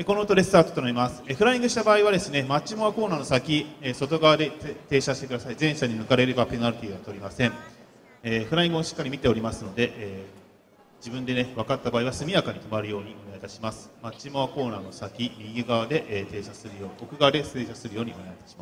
この音でスタートとなります。フライングした場合はですね、マッチモアコーナーの先、外側で停車してください。前車に抜かれればペナルティーは取りません。フライングをしっかり見ておりますので、自分でね、分かった場合は速やかに止まるようにお願いいたします。マッチモアコーナーの先、右側で、停車するよう、奥側で停車するようにお願いいたします。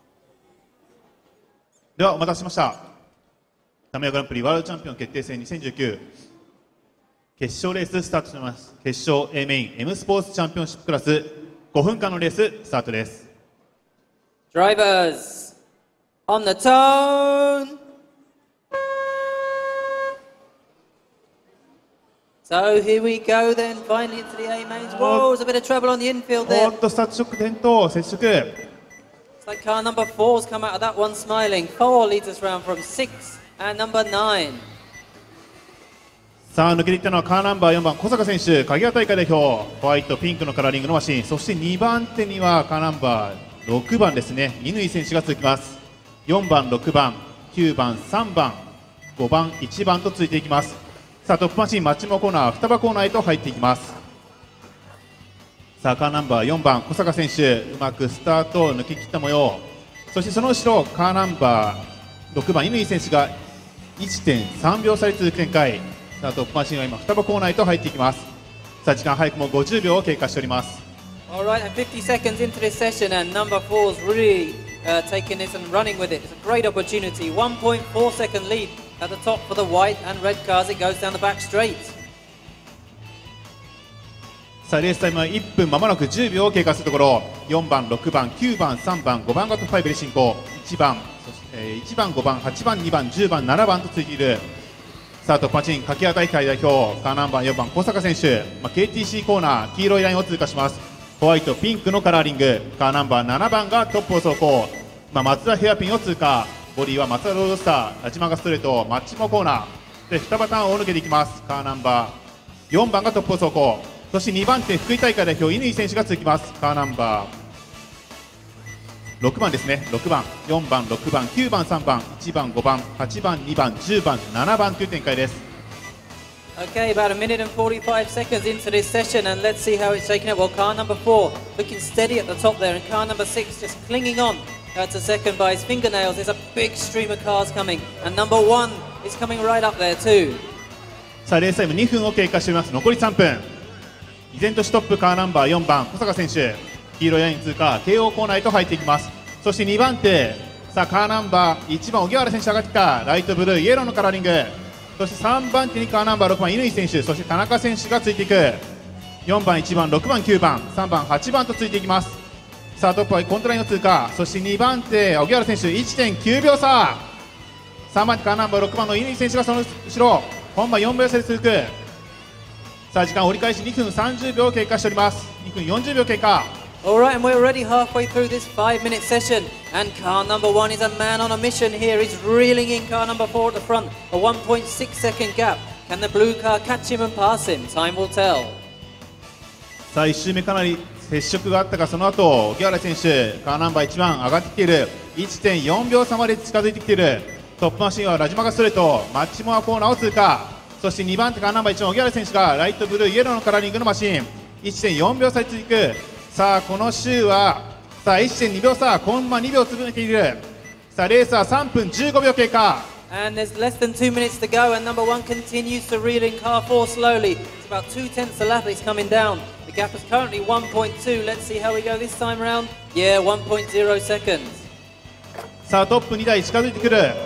では、お待たせしました。タミヤグランプリワールドチャンピオン決定戦2019。決勝レーススタートします。決勝 A メイン M スポーツチャンピオンシップクラス5分間のレーススタートです。 Drivers on the tone. So here we go then, finally into the A mains. Whoa, there's a bit of trouble on the infield there. おっと、スタートショック、転倒、接触。 It's like car number 4's come out of that one smiling. 4 leads us round from 6 and number 9. さあ抜けていったのはカーナンバー4番小坂選手、鍵屋大会代表、ホワイトピンクのカラーリングのマシン、そして2番手にはカーナンバー6番ですね、乾選手が続きます。4番、6番、9番、3番、5番、1番と続いていきます。さあトップマシンマッチモコーナー、双葉コーナーへと入っていきます。さあカーナンバー4番小坂選手、うまくスタートを抜き切った模様。そしてその後ろカーナンバー6番乾選手が 1.3 秒差で続く展開。さあトップマシンは今双葉コーナーへと入っていきます。さあ時間早くも50秒を経過しております。 Alright, and 50 seconds into this session and number 4's really taking this and running with it. It's a great opportunity. 1.4 second lead at the top for the white and red cars. It goes down the back straight. さあレースタイムは1分まもなく10秒を経過するところ、4番、6番、9番、3番、5番がトップ5で進行。1番、そして1番、5番、8番、2番、10番、7番と続いている。さあトップマチン柿屋大会代表カーナンバー4番小坂選手、KTC コーナー黄色いラインを通過します。ホワイトピンクのカラーリング、カーナンバー7番がトップを走行。松田ヘアピンを通過。ボディは松田ロードスター、ラジマガストレート、マッチモコーナーで2パターンを抜けていきます。カーナンバー4番がトップを走行。そして2番手福井大会代表乾選手が続きます。カーナンバー6番ですね、6番、4番、6番、9番、3番、1番、5番、8番、2番、10番、7番という展開です。 Okay, about a minute and 45 seconds into this session, and let's see how it's shaking up. Well, car number 4 looking steady at the top there, and car number 6 just clinging on to second by his fingernails. There's a big stream of cars coming, and number 1 is coming right up there too. さあレースタイム2分を経過しています。残り3分。依然としてトップカーナンバー4番小坂選手、黄色いライン通過、慶応コーナーへと入っていきます。そして2番手、さあカーナンバー1番荻原選手上がってきた。ライトブルーイエローのカラーリング。そして3番手にカーナンバー6番乾選手、そして田中選手がついていく。4番、1番、6番、9番、3番、8番とついていきます。さあトップはコントラインを通過。そして2番手荻原選手 1.9 秒差。3番手カーナンバー6番の乾選手がその後ろ、本番4秒差で続く。さあ時間折り返し2分30秒経過しております。2分40秒経過。 Alright, and we're already halfway through this 5-minute session, and car number 1 is a man on a mission here. He's reeling in car number 4 at the front, a 1.6 second gap. Can the blue car catch him and pass him? Time will tell. さあ1周目かなり接触があったが、その後荻原選手カーナンバー1番上がってきている。 1.4 秒差まで近づいてきている。トップマシンはラジマガストレート、マッチモアコーナーを通過。そして2番手カーナンバー1番荻原選手がライトブルーイエローのカラーリングのマシン 1.4 秒差で続く。さあこの週はさあ 1.2 秒差、コンマ2秒潰れている。さあレースは3分15秒経過。 And there's less than 2 minutes to go, and number 1 continues to reel in car 4 slowly. It's about 2/10 a lap. He's coming down. The gap is currently 1.2. Let's see how we go this time round. Yeah, 1.0 seconds. さあトップ2台近づいてくる。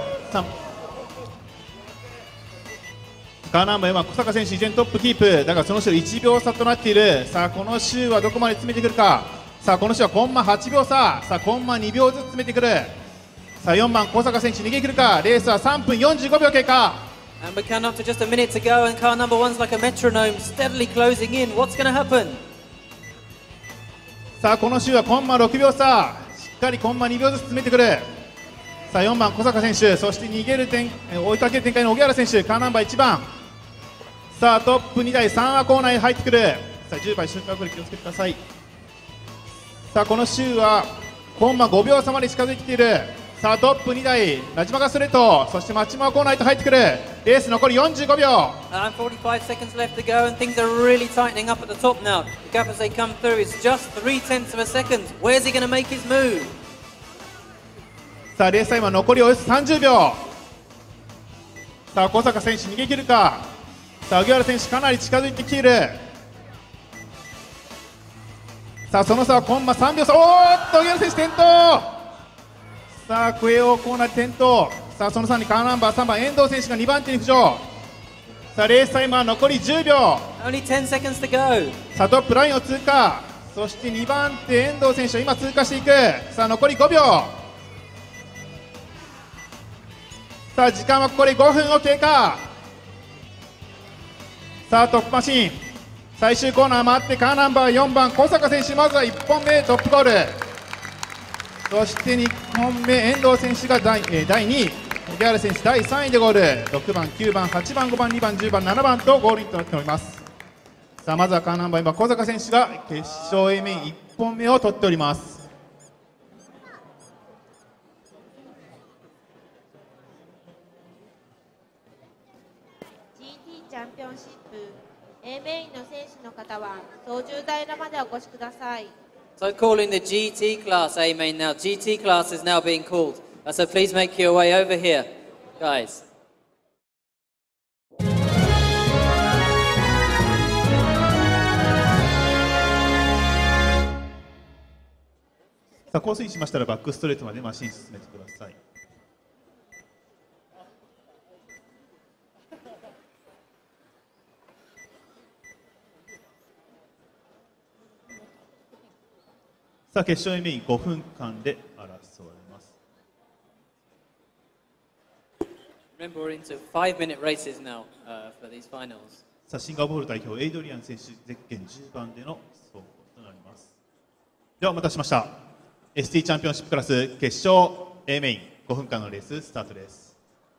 カーナンバー4番小坂選手依然トップキープだが、その後ろ1秒差となっている。さあこの週はどこまで詰めてくるか。さあこの週はコンマ8秒差。さあコンマ2秒ずつ詰めてくる。さあ4番小坂選手逃げ切るか。レースは3分45秒経過。 And we're counting up to just a minute to go, and car number 1's like a metronome, steadily closing in. What's going to happen? さあこの週はコンマ6秒差。しっかりコンマ2秒ずつ詰めてくる。さあ4番小坂選手、そして逃げる追いかける展開の荻原選手、カーナンバー1番。さあトップ2台3話コーナーへ入ってくる。さあ10番周回遅れ気をつけてください。さあこの週はコンマ5秒差まで近づいてきている。さあトップ2台ラジマガストレート、そしてマッチモアコーナーへと入ってくる。レレース残り45秒。 And 45 seconds left to go, and things are really tightening up at the top now. The gap as they come through is just 0.3 of a second. Where's he going to make his move? さあレースタイムは残りおよそ30秒。さあ小坂選手逃げ切るか。さあ荻原選手かなり近づいてきている。さあその差はコンマ3秒差。おーっと荻原選手転倒。さあクエオコーナー転倒。さあその差にカーナンバー3番遠藤選手が2番手に浮上。さあレースタイムは残り10秒。 Only 10 seconds to go. さあトップラインを通過。そして2番手遠藤選手は今通過していく。さあ残り5秒。さあ時間はここで5分を経過。さあトップマシン最終コーナー回ってカーナンバー4番小坂選手、まずは1本目トップゴール。そして2本目遠藤選手が第2位、荻原選手第3位でゴール。6番9番8番5番2番10番7番とゴールインとなっております。さあまずはカーナンバー4番小坂選手が決勝 A メイン1本目を取っております。 チャンピオンシップ A メインの選手の方は操縦台裏までお越しください。 So calling the GT class A main now. GT class is now being called. So please make your way over here, guys. さあコースインしましたらバックストレートまでマシン進めてください。さあ決勝 A メイン5分間で争われます。 Remember, we're into 5-minute races now for these finals. さあシンガポール代表エイドリアン選手ゼッケン10番での走行となります。ではお待たせしました。 ST チャンピオンシップクラス決勝 A メイン5分間のレーススタートです。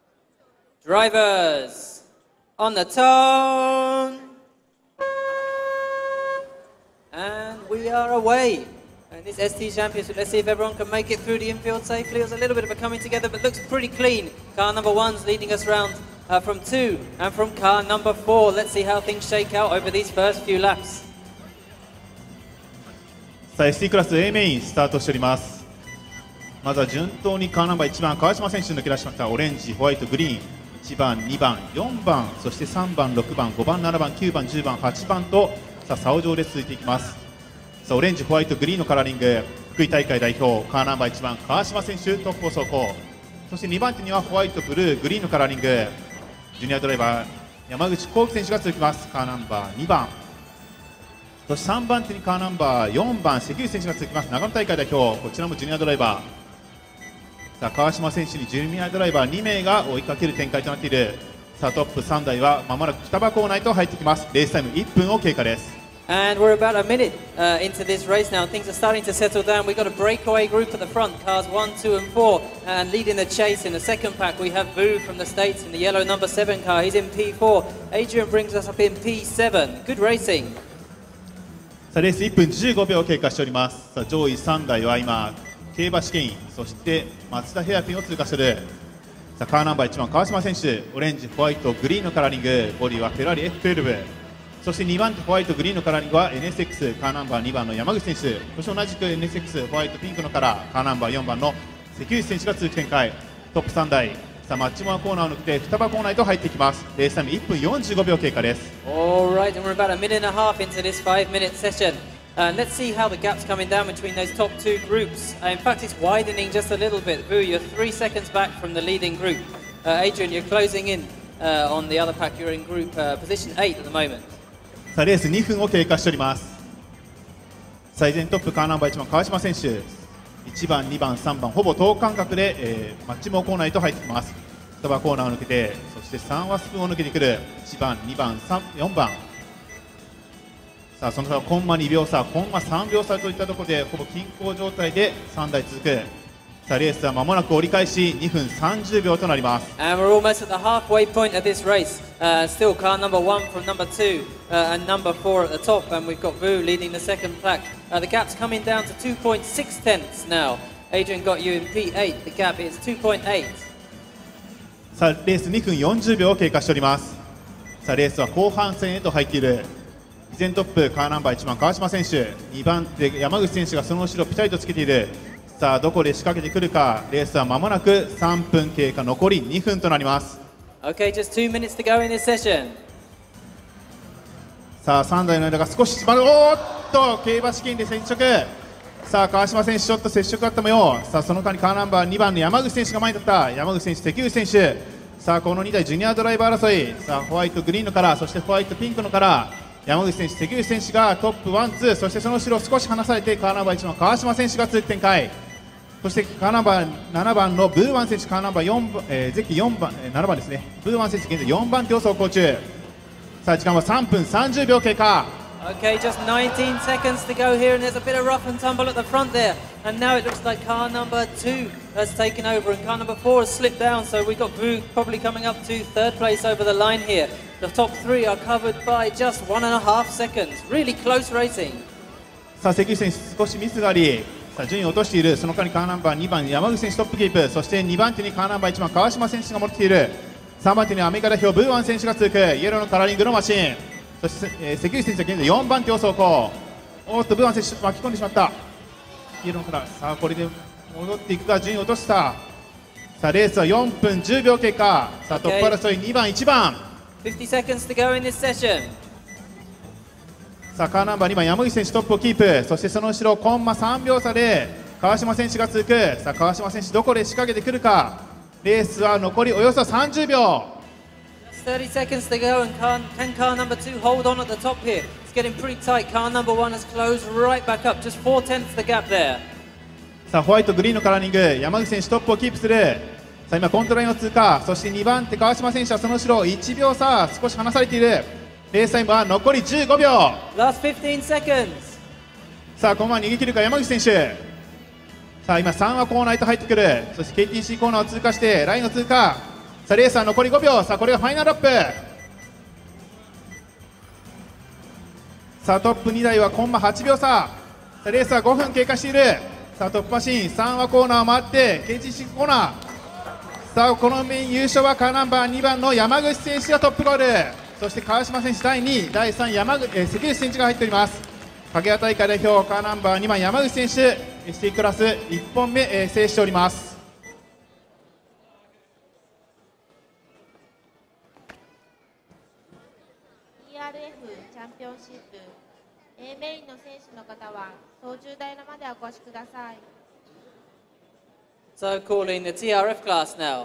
Drivers on the tone, and we are away. And this ST Championship, let's see if everyone can make it through the infield safely. It was a little bit of a coming together, but looks pretty clean. Car number 1's leading us round from 2, and from car number 4. Let's see how things shake out over these first few laps. さあ ST クラス A メインスタートしております。まずは順当にカーナンバー1番川島選手抜け出しました。オレンジホワイトグリーン1番2番4番そして3番6番5番7番9番10番8番とさあ竿上で続いていきます。さあオレンジホワイトグリーンのカラーリング福井大会代表カーナンバー1番川島選手トップを走行。そして2番手にはホワイトブルーグリーンのカラーリングジュニアドライバー山口幸輝選手が続きます。カーナンバー2番そして3番手にカーナンバー4番関口選手が続きます。長野大会代表こちらもジュニアドライバー。さあ川島選手にジュニアドライバー2名が追いかける展開となっている。さあトップ3台はまもなく双葉コーナーへと入ってきます。レースタイム1分を経過です。 And we're about a minute into this race now. Things are starting to settle down. We've got a breakaway group at the front, cars 1, 2 and 4. And leading the chase in the second pack, we have Boo from the States in the yellow number 7 car. He's in P4. Adrian brings us up in P7. Good racing. さあレース1分15秒経過しております。さあ上位3台は今競馬試験員そして松田ヘアピンを通過する。さあカーナンバー1番川島選手オレンジホワイトグリーンのカラーリングボディはフェラーリ F12。そして2番手ホワイトグリーンのカラーリングは NSX カーナンバー2番の山口選手そして同じく NSX ホワイトピンクのカラーカーナンバー4番の関口選手が続く展開。トップ3台さあマッチモアコーナーを抜けて双葉コーナーへと入っていきます。レースタイム1分45秒経過です。 Alright, and we're about a minute and a half into this 5-minute session. Let's see how the gap's coming down between those top two groups. In fact, it's widening just a little bit. Boo, you're 3 seconds back from the leading group. Adrian, you're closing in on the other pack. You're in group position 8 at the moment. さあレース2分を経過しております。さあ依然トップカーナンバー1番川島選手1番2番3番ほぼ等間隔で、マッチモアコーナーへと入ってきます。双葉コーナーを抜けてそして3はスプーンを抜けてくる1番2番3 4番。さあその差はコンマ2秒差コンマ3秒差といったところでほぼ均衡状態で3台続く。さあレースは間もなく折り返し2分30秒となります。 And we're almost at the halfway point of this race. Still car number 1 from number 2 and number 4 at the top, and we've got Boo leading the second pack. The gap's coming down to 2.6 tenths now. Adrian got you in P8. The gap is 2.8. さあレース2分40秒を経過しております。さあレースは後半戦へと入っている。依然トップカーナンバー1番川島選手、2番手山口選手がその後ろピタリとつけている。さあどこで仕掛けてくるか。レースは間もなく3分経過、残り2分となります。 Okay, just 2 minutes to go in this session. さあ3台の間が少し詰まる。おーっと競馬試験で接触。さあ川島選手ちょっと接触あった模様。さあその間にカーナンバー2番の山口選手が前に立った。山口選手、関口選手、さあこの2台ジュニアドライバー争い。さあホワイトグリーンのカラー、そしてホワイトピンクのカラー。山口選手、関口選手がトップ1、2、そしてその後ろ少し離されてカーナンバー1番川島選手が続く展開。そしてカーナンバー7番のブーワン選手、カーナンバー4番、ゼッキ4番、7番ですね。ブーワン選手現在4番手を走行中。さあ時間は3分30秒経過。 Okay, just 19 seconds to go here, and there's a bit of rough and tumble at the front there. And now it looks like car number 2 has taken over, and car number 4 has slipped down. So we've got Vu probably coming up to third place over the line here. The top 3 are covered by just 1.5 seconds. Really close racing. さあ関口選手少しミスがあり、さあ順位を落としている。その間にカーナンバー2番山口選手トップキープ。そして2番手にカーナンバー1番川島選手が戻ってきている。3番手にアメリカ代表ブーワン選手が続く。イエローのカラーリングのマシン。そして、関口選手は現在4番手を走行。おっとブーワン選手巻き込んでしまった。イエローのカラー。さあこれで戻っていくか。順位を落とした。さあレースは4分10秒経過。さあトップ争い2番1番。 50 seconds to go in this session. さあカーナンバー2番山口選手トップをキープ。そしてその後ろコンマ3秒差で川島選手が続く。さあ川島選手どこで仕掛けてくるか。レースは残りおよそ30秒。 30 seconds to go, and can car number 2 hold on at the top here? It's getting pretty tight. Car number 1 has closed right back up, just 4/10 the gap there. さあホワイトグリーンのカラーリング、山口選手トップをキープする。さあ今コントラインを通過。そして2番手川島選手はその後ろ1秒差、少し離されている。レースタイムは残り15秒。 Last 15 seconds. さあこのまま逃げ切るか山口選手。さあ今3はコーナーへと入ってくる。そして KTC コーナーを通過してラインを通過。さあレースは残り5秒。さあこれがファイナルラップ。さあトップ2台はコンマ8秒差。さあレースは5分経過している。さあトップマシン3はコーナーを回って KTC コーナー。さあこの面優勝はカーナンバー2番の山口選手がトップゴール。そして川島選手第2位、第3位関口選手が入っております。影谷大会代表カーナンバー2番山口選手 ST クラス1本目、制しております。 チャンピオンシップ A メインの選手の方は操縦台のまでお越しください。 So calling the TRF class now.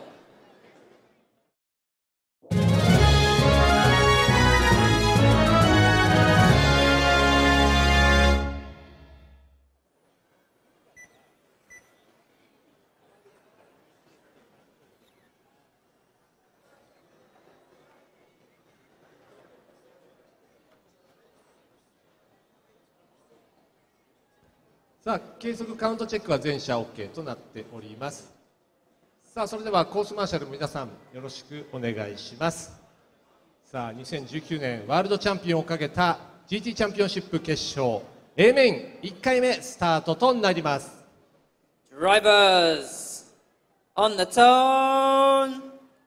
さあ計測カウントチェックは全車 OK となっております。さあそれではコースマーシャル皆さんよろしくお願いします。さあ2019年ワールドチャンピオンをかけた GT チャンピオンシップ決勝 A メイン1回目スタートとなります。 Drivers on the tone,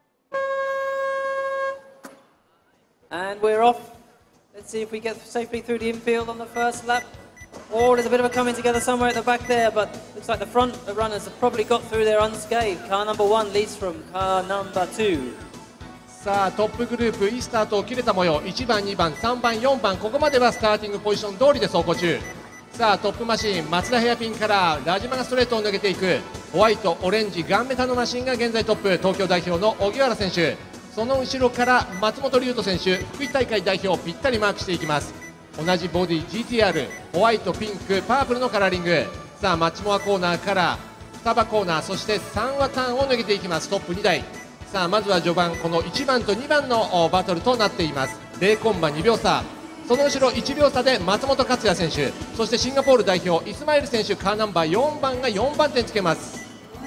and we're off. Let's see if we get safely through the infield on the first lap. Oh, there's a bit of a coming together somewhere at the back there, but looks like the front runners have probably got through there unscathed. Car number 1 leads from car number 2. さあトップグループいいスタートを切れた模様。1番2番3番4番、ここまではスターティングポジション通りで走行中。さあトップマシン松田ヘアピンからラジマがストレートを抜けていく。ホワイトオレンジガンメタのマシンが現在トップ、東京代表の荻原選手。その後ろから松本龍斗選手、福井大会代表をぴったりマークしていきます。同じボディ GTR ホワイトピンクパープルのカラーリング。さあマッチモアコーナーから双葉コーナー、そして3話ターンを抜けていきます。トップ2台。さあまずは序盤この1番と2番のバトルとなっています。0コンマ2秒差、その後ろ1秒差で松本克也選手、そしてシンガポール代表イスマイル選手、カーナンバー4番が4番手につけます。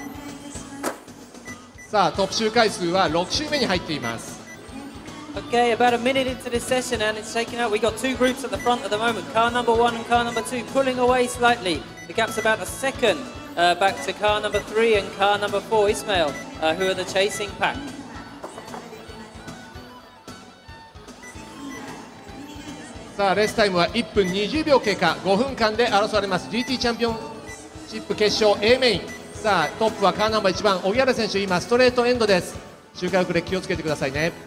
さあトップ周回数は6周目に入っています。 Okay, about a minute into this session and it's taken out. We've got two groups at the front at the moment. Car number 1 and car number 2 pulling away slightly. The gap's about a second back to car number 3 and car number 4, Ismail, who are the chasing pack. さあレースタイムは1分20秒経過、5分間で争われます GT チャンピオンシップ決勝 A メイン。さあトップはカーナンバー1番荻原選手、今ストレートエンドです。周回遅れ気をつけてくださいね。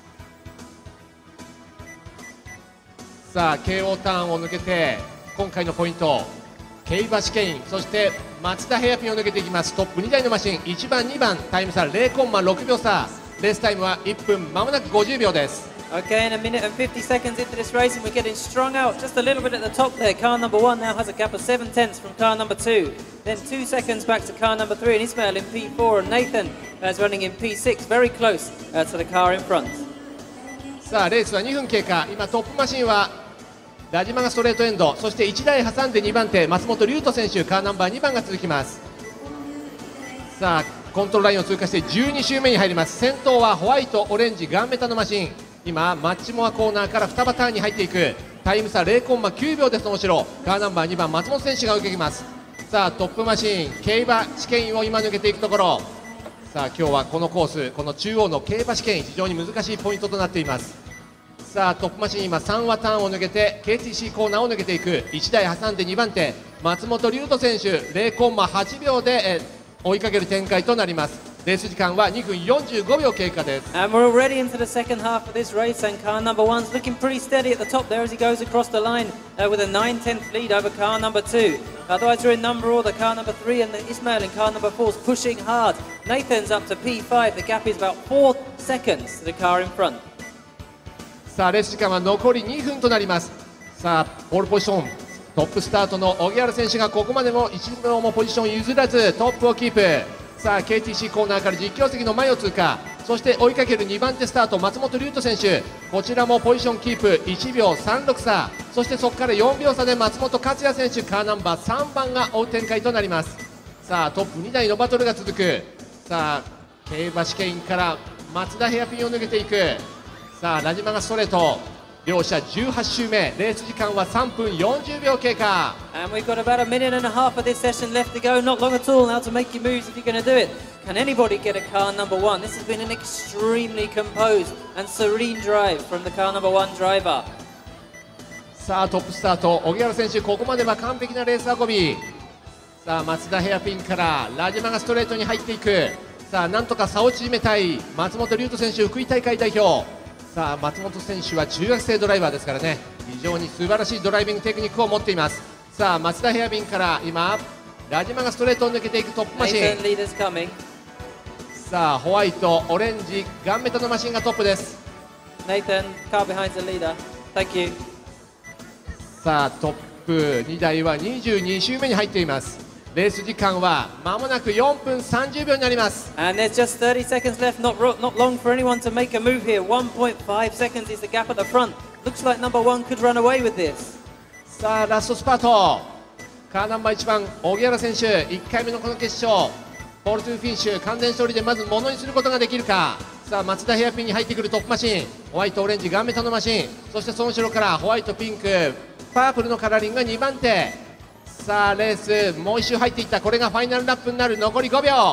さあ KO ターンを抜けて今回のポイント、競馬試験員、そして松田ヘアピンを抜けていきます。トップ2台のマシン、1番2番タイム差 0.6 秒差、レースタイムは1分まもなく50秒です。 Okay, in a minute and 50 seconds into this race, and we're getting strung out just a little bit at the top there. Car number 1 now has a gap of 7 tenths from car number 2. Then 2 seconds back to car number 3, and Ismail in P4, and Nathan is running in P6, very close to the car in front. さあレースは2分経過、今トップマシンはラジマがストレートエンド、そして1台挟んで2番手松本龍斗選手、カーナンバー2番が続きます。さあコントロールラインを通過して12周目に入ります。先頭はホワイト、オレンジ、ガンメタのマシン、今マッチモアコーナーから2パターンに入っていく。タイム差 0.9 秒ですの後ろ、カーナンバー2番松本選手が受けてきます。さあトップマシン競馬試験員を今抜けていくところ。さあ今日はこのコース、この中央の競馬試験員、非常に難しいポイントとなっています。さあトップマシン今3話ターンを抜けて KTC コーナーを抜けていく。1台挟んで2番手松本龍斗選手、 0.8 秒で追いかける展開となります。レース時間は2分45秒経過です。 And we're already into the second half of this race, and car number 1's looking pretty steady at the top there as he goes across the line with a 9/10 lead over car number 2. Otherwise, we're in number order. Car number 3 and Ismail in car number 4's pushing hard. Nathan's up to P5. The gap is about 4 seconds to the car in front. さあレース時間は残り2分となります。さあポールポジショントップスタートの荻原選手がここまでも1秒もポジション譲らずトップをキープ。さあ KTC コーナーから実況席の前を通過、そして追いかける2番手スタート松本龍斗選手、こちらもポジションキープ1秒36差、そしてそこから4秒差で松本克也選手、カーナンバー3番が追う展開となります。さあトップ2台のバトルが続く。さあ競馬試験員から松田ヘアピンを抜けていく。さあラジマがストレート、両者18周目、レース時間は3分40秒経過。 And we've got about a minute and a half of this session left to go. Not long at all now to make your moves if you're going to do it. Can anybody get a car number 1? This has been an extremely composed and serene drive from the car number 1 driver. さあトップスタート荻原選手、ここまでは完璧なレース運び。さあ松田ヘアピンからラジマがストレートに入っていく。さあなんとか差を縮めたい松本龍斗選手、福井大会代表。さあ松本選手は中学生ドライバーですからね、非常に素晴らしいドライビングテクニックを持っています。さあ松田ヘアピンから今ラジマがストレートを抜けていくトップマシン。 Nathan leader's coming. さあホワイト、オレンジ、ガンメタのマシンがトップです。 Nathan, car behind the leader. Thank you. さあトップ2台は22周目に入っています。レース時間は間もなく4分30秒になります。 And there's just 30 seconds left, not long for anyone to make a move here. 1.5 seconds is the gap at the front. Looks like number 1 could run away with this. さあラストスパート、カーナンバー1番荻原選手、1回目のこの決勝ポールトゥーフィニッシュ、完全勝利でまずものにすることができるか。さあ松田ヘアピンに入ってくるトップマシン、ホワイト、オレンジ、ガンメタのマシン、そしてその後ろからホワイト、ピンク、パープルのカラーリングが2番手。さあレースもう1周入っていった。これがファイナルラップになる。残り5秒。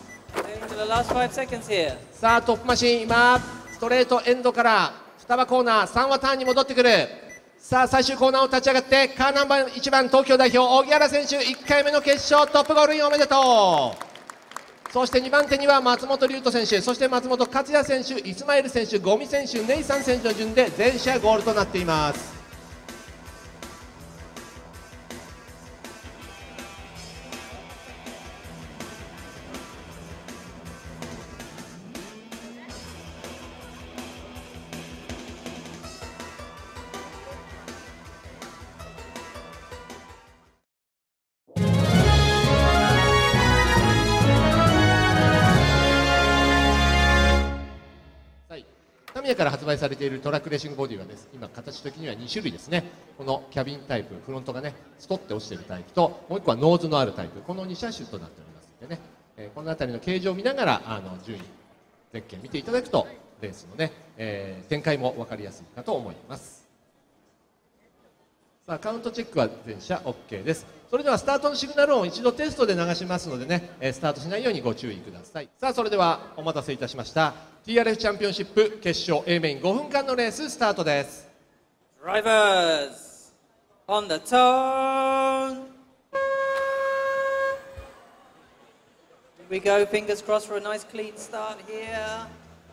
Into the last 5 seconds here. さあトップマシン今ストレートエンドから双葉コーナー3話ターンに戻ってくる。さあ最終コーナーを立ち上がってカーナンバー1番東京代表荻原選手、1回目の決勝トップゴールインおめでとう。そして2番手には松本龍斗選手、そして松本克也選手、イスマイル選手、ゴミ選手、ネイサン選手の順で全社ゴールとなっています。タミヤから発売されているトラックレーシングボディはです、今形的には2種類ですね。このキャビンタイプ、フロントがねストって落ちているタイプと、もう1個はノーズのあるタイプ、この2車種となっておりますのでね、この辺りの形状を見ながら順位ゼッケン見ていただくとレースのね、展開も分かりやすいかと思います。さあカウントチェックは全車 OK です。それではスタートのシグナル音を一度テストで流しますのでね、スタートしないようにご注意ください。さあそれではお待たせいたしました TRF チャンピオンシップ決勝 A メイン5分間のレーススタートです。 Drivers on the tone. Here we go, fingers crossed for a nice clean start here.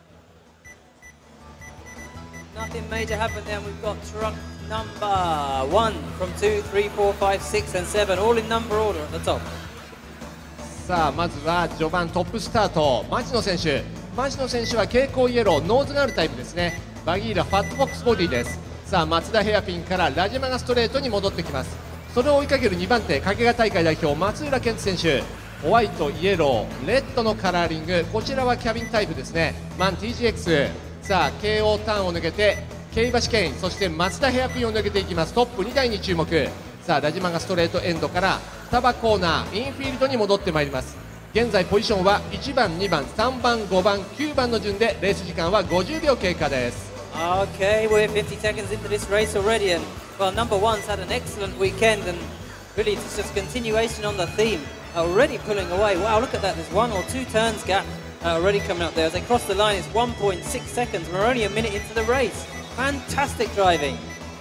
Nothing major happened there, and we've got truck number 1 from 2, 3, 4, 5, 6 and 7, all in number order at the top. さあまずは序盤トップスタート、町野選手は蛍光イエローノーズがあるタイプですね。バギーラファットボックスボディです。さあ松田ヘアピンからラジマがストレートに戻ってきます。それを追いかける2番手掛川大会代表松浦健人選手、ホワイト、イエロー、レッドのカラーリング、こちらはキャビンタイプですね。マン TGX、 さあ京王ターンを抜けて京橋ケイン、そして松田ヘアピンを抜けていきます。トップ2台に注目。さあラジマがストレートエンドから双葉コーナーインフィールドに戻ってまいります。現在ポジションは1番、2番、3番、5番、9番の順でレース時間は50秒経過です。 Okay, we're 50 seconds into this race already, and well, number 1's had an excellent weekend, and really it's just continuation on the theme. Already pulling away. Wow, look at that. There's 1 or 2 turns gap already coming up there. As they cross the line, it's 1.6 seconds. We're only a minute into the race. Fantastic driving.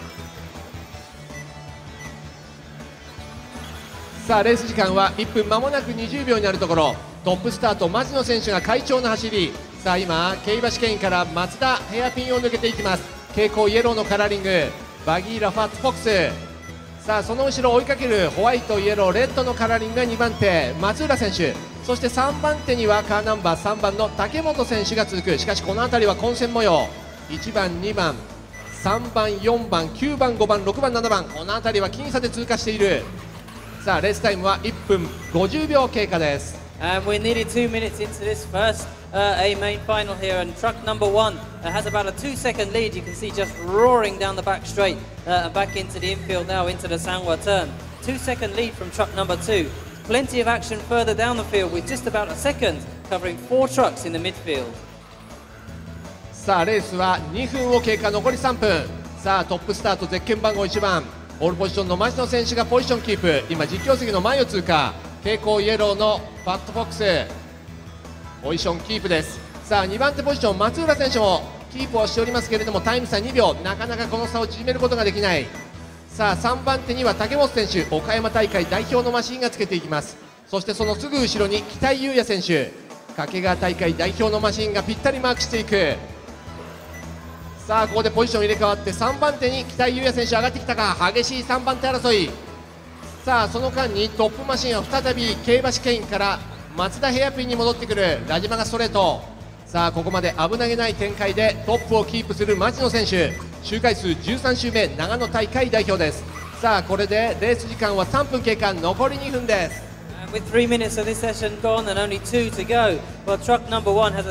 さあレース時間は1分間もなく20秒になるところ、トップスタート町野選手が快調な走り。さあ今京橋ケインから松田ヘアピンを抜けていきます。蛍光イエローのカラーリングバギーラファットフォックス、さあその後ろ追いかけるホワイト、イエロー、レッドのカラーリングが2番手松浦選手、そして3番手にはカーナンバー3番の竹本選手が続く。しかしこの辺りは混戦模様。1番、2番、3番、4番、9番、5番、6番、7番、この辺りは僅差で通過している。さあレースタイムは1分50秒経過です。 And we're nearly 2 minutes into this first A main final here, and truck number 1 has about a 2-second lead. You can see just roaring down the back straight and back into the infield now into the Sanwa turn. 2-second lead from truck number 2. Plenty of action further down the field with just about a second covering 4 trucks in the midfield. さあレースは2分を経過、残り3分。さあトップスタートゼッケン番号1番オールポジションの町野選手がポジションキープ。今実況席の前を通過。蛍光イエローのファットフォックスポジションキープです。さあ2番手ポジション松浦選手もキープをしておりますけれども、タイム差2秒、なかなかこの差を縮めることができない。さあ3番手には竹本選手、岡山大会代表のマシンがつけていきます。そしてそのすぐ後ろに北井優也選手、掛川大会代表のマシンがぴったりマークしていく。さあここでポジション入れ替わって3番手に北井優也選手上がってきたか。激しい3番手争い。さあその間にトップマシンは再び京橋ケインから松田ヘアピンに戻ってくるラジマがストレート。さあここまで危なげない展開でトップをキープする町野選手、周回数13周目長野大会代表です。さあこれでレース時間は3分経過、残り2分です。 With 3 minutes of this session gone and only 2 to go, well, truck number 1 has a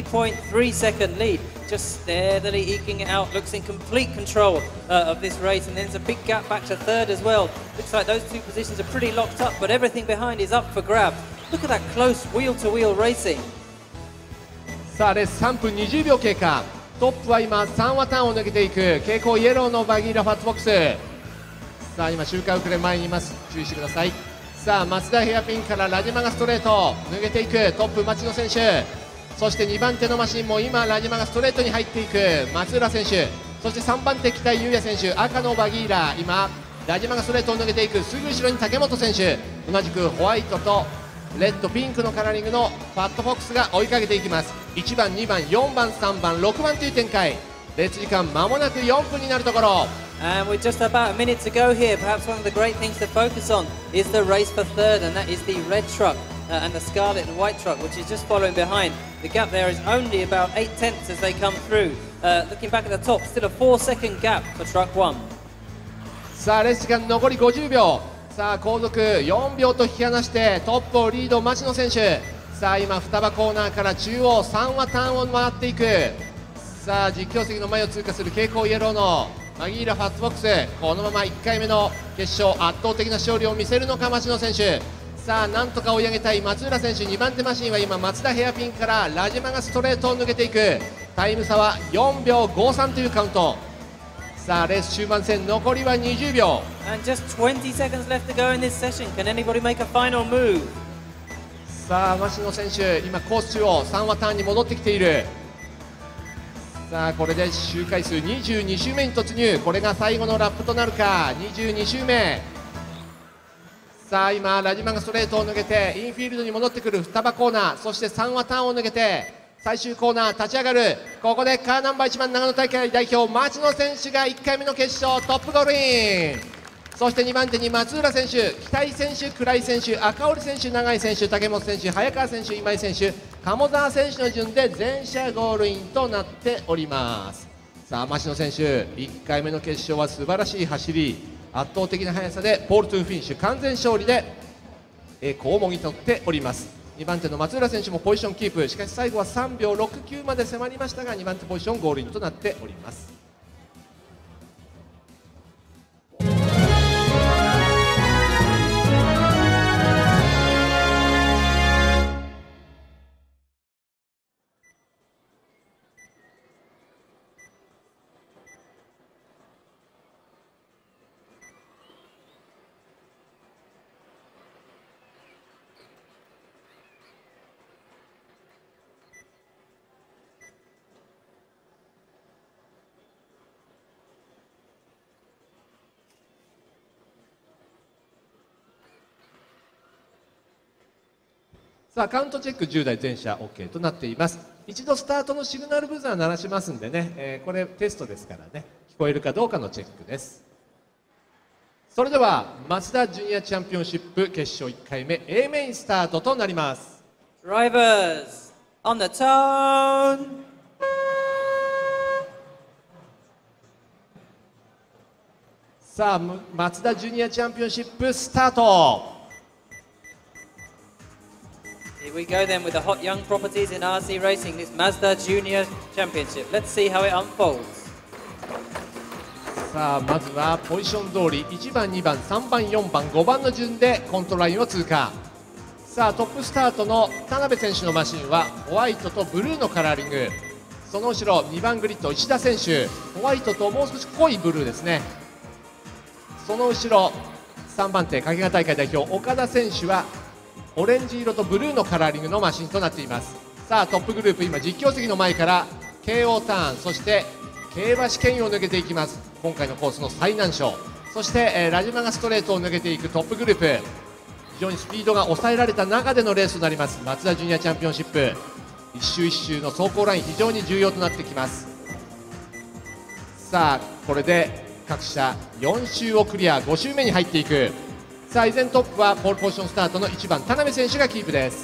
3.3 second lead, just steadily eking it out, looks in complete control of this race, and then there's a big gap back to third as well. Looks like those 2 positions are pretty locked up, but everything behind is up for grabs. Look at that close wheel-to-wheel racing. さあレース3分20秒経過、トップは今3話ターンを抜けていく蛍光イエローのバギーラファットボックス。さあ今周回遅れ前にいます、注意してください。さあ松田ヘアピンからラジマがストレート抜けていく。トップ町野選手、そして2番手のマシンも今ラジマがストレートに入っていく松浦選手、そして3番手北井優也選手、赤のバギーラ、今ラジマがストレートを抜けていく。すぐ後ろに竹本選手、同じくホワイトとレッドピンクのカラーリングのファットフォックスが追いかけていきます。1番、2番、4番、3番、6番という展開。レース時間間もなく4分になるところ。 And with just about a minute to go here, perhaps one of the great things to focus on is the race for third, and that is the red truck and the scarlet and white truck, which is just following behind. The gap there is only about 8 tenths as they come through. Looking back at the top, still a 4-second gap for truck 1. さあレース時間残り50秒。さあ後続4秒と引き離してトップをリード町野選手。さあ今双葉コーナーから中央3話ターンを回っていく。さあ実況席の前を通過する蛍光イエローのマギーラファットボックス、このまま1回目の決勝圧倒的な勝利を見せるのか町野選手。さあなんとか追い上げたい松浦選手、2番手マシンは今松田ヘアピンからラジマがストレートを抜けていく。タイム差は4秒53というカウント。さあレース終盤戦残りは20秒。 And just 20 seconds left to go in this session. Can anybody make a final move? さあ町野選手今コース中央3話ターンに戻ってきている。 さあこれで周回数22周目に突入。これが最後のラップとなるか。22周目。さあ今ラジマがストレートを抜けてインフィールドに戻ってくる双葉コーナー、そして3話ターンを抜けて最終コーナー立ち上がる。ここでカーナンバー1番長野大会代表町野選手が1回目の決勝トップゴールイン。そして2番手に松浦選手、北井選手、倉井選手、赤堀選手、永井選手、竹本選手、早川選手、今井選手、鴨澤選手の順で全社ゴールインとなっております。さあ町野選手1回目の決勝は素晴らしい走り、圧倒的な速さでポールトゥーフィニッシュ完全勝利で栄光をもぎ取っております。2番手の松浦選手もポジションキープ、しかし最後は3秒69まで迫りましたが2番手ポジションゴールインとなっております。さあカウントチェック10台全車 OK となっています。一度スタートのシグナルブザー鳴らしますんでね、これテストですからね、聞こえるかどうかのチェックです。それではマツダジュニアチャンピオンシップ決勝1回目 A メインスタートとなります。 Drivers on the tone. さあマツダジュニアチャンピオンシップスタート。 Here we go then with the hot young properties in RC racing, this Mazda Junior Championship. Let's see how it unfolds. さあまずはポジション通り1番2番3番4番5番の順でコントロールラインを通過。さあトップスタートの田辺選手のマシンはホワイトとブルーのカラーリング、その後ろ2番グリッド石田選手、ホワイトともう少し濃いブルーですね。その後ろ3番手掛川大会代表岡田選手はオレンジ色とブルーのカラーリングのマシンとなっています。さあトップグループ今実況席の前から KO ターン、そして競馬試験を抜けていきます。今回のコースの最難所、そして、ラジマガストレートを抜けていくトップグループ、非常にスピードが抑えられた中でのレースとなりますマツダジュニアチャンピオンシップ。一周一周の走行ライン非常に重要となってきます。さあこれで各社4周をクリア、5周目に入っていく。さあ依然トップはポールポジションスタートの1番田辺選手がキープです。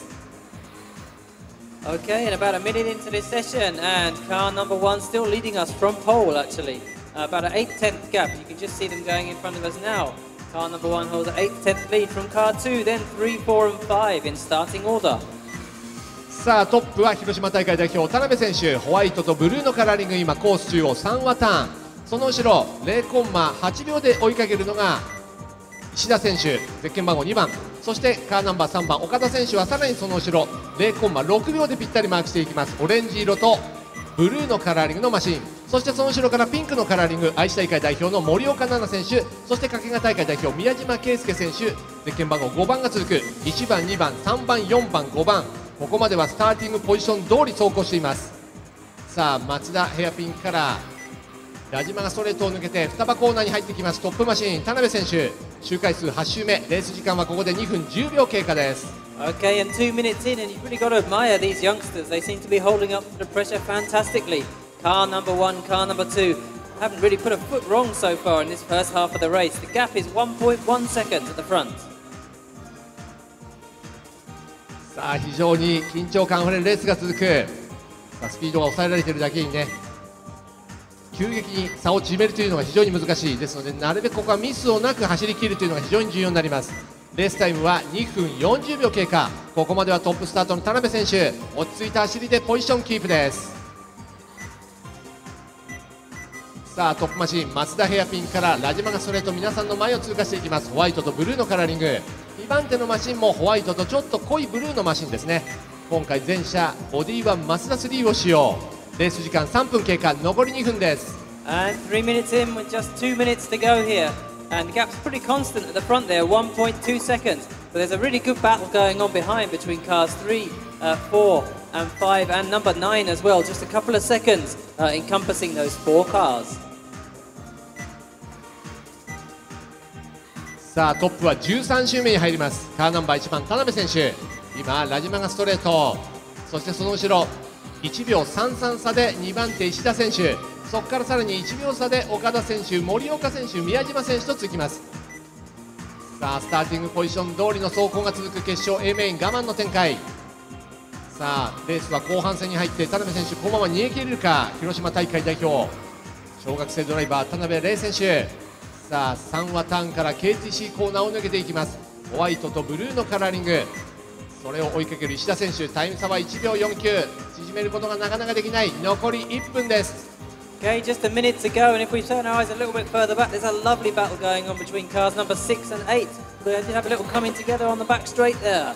Okay, and about a minute into this session, and car number 1 still leading us from pole actually. About an 8/10 gap, you can just see them going in front of us now. Car number 1 holds an 8/10 lead from car 2, then 3, 4 and 5 in starting order. さあトップは広島大会代表田辺選手、ホワイトとブルーのカラーリング、今コース中央3話ターン、その後ろ0コンマ8秒で追いかけるのが石田選手、ゼッケン番号2番、そしてカーナンバー3番岡田選手はさらにその後ろ0コンマ6秒でぴったりマークしていきます。オレンジ色とブルーのカラーリングのマシン、そしてその後ろからピンクのカラーリング愛知大会代表の森岡奈々選手、そして掛川大会代表宮島圭介選手、ゼッケン番号5番が続く1番2番3番4番5番、ここまではスターティングポジション通り走行しています。さあ松田ヘアピンからラジマがストレートを抜けて双葉コーナーに入ってきます。トップマシン田辺選手、周回数8周目、レース時間はここで2分10秒経過です。 Okay, and 2 minutes in, and you've really got to admire these youngsters. They seem to be holding up to the pressure fantastically. Car number 1, car number 2 haven't really put a foot wrong so far in this first half of the race. The gap is 1.1 seconds at the front. さあ非常に緊張感あふれるレースが続く。さあスピードが抑えられているだけにね、急激に差を縮めるというのが非常に難しいですので、なるべくここはミスをなく走り切るというのが非常に重要になります。レースタイムは2分40秒経過。ここまではトップスタートの田辺選手、落ち着いた走りでポジションキープです。さあトップマシン松田ヘアピンからラジマがストレート皆さんの前を通過していきます。ホワイトとブルーのカラーリング、2番手のマシンもホワイトとちょっと濃いブルーのマシンですね。今回全車ボディ1マツダ3を使用。レース時間3分経過、残り2分です。 And 3 minutes in with just 2 minutes to go here. And the gap's pretty constant at the front there, 1.2 seconds. But there's a really good battle going on behind between cars 3, 4 and 5 and number 9 as well. Just a couple of seconds encompassing those 4 cars. さあトップは13周目に入ります。カーナンバー1番田辺選手、今ラジマがストレート、そしてその後ろ1秒33差で2番手石田選手、そこからさらに1秒差で岡田選手、森岡選手、宮島選手と続きます。さあスターティングポジション通りの走行が続く決勝 A メイン、我慢の展開。さあレースは後半戦に入って田辺選手このまま逃げ切れるか。広島大会代表小学生ドライバー田辺玲選手、さあ3話ターンから KTC コーナーを抜けていきます。ホワイトとブルーのカラーリング、それを追いかける石田選手、タイム差は1秒49、縮めることがなかなかできない。残り1分です。 Okay, just a minute to go, and if we turn our eyes a little bit further back, there's a lovely battle going on between cars number 6 and 8. They did have a little coming together on the back straight there.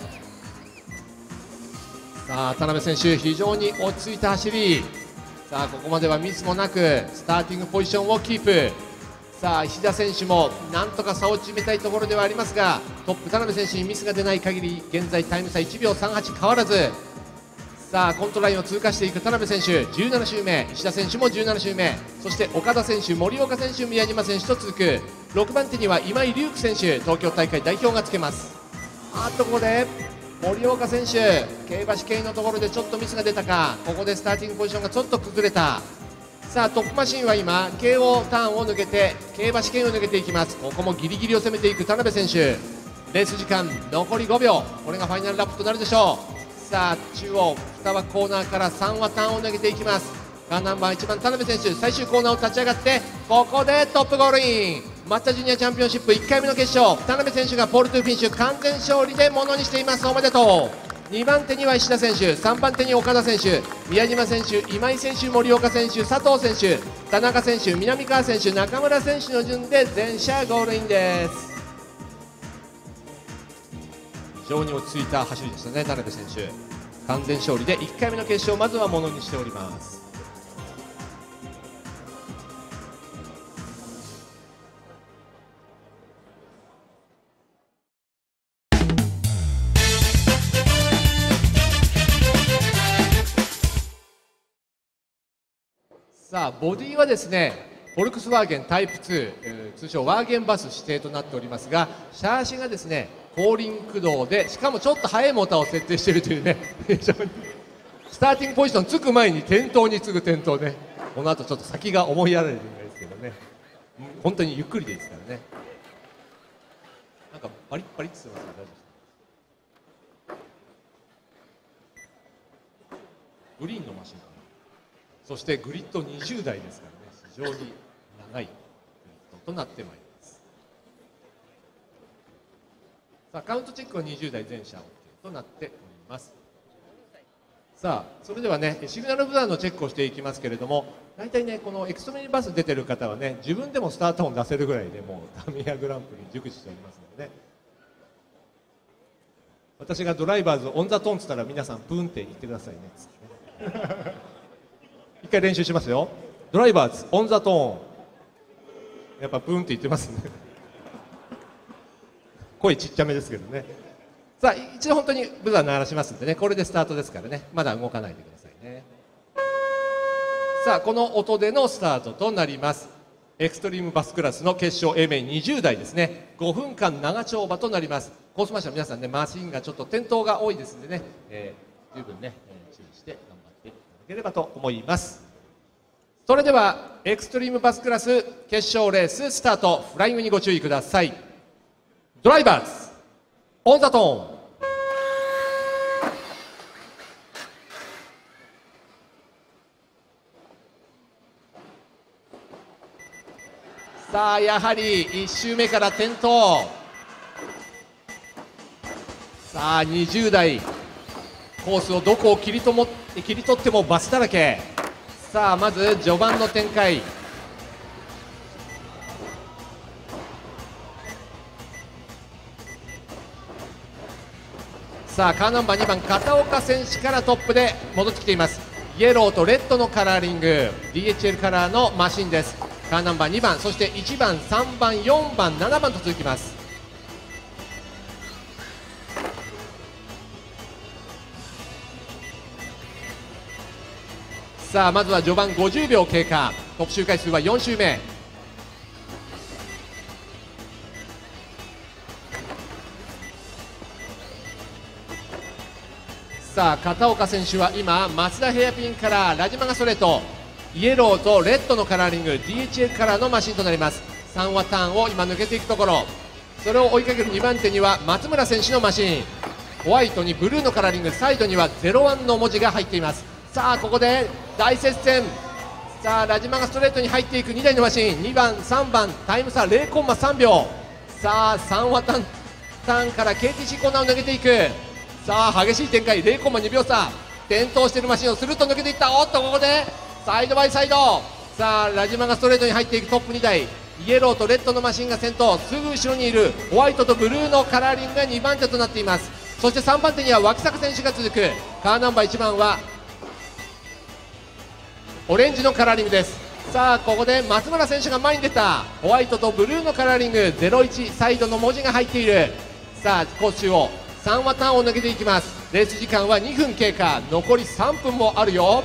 さあ田辺選手、非常に落ち着いた走り。さあここまではミスもなくスターティングポジションをキープ。さあ石田選手もなんとか差を縮めたいところではありますが、トップ田辺選手にミスが出ない限り現在タイム差1秒38変わらず。さあコントラインを通過していく田辺選手17周目、石田選手も17周目、そして岡田選手、森岡選手、宮島選手と続く。6番手には今井隆輝選手、東京大会代表がつけます。ここで森岡選手、競馬試験のところでちょっとミスが出たか。ここでスターティングポジションがちょっと崩れた。さあトップマシンは今京王ターンを抜けて競馬試験を抜けていきます。ここもギリギリを攻めていく田辺選手。レース時間残り5秒、これがファイナルラップとなるでしょう。さあ中央2輪コーナーから3輪ターンを投げていきます。カーナンバー1番田辺選手、最終コーナーを立ち上がってここでトップゴールイン。マツダジュニアチャンピオンシップ1回目の決勝、田辺選手がポールトゥフィニッシュ完全勝利でものにしています。おめでとう。2番手には石田選手、3番手に岡田選手、宮島選手、今井選手、森岡選手、佐藤選手、田中選手、南川選手、中村選手の順で全車ゴールインです。非常に落ち着いた走りでしたね。田辺選手完全勝利で1回目の決勝、まずはものにしております。さあボディはですねフォルクスワーゲンタイプ2、通称ワーゲンバス指定となっておりますが、シャーシがですね後輪駆動で、しかもちょっと速いモーターを設定しているというね非常にスターティングポジションつく前に転倒に次ぐ転倒ね。この後ちょっと先が思いやられるんですけどね、本当にゆっくりでいいですからね。なんかバリッバリッとしてますけど大丈夫ですか。グリーンのマシンかな。そしてグリッド20台ですからね、非常に長いグリッドとなってまいります。さあカウントチェックは20台全車 OK となっております。さあそれではねシグナルブザーのチェックをしていきますけれども、大体ねこのエクストリームバス出てる方はね自分でもスタート音出せるぐらいでもうタミヤグランプリ熟知しておりますのでね、私がドライバーズオンザトーンっつったら皆さんプーンって言ってくださいねっつってね一回練習しますよ。ドライバーズオンザトーン、やっぱプーンって言ってますね声ちっちゃめですけどね。さあ一度本当にブザー鳴らしますんでね、これでスタートですからね、まだ動かないでくださいね。さあこの音でのスタートとなります。エクストリームバスクラスの決勝 A メイン20台ですね。5分間長丁場となります。コースマッシュは皆さんねマシンがちょっと転倒が多いですんでね、十分ね、注意して頑張っていただければと思います。それではエクストリームバスクラス決勝レーススタート。フライングにご注意ください。ドライバーズオンザトーン。さあやはり1周目から転倒。さあ20台コースをどこを切り取ってもバスだらけ。さあまず序盤の展開。さあカーナンバー2番片岡選手からトップで戻ってきています。イエローとレッドのカラーリング DHL カラーのマシンです。カーナンバー2番、そして1番、3番、4番、7番と続きます。 さあまずは序盤50秒経過、トップ周回数は4周目。さあ片岡選手は今松田ヘアピンからラジマガストレート、イエローとレッドのカラーリング DHL カラーのマシンとなります。3話ターンを今抜けていくところ、それを追いかける2番手には松村選手のマシン、ホワイトにブルーのカラーリング、サイドには01の文字が入っています。さあここで大接戦、さあラジマガストレートに入っていく2台のマシン、2番3番タイム差0コンマ3秒。さあ3話ターンから KTC コーナーを抜けていく。さあ激しい展開、0コンマ2秒差、転倒しているマシンをスルッと抜けていった。おっとここでサイドバイサイド、さあラジマガストレートに入っていくトップ2台、イエローとレッドのマシンが先頭、すぐ後ろにいるホワイトとブルーのカラーリングが2番手となっています。そして3番手には脇坂選手が続く。カーナンバー1番はオレンジのカラーリングです。さあここで松村選手が前に出た。ホワイトとブルーのカラーリング01サイドの文字が入っている。さあコース中を3話ターンを抜けていきます。レース時間は2分経過、残り3分もあるよ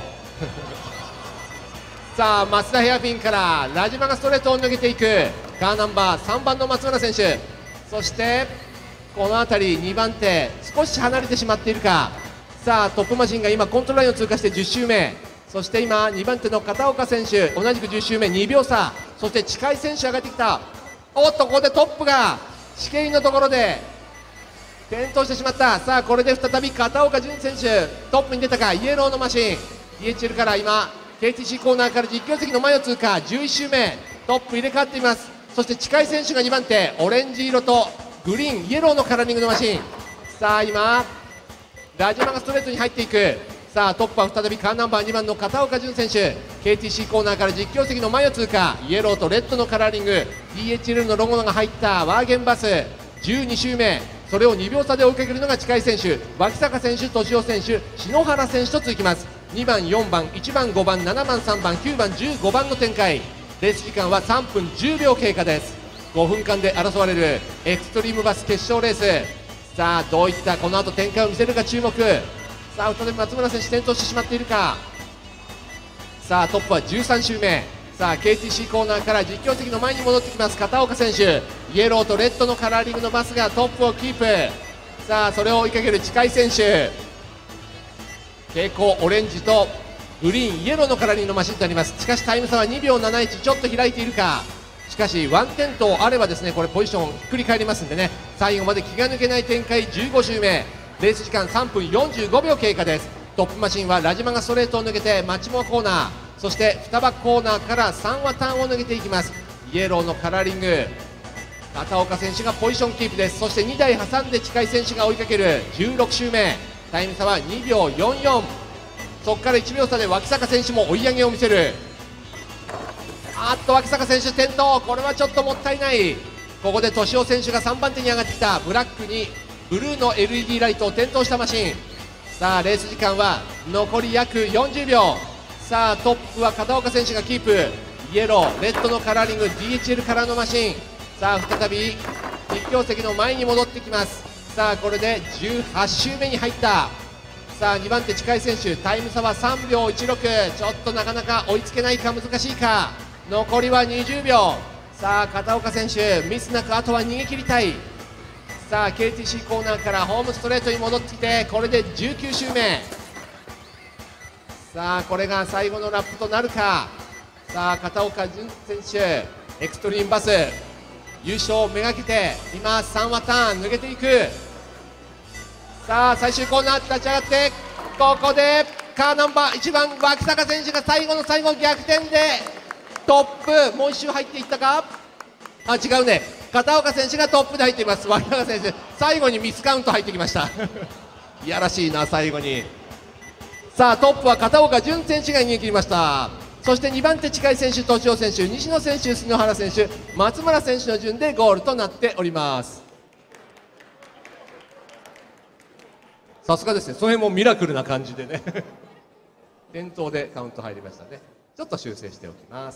さあ松田ヘアピンからラジマガストレートを抜けていくカーナンバー3番の松村選手、そしてこの辺り2番手少し離れてしまっているか。さあトップマシンが今コントロールラインを通過して10周目、そして今2番手の片岡選手同じく10周目2秒差、そして近い選手上がってきた。おっとここでトップが試験のところで転倒してしまった。さあこれで再び片岡潤選手トップに出たか。イエローのマシン DHL から今 KTC コーナーから実況席の前を通過、11周目トップ入れ替わっています。そして近い選手が2番手、オレンジ色とグリーンイエローのカラーリングのマシン。さあ今ラジマガストレートに入っていく。さあトップは再びカーナンバー2番の片岡潤選手、 KTC コーナーから実況席の前を通過、イエローとレッドのカラーリング DHL のロゴが入ったワーゲンバス。12周目、それを2秒差で追いかけるのが近い選手、脇坂選手、敏夫選手、篠原選手と続きます。2番4番1番5番7番3番9番15番の展開。レース時間は3分10秒経過です。5分間で争われるエクストリームバス決勝レース。さあどういったこの後展開を見せるか注目。さあ再び松村選手転倒してしまっているか。さあトップは13周目。さあ KTC コーナーから実況席の前に戻ってきます片岡選手、イエローとレッドのカラーリングのバスがトップをキープ。さあそれを追いかける近い選手、蛍光オレンジとグリーンイエローのカラーリングのマシンとなります。しかしタイム差は2秒71、ちょっと開いているか。しかしワンテントあればですね、これポジションひっくり返りますんでね、最後まで気が抜けない展開。15周目、レース時間3分45秒経過です。トップマシンはラジマガストレートを抜けてマチモコーナー、そして双葉コーナーから3話ターンを抜けていきます。イエローのカラーリング、片岡選手がポジションキープです。そして2台挟んで近い選手が追いかける16周目、タイム差は2秒44、そこから1秒差で脇坂選手も追い上げを見せる。あっと脇坂選手転倒、これはちょっともったいない。ここで敏夫選手が3番手に上がってきた。ブラックにブルーの LED ライトを点灯したマシン。さあレース時間は残り約40秒。さあトップは片岡選手がキープ、イエローレッドのカラーリング DHL カラーのマシン。さあ再び実況席の前に戻ってきます。さあこれで18周目に入った。さあ2番手近い選手、タイム差は3秒16、ちょっとなかなか追いつけないか、難しいか。残りは20秒。さあ片岡選手ミスなくあとは逃げ切りたい。さあ KTC コーナーからホームストレートに戻ってきて、これで19周目。さあこれが最後のラップとなるか。さあ片岡潤選手エクストリームバス優勝をめがけて今3話ターン抜けていく。さあ最終コーナー立ち上がって、ここでカーナンバー1番脇坂選手が最後の最後逆転でトップ、もう一周入っていったか。あ違うね、片岡選手がトップで入っています。脇坂選手最後にミスカウント入ってきましたいやらしいな最後に。さあトップは片岡潤選手が逃げ切りました。そして2番手近い選手、敏夫選手、西野選手、篠原選手、松村選手の順でゴールとなっております。さすがですね、その辺もミラクルな感じでね転倒でカウント入りましたね。ちょっと修正しておきます。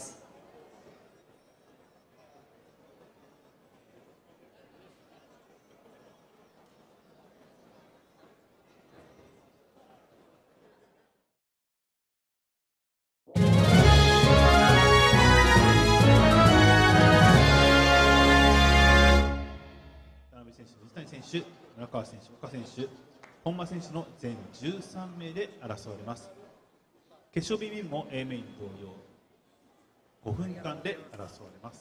村川選手、岡選手、本間選手の全13名で争われます。決勝 B メインも A メイン同様5分間で争われます。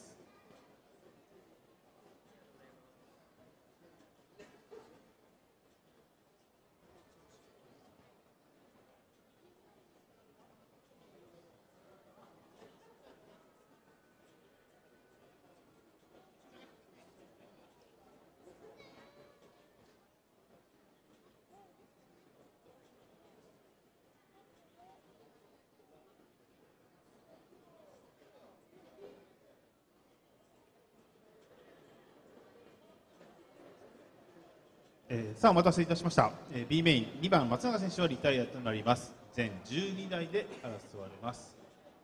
さあお待たせいたしました、B メイン2番松永選手はリタイアとなります。全12台で争われます。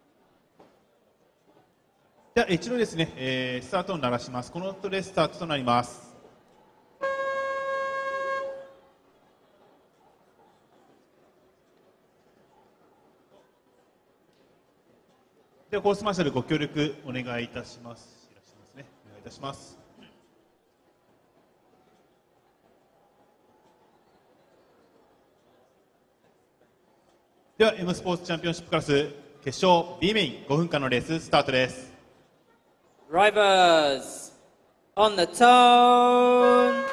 では一度ですね、スタートを鳴らします。この音でスタートとなります。ではコースマーシャルご協力お願いいたします。いらっしゃいますね。お願いいたします。では M スポーツチャンピオンシップクラス決勝 B メイン5分間のレーススタートです。 Drivers on the tone.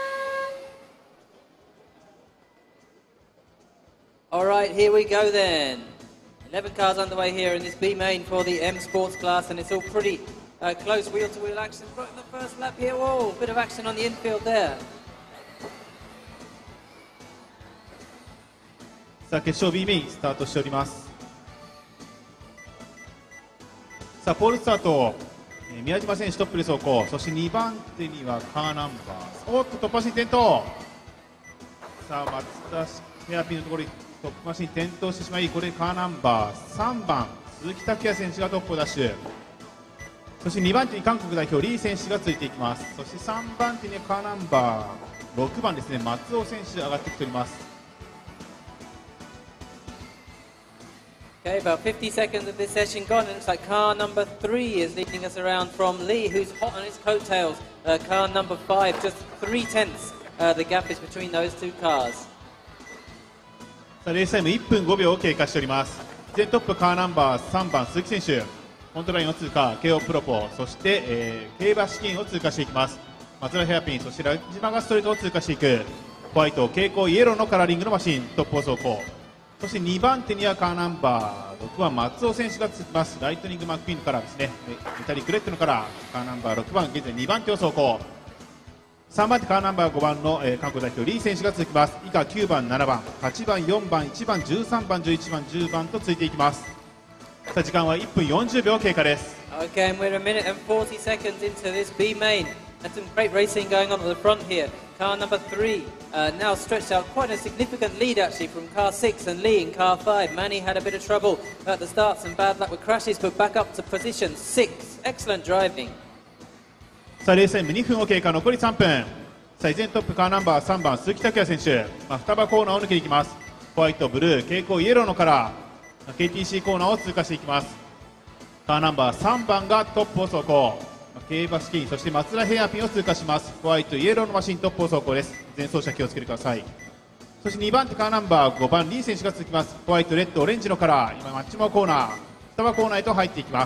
Alright, here we go then. 11 cars underway here in this B main for the M Sports class, and it's all pretty close wheel to wheel action. Right in the first lap here, whoa, bit of action on the infield there. さあ決勝 B メインスタートしております。さあポールスタート、宮島選手トップで走行、そして2番手にはカーナンバー、おっとトップマシン転倒。さあ松田ヘアピンのところにトップマシン転倒してしまい、これカーナンバー3番鈴木拓也選手がトップをダッシュ、そして2番手に韓国代表リー選手がついていきます。そして3番手にはカーナンバー6番ですね、松尾選手上がってきております。 Okay, about 50 seconds of this session gone, and it looks like car number 3 is leading us around from Lee, who's hot on his coattails. Car number 5, just 3/10 the gap is between those two cars. さあレースタイム1分5秒を経過しております。全トップカーナンバー3番鈴木選手、コントラインを通過、KOプロポ、そして、競馬資金を通過していきます。松田ヘアピン、そしてラジマガストレートを通過していく。ホワイト、蛍光イエローのカラーリングのマシントップを走行、そして2番手にはカーナンバー6番松尾選手がつきます。ライトニングマックイーンのカラーですね、メタリックレッドのカラー、カーナンバー6番現在2番手を走行、3番手カーナンバー5番の、韓国代表リー選手が続きます。以下9番7番8番4番1番13番11番10番と続いていきます。さあ時間は1分40秒経過です。 Okay, and we're a minute and 40 seconds into this B main. And some great racing going on at the front here. Car number 3 now stretched out quite a significant lead actually from car 6 and Lee in car 5. Manny had a bit of trouble at the start, some bad luck with crashes, but back up to position 6. Excellent driving. さあレースタイム2分を経過、残り3分。さあ依然トップカーナンバー3番鈴木拓也選手、双葉コーナーを抜けていきます。ホワイト、ブルー、蛍光イエローのカラー、KTC コーナーを通過していきます。カーナンバー3番がトップを走行、競馬資金、そして松田ヘアピンを通過します。ホワイト、イエローのマシントップを走行です。前走者気をつけてください。そして2番手カーナンバー5番リー選手が続きます。ホワイト、レッド、オレンジのカラー、今マッチモコーナー、双葉コーナーへと入っていきます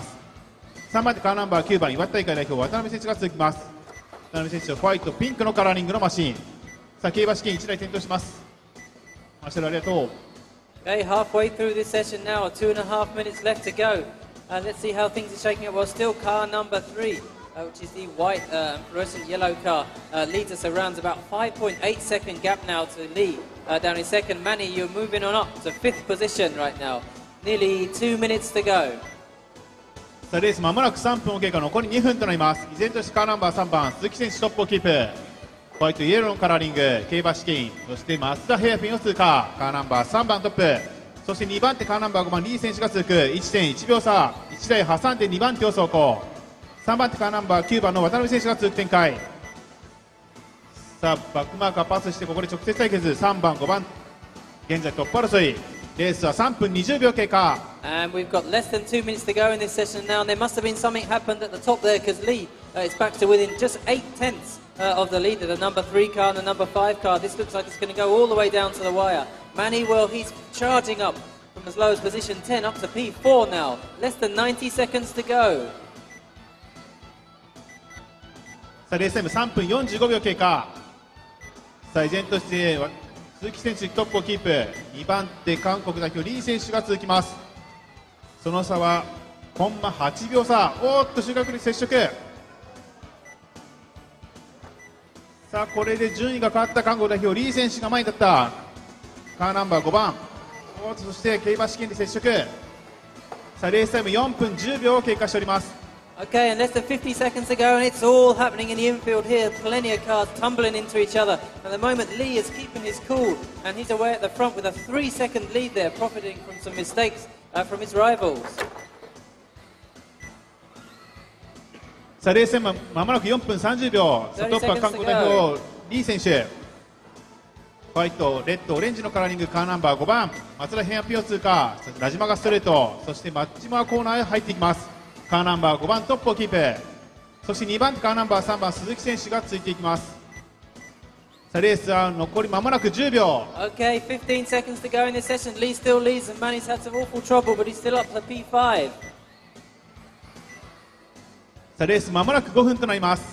。3番手カーナンバー9番岩手大会代表渡辺選手が続きます。渡辺選手、ホワイト、ピンクのカラーリングのマシン。さあ競馬資金1台転倒します。マシャルありがとう。 Okay, halfway through this session now, 2.5 minutes left to go. Let's see how things are shaking up. Well, still car number 3, which is the white fluorescent yellow car, leads us around about 5.8 second gap now to Lee. Down in second, Manny, you're moving on up to 5th position right now. Nearly 2 minutes to go. さあレースまもなく3分を経過、残り2分となります。依然としてカーナンバー3番鈴木選手トップをキープ。ホワイトイエローのカラーリング、競馬資金、そして松田ヘアピンを通過。カーナンバー3番トップ、そして2番手カーナンバー5番リー選手が続く。 1.1 秒差、1台挟んで2番手を走行。3番手カーナンバー9番の渡辺選手が続く展開。さあバックマーカーパスして、ここで直接対決。3番5番現在トップ争い。レースは3分20秒経過。 And we've got less than 2 minutes to go in this session now. And there must have been something happened at the top there, because Lee It's back to within just 8/10 of the leader, the number 3 car and the number 5 car. This looks like it's going to go all the way down to the wire. Manny, well, he's charging up from as low as position 10 up to P4 now. Less than 90 seconds to go. さあレースタイム3分45秒経過。さあ依然として鈴木選手トップをキープ。2番手韓国代表リー選手が続きます。その差はコンマ8秒差。おっと修学に接触。さあこれで順位が変わった韓国代表リー選手が前に立った。カーナンバー5番。おっとそして競馬試験で接触。さあレースタイム4分10秒を経過しております。 Okay, and less than 50 seconds to go, and it's all happening in the infield here. Plenty of cars tumbling into each other. At the moment, Lee is keeping his cool, and he's away at the front with a 3-second lead there, profiting from some mistakes from his rivals. さあレースタイムまもなく4分30秒。トップは韓国代表リー選手。ホワイト、レッド、オレンジのカラーリング、カーナンバー5番松田平安ピオ通過。ラジマがストレート、そしてマッチマーコーナーへ入っていきます。カーナンバー5番トップをキープ。そして2番手カーナンバー3番鈴木選手がついていきます。さあレースは残りまもなく10秒。 Okay, 15 seconds to go in this session. Lee still leads, and Manny's had some awful trouble, but he's still up to P5. さあレースまもなく5分となります。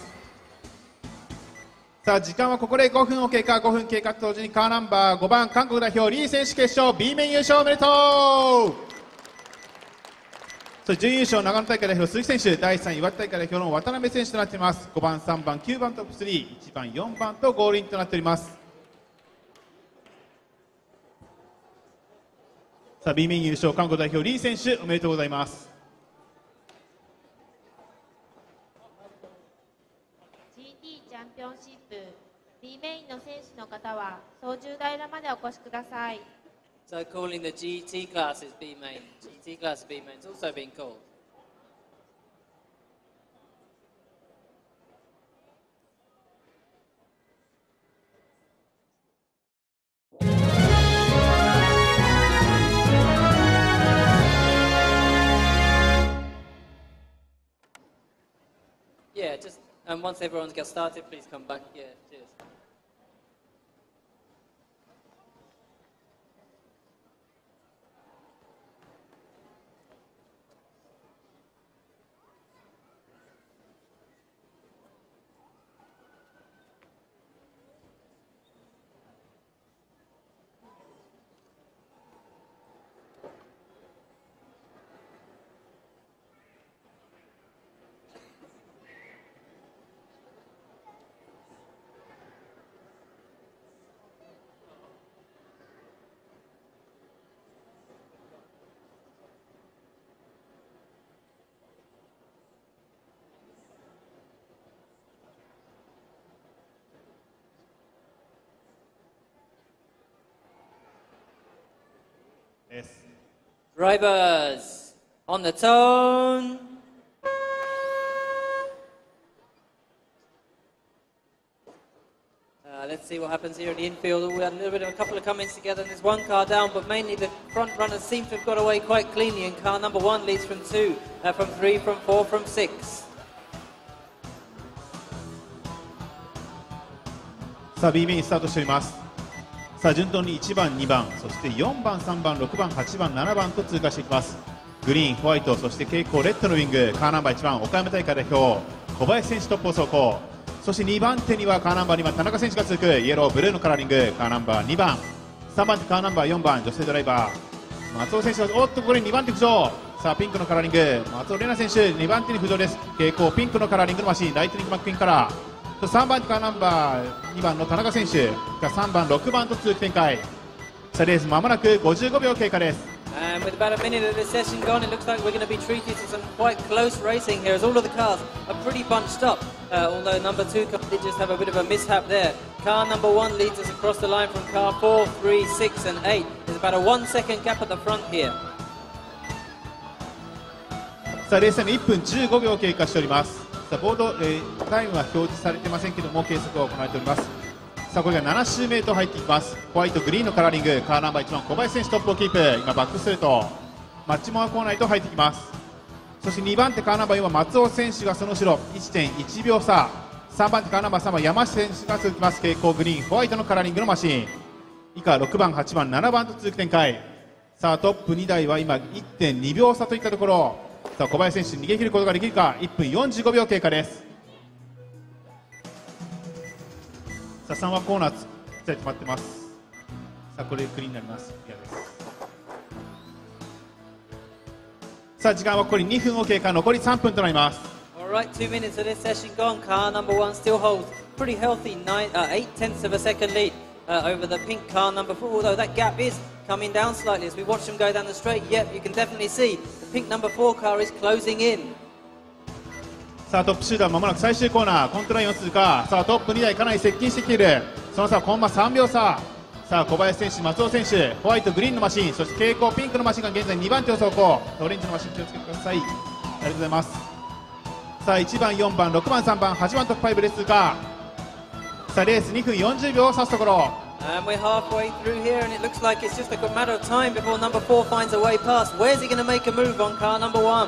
さあ時間はここで5分を経過。5分経過と同時にカーナンバー5番韓国代表リー選手決勝 B 面優勝おめでとう。そして準優勝長野大会代表鈴木選手、第3位岩手大会代表の渡辺選手となっています。5番3番9番トップ3、1番4番とゴールインとなっております。さあ B 面優勝韓国代表リー選手おめでとうございます。 GT チャンピオンシップ B メインの選手の方は操縦台までお越しください。 So calling the GT class is B main. GT class B main is also being called. Yeah, just once everyone's got started, please come back. Yeah, cheers. Drivers on the tone. Let's see what happens here in the infield. We had a little bit of a couple of comments together, and there's one car down, but mainly the front runners seem to have got away quite cleanly, and car number 1 leads from 2, from 3, from 4, from 6. さあ B メインスタートしております。さあ順当に1番2番そして4番3番6番8番7番と通過していきます。グリーンホワイトそして蛍光レッドのウィングカーナンバー1番岡山大会代表小林選手トップを走行。そして2番手にはカーナンバー2番田中選手が続く。イエローブルーのカラーリングカーナンバー2番3番手カーナンバー4番女性ドライバー松尾選手がおっとここで2番手浮上。さあピンクのカラーリング松尾玲奈選手2番手に浮上です。蛍光ピンクのカラーリングのマシンライトニングマックイーンカラー3番手カーナンバー2番の田中選手が3番6番と続く展開。さあレースまもなく55秒経過です。 And with about a minute of this session gone, it looks like we're going to be treated to some quite close racing here, as all of the cars are pretty bunched up. Although number 2 did just have a bit of a mishap there. Car number 1 leads us across the line from car 4, 3, 6 and 8. There's about a 1-second gap at the front here. さあレースタイム1分15秒経過しております。さあボード、タイムは表示されてませんけども計測が行われております。さあこれが7周目と入っていきます。ホワイトグリーンのカラーリングカーナンバー1番小林選手トップをキープ。今バックストレートマッチモアコーナーへと入っていきます。 そして2番手カーナンバー4番松尾選手がその後ろ 1.1 秒差、3番手カーナンバー3番山下選手が続きます。蛍光グリーンホワイトのカラーリングのマシン、以下6番8番7番と続く展開。さあトップ2台は今 1.2 秒差といったところ。さあ小林選手逃げ切ることができるか。1分45秒経過です。さあ3話コーナー止まってます。さあこれでクリーンになります。嫌です。さあ時間は残り2分を経過、残り3分となります。 Alright, 2 minutes of this session gone. Car number 1 still holds pretty healthy 8 tenths of a second lead over the pink car number 4, although that gap is coming down slightly as we watch them go down the straight. Yep, you can definitely see the pink number 4 car is closing in. さあトップ集団まもなく最終コーナー、コントラインを通過。さあトップ2台かなり接近してきている。その差はコンマ3秒差。さあ小林選手、松尾選手、ホワイトグリーンのマシン、そして蛍光ピンクのマシンが現在2番手を走行。オレンジのマシン気をつけてください。ありがとうございます。さあ1番4番6番3番8番トップ5で通過。さあレース2分40秒を指すところ。 And we're halfway through here, and it looks like it's just a matter of time before number 4 finds a way past. Where's he going to make a move on car number 1?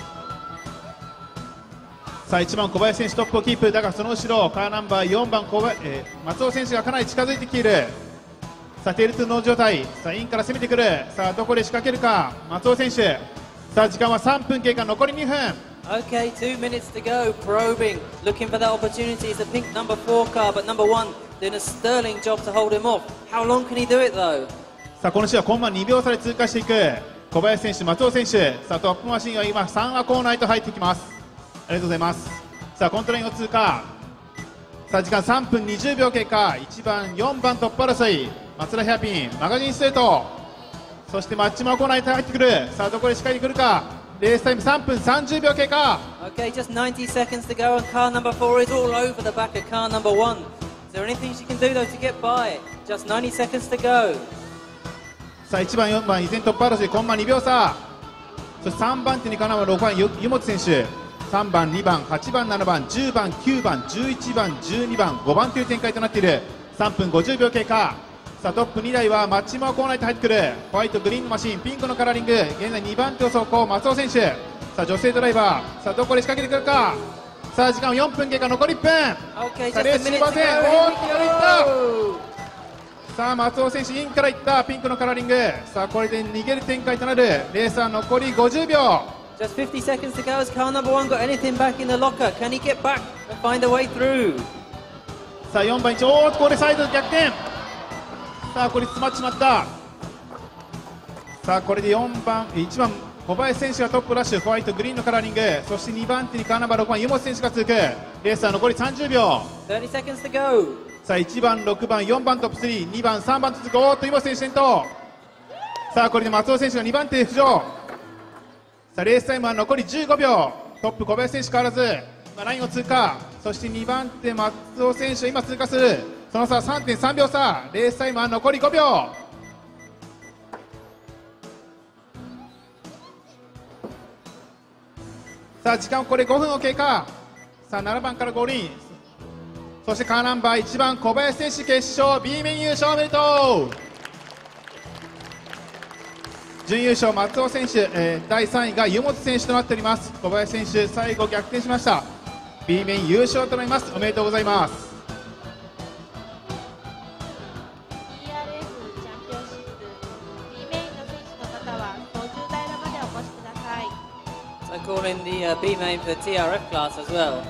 さあ1番小林選手トップをキープだが、その後ろカーナンバー4番松尾選手がかなり近づいてきている。さあテール2の状態。さあインから攻めてくる。さあどこで仕掛けるか松尾選手。さあ時間は3分経過、残り2分。 Okay, 2 minutes to go, probing, looking for that opportunity. It's the pink number 4 car, but number 1 doing a sterling job to hold him off. How long can he do it though? さあこの試合はコンマ2秒差で通過していく小林選手、松尾選手。さあトップマシンは今3話コーナーへと入ってきます。ありがとうございます。さあコントラインを通過。さあ時間3分20秒経過。1番4番トップ争い、松田ヘアピンマガジンストレート、そしてマッチマコーナーへと入ってくる。さあどこで仕掛けてくるか。レースタイム3分30秒経過。 Okay, just 90 seconds to go, and car number 4 is all over the back of car number 1. Is there anything she can do though to get by? Just 90 seconds to go. さあ1番4番依然トップ争い、コンマ2秒差。そして3番手にカーナンバー6番湯本選手、3番2番8番7番10番9番11番12番5番という展開となっている。3分50秒経過。さあトップ2台はマッチマーコーナーへと入ってくる。ホワイトグリーンのマシン、ピンクのカラーリング、現在2番手を走行松尾選手。さあ女性ドライバー、さあどこで仕掛けてくるか。さあ時間4分経過、残り1分。 Okay, さあ just レー a ス終 minute 盤 to 戦、大きなるいった。 go. さあ松尾選手インからいったピンクのカラーリング。さあこれで逃げる展開となる。レースは残り50秒。 Just 50 seconds to go. Has car number 1 got anything back in the locker? Can he get back and find a way through? さあ4番1、おーっとこれサイド逆転。さあこれ詰まってしまった。さあこれで1番小林選手がトップラッシュ、ホワイトグリーンのカラーリング、そして2番手にカーナンバー6番湯本選手が続く。レースは残り30秒。 30 seconds to go. さあ1番6番4番トップ3、2番3番と続く。おーっと湯本選手先頭。さあこれで松尾選手が2番手で浮上。さあレースタイムは残り15秒。トップ小林選手変わらず今ラインを通過。そして2番手松尾選手今通過する。その差は 3.3 秒差。レースタイムは残り5秒。さあ時間これ5分を経過。さあ7番からゴールイン。そしてカーナンバー1番小林選手決勝 B 面優勝おめでとう。準優勝松尾選手、第3位が湯本選手となっております。小林選手最後逆転しました。 B 面優勝となります。おめでとうございます。 TRF チャンピオンシップ B メインの選手の方は操縦台までお越しください。 So call in the B main for the TRF class as well.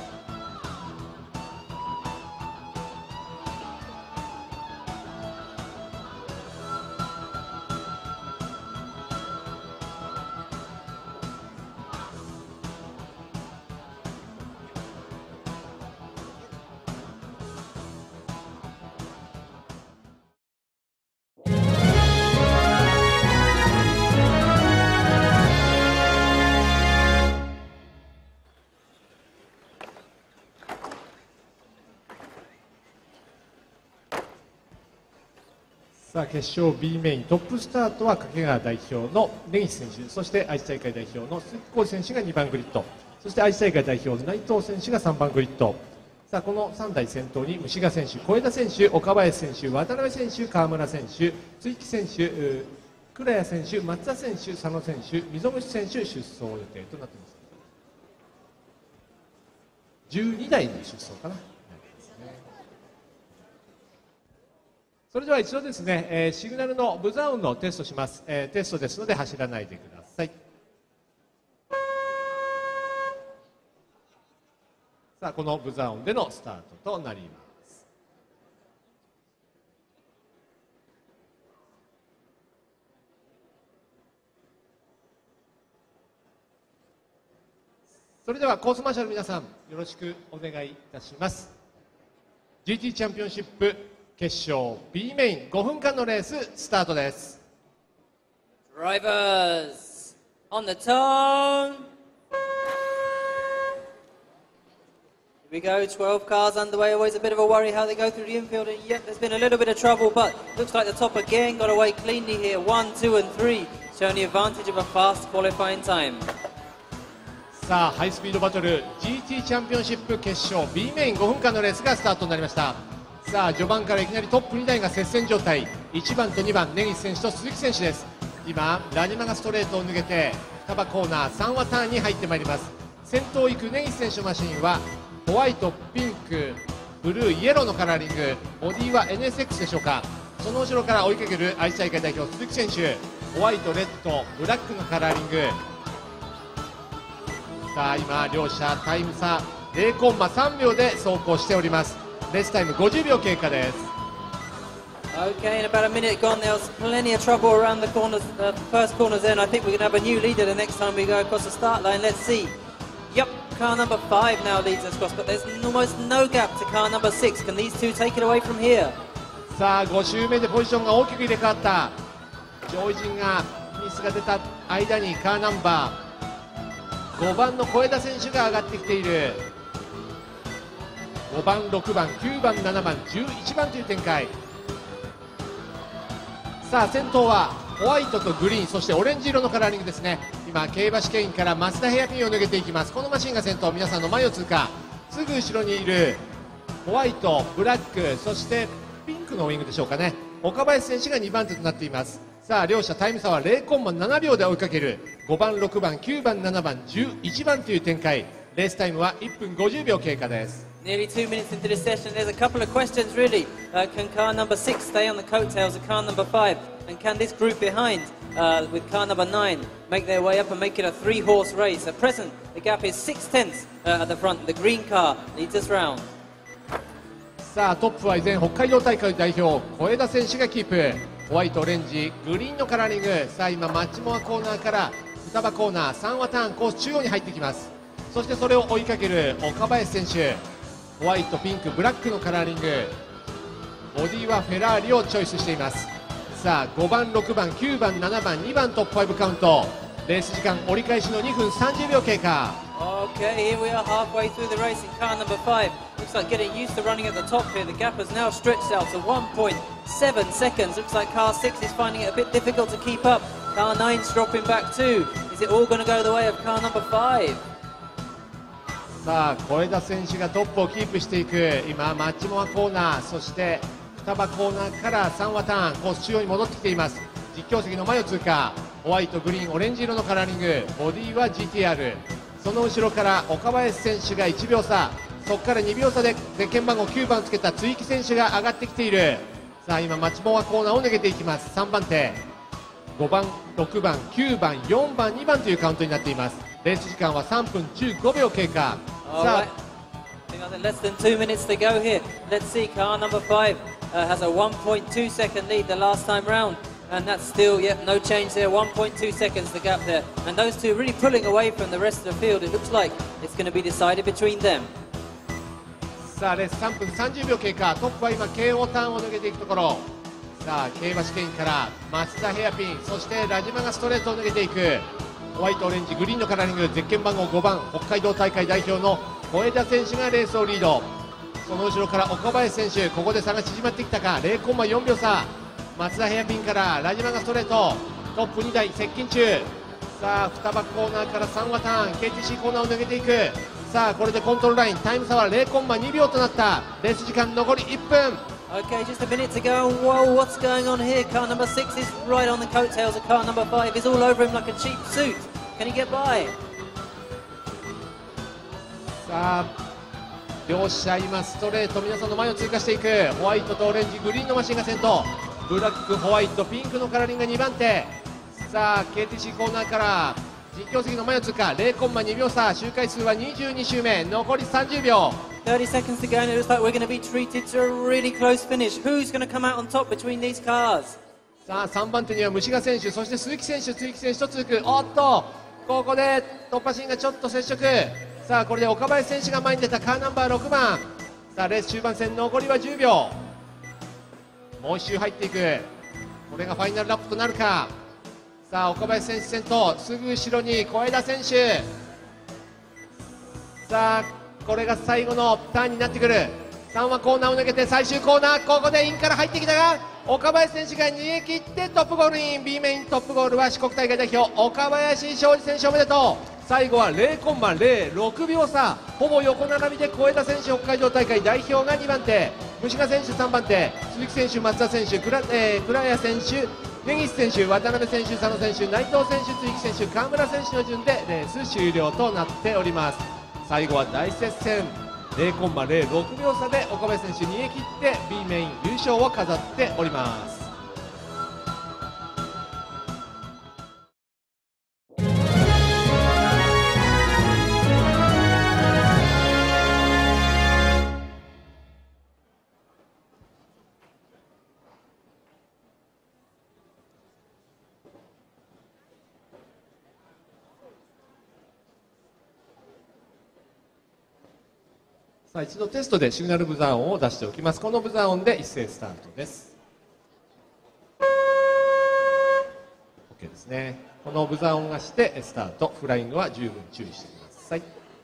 さあ決勝 B メイントップスタートは掛川代表の根岸選手、そして愛知大会代表の鈴木浩二選手が2番グリッド、そして愛知大会代表の内藤選手が3番グリッド。さあこの3台先頭に虫賀選手、小枝選手、岡林選手、渡辺選手、川村選手、追木選手、 倉谷選手、松田選手、佐野選手、溝口選手出走予定となっています。12台の出走かな。それでは一度ですね、シグナルのブザー音のテストします。テストですので走らないでください。さあ、このブザー音でのスタートとなります。それではコースマーシャル皆さん、よろしくお願いいたします。GT チャンピオンシップ決勝 B メイン5分間のレーススタートです。 Drivers on the turn. Here we go, 12 cars underway. Always a bit of a worry how they go through the infield, and yet there's been a little bit of trouble, but looks like the top again got away cleanly here. 1, 2 and 3 showing the advantage of a fast qualifying time. さあ、ハイスピードバトル GT チャンピオンシップ決勝 B メイン5分間のレースがスタートになりました。さあ、序盤からいきなりトップ2台が接戦状態。1番と2番、根岸選手と鈴木選手です。今ラニマがストレートを抜けて双葉コーナー3話ターンに入ってまいります。先頭を行く根岸選手のマシンはホワイト、ピンク、ブルー、イエローのカラーリング、ボディは NSX でしょうか。その後ろから追いかける愛知大会代表鈴木選手、ホワイト、レッド、ブラックのカラーリング。さあ、今両者タイム差0コンマ3秒で走行しております。レースタイム50秒経過です。 Okay, in about a minute gone, there was plenty of trouble around the corners, first corners there, and I think we're going to have a new leader the next time we go across the start line. Let's see. Yep, car number 5 now leads us across, but there's almost no gap to car number 6. Can these two take it away from here? さあ、5周目でポジションが大きく入れ替わった。上位陣がミスが出た間にカーナンバー5番の小枝選手が上がってきている。5番、6番、9番、7番、11番という展開。さあ、先頭はホワイトとグリーン、そしてオレンジ色のカラーリングですね。今競馬試験員から松田ヘアピンを抜けていきます。このマシンが先頭、皆さんの前を通過。すぐ後ろにいるホワイト、ブラック、そしてピンクのウイングでしょうかね、岡林選手が2番手となっています。さあ、両者タイム差は0コンマ7秒で追いかける。5番、6番、9番、7番、11番という展開。レースタイムは1分50秒経過です。 Nearly 2 minutes into this session, there's a couple of questions really. Can car number 6 stay on the coattails of car number 5? And can this group behind, with car number 9, make their way up and make it a 3-horse race? At present, the gap is 6/10 at the front. The green car leads us round. さあ、トップは依然北海道大会代表小枝選手がキープ。ホワイト、オレンジ、グリーンのカラーリング。さあ、今マッチモアコーナーから双葉コーナー3話ターンコース中央に入ってきます。そしてそれを追いかける岡林選手、ホワイト、ピンク、ブラックのカラーリング。ボディはフェラーリをチョイスしています。さあ、5番、6番、9番、7番、2番トップ5カウント。レース時間折り返しの2分30秒経過。 Okay, here we are halfway through the race in car number 5. Looks like getting used to running at the top here. The gap has now stretched out to 1.7 seconds. Looks like car 6 is finding it a bit difficult to keep up. Car 9's dropping back too. Is it all going to go the way of car number 5? さあ、小枝選手がトップをキープしていく。今マッチモアコーナー、そして双葉コーナーから3話ターンコース中央に戻ってきています。実況席の前を通過。ホワイト、グリーン、オレンジ色のカラーリング。ボディは GTR。その後ろから岡林選手が1秒差、そこから2秒差でゼッケン番号9番をつけた追記選手が上がってきている。さあ、今マッチモアコーナーを抜けていきます。3番手、5番、6番、9番、4番、2番というカウントになっています。レース時間は3分15秒経過。さあ、 less than 2 minutes to go here. Let's see, car number 5 has a 1.2 second lead the last time round. And that's still, no change there, 1.2 seconds the gap there. And those two really pulling away from the rest of the field. It looks like it's going to be decided between them. さあ、レース3分30秒経過。トップは今 KO ターンを抜けていくところ。さあ、競馬試験員から松田ヘアピン、そしてラジマがストレートを抜けていく。ホワイト、オレンジ、グリーンのカラーリング。ゼッケン番号5番、北海道大会代表の小枝選手がレースをリード。その後ろから岡林選手、ここで差が縮まってきたか。0コンマ4秒差。松田ヘアピンからラジマがストレート。トップ2台接近中。さあ、双葉コーナーから3話ターン KTC コーナーを抜けていく。さあ、これでコントロールライン、タイム差は0コンマ2秒となった。レース時間残り1分。 Okay, just a minute to go. Whoa, what's going on here? Car number 6 is right on the coattails of car number 5. Is all over him like a cheap suit. Can he get by? さあ両者今ストレート皆さんの前を通過していく。ホワイトとオレンジグリーンのマシンが先頭、ブラックホワイトピンクのカラーリングが2番手。さあ KTC コーナーから実況席の前を通過、 0.2 秒差、周回数は22周目、残り30秒。 30 seconds to go, and it looks like we're going to be treated to a really close finish. Who's going to come out on top between these cars? さあ3番手には虫賀選手、そして鈴木選手と続く。おっとここで突破シーンがちょっと接触。さあこれで岡林選手が前に出た。カーナンバー6番。さあレース終盤戦残りは10秒。もう1周入っていく。これがファイナルラップとなるか。さあ岡林選手先頭、すぐ後ろに小枝選手。さあこれが最後のターンになってくる。3はコーナーを抜けて最終コーナー、ここでインから入ってきたが岡林選手が逃げ切ってトップゴールイン。 B メイントップゴールは四国大会代表岡林昌司選手、おめでとう。最後は 0.06 秒差、ほぼ横並びで小枝選手、北海道大会代表が2番手、虫賀選手3番手、鈴木選手、松田選手、倉谷選手、根岸選手、渡辺選手、佐野選手、内藤選手、鈴木選手、川村選手の順でレース終了となっております。最後は大接戦、 0.06 秒差で岡林選手逃げ切って B メイン優勝を飾っております。さあ一度テストでシグナルブザー音を出しておきます。このブザー音で一斉スタートです。 OK ですね。このブザー音がしてスタート。フライングは十分注意してください。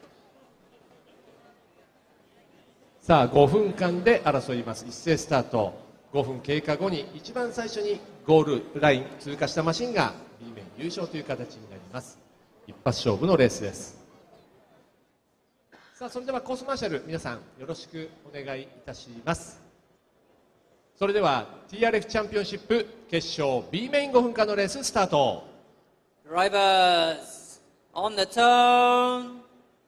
さあ5分間で争います。一斉スタート。5分経過後に一番最初にゴールライン通過したマシンが B 面優勝という形になります。一発勝負のレースです。さあそれではコースマーシャル、皆さんよろしくお願いいたします。それでは TRF チャンピオンシップ決勝 B メイン5分間のレーススタート。 Drivers on the tone.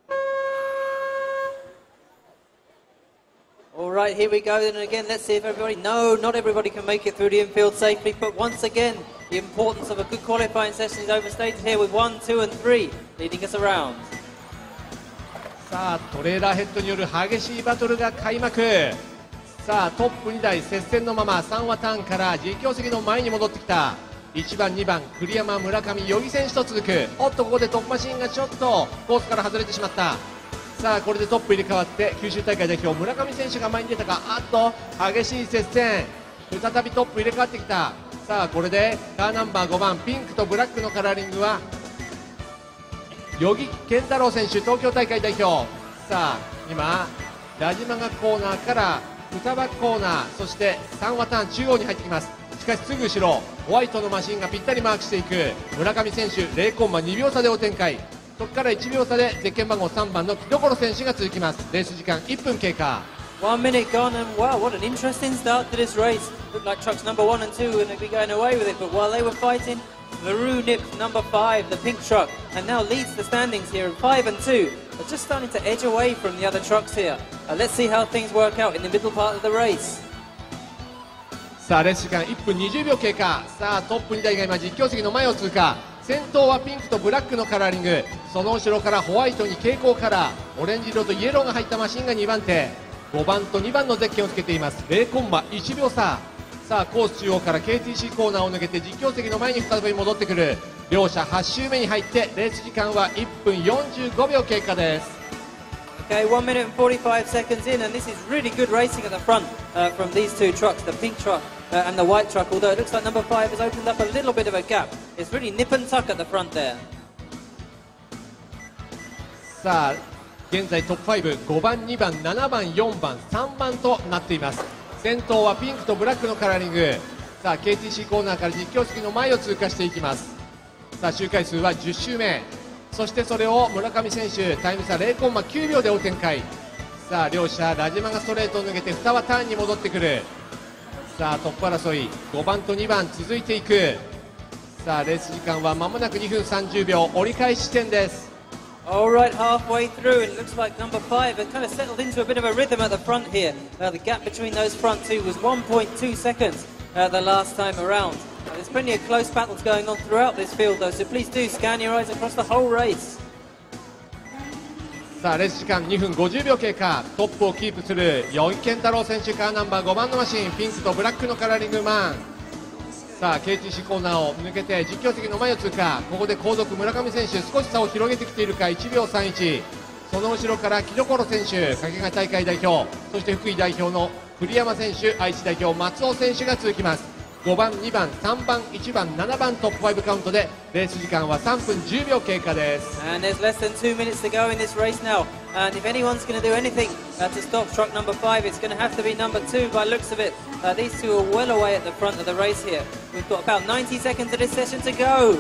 All right, here we go. And again, let's see if everybody. No, not everybody can make it through the infield safely. But once again, the importance of a good qualifying session is overstated here with 1, 2, and 3 leading us around. さあトレーラーヘッドによる激しいバトルが開幕。さあトップ2台接戦のまま3話ターンから実況席の前に戻ってきた1番2番栗山村上余木選手と続く。おっとここでトップマシンがちょっとコースから外れてしまった。さあこれでトップ入れ替わって九州大会代表村上選手が前に出たか。あっと激しい接戦、再びトップ入れ替わってきた。さあこれでカーナンバー5番ピンクとブラックのカラーリングは余木健太郎選手、東京大会代表。さあ今ラジマガコーナーから双葉コーナー、そして3話ターン中央に入ってきます。しかしすぐ後ろホワイトのマシンがぴったりマークしていく。村上選手 0.2 秒差で追う展開。そこから1秒差でゼッケン番号3番の木所選手が続きます。レース時間1分経過。 1 minute gone, and wow, what an interesting start to this race. Looked like trucks number 1 and 2 were going to be going away with it, but while they were fighting, Maru nipped number 5, the pink truck, and now leads the standings here. 5 and 2 are just starting to edge away from the other trucks here. Let's see how things work out in the middle part of the race. さあレース時間1分20秒経過。さあトップ2台が今実況席の前を通過。先頭はピンクとブラックのカラーリング、その後ろからホワイトに蛍光カラー、オレンジ色とイエローが入ったマシンが2番手、5番と2番のゼッケンをつけています。 0.1 秒差。さあコース中央から KTC コーナーを抜けて実況席の前に再び戻ってくる。両者8周目に入ってレース時間は1分45秒経過です。 Okay, 1 minute and 45 seconds in, and this is really good racing at the front from these two trucks, the pink truck and the white truck, although it looks like number 5 has opened up a little bit of a gap. It's really nip and tuck at the front there. さあ現在トップ5、5番、2番、7番、4番、3番となっています。先頭はピンクとブラックのカラーリング。さあ KTC コーナーから実況席の前を通過していきます。さあ周回数は10周目、そしてそれを村上選手タイム差 0.9 秒で追う展開。 さあ両者ラジマがストレートを抜けて2はターンに戻ってくる。さあトップ争い5番と2番続いていく。さあレース時間は間もなく2分30秒、折り返し地点です。 Alright, halfway through, and it looks like number 5 has kind of settled into a bit of a rhythm at the front here. The gap between those front two was 1.2 seconds the last time around. There's plenty of close battles going on throughout this field though, so please do scan your eyes across the whole race. さあレース時間2分50秒経過、トップをキープする余井健太郎選手、カーナンバー5番のマシン、ピンクとブラックのカラーリングマン。さあ KTC コーナーを抜けて実況席の前を通過。ここで後続村上選手少し差を広げてきているか、1秒31。その後ろから木所選手、掛川大会代表、そして福井代表の栗山選手、愛知代表松尾選手が続きます。5番、2番、3番、1番、7番トップ5カウントでレース時間は3分10秒経過です。 And there's less than 2 minutes to go in this race now, and if anyone's going to do anything to stop truck number 5, it's going to have to be number 2 by looks of it. These two are well away at the front of the race here. We've got about 90 seconds of this session to go.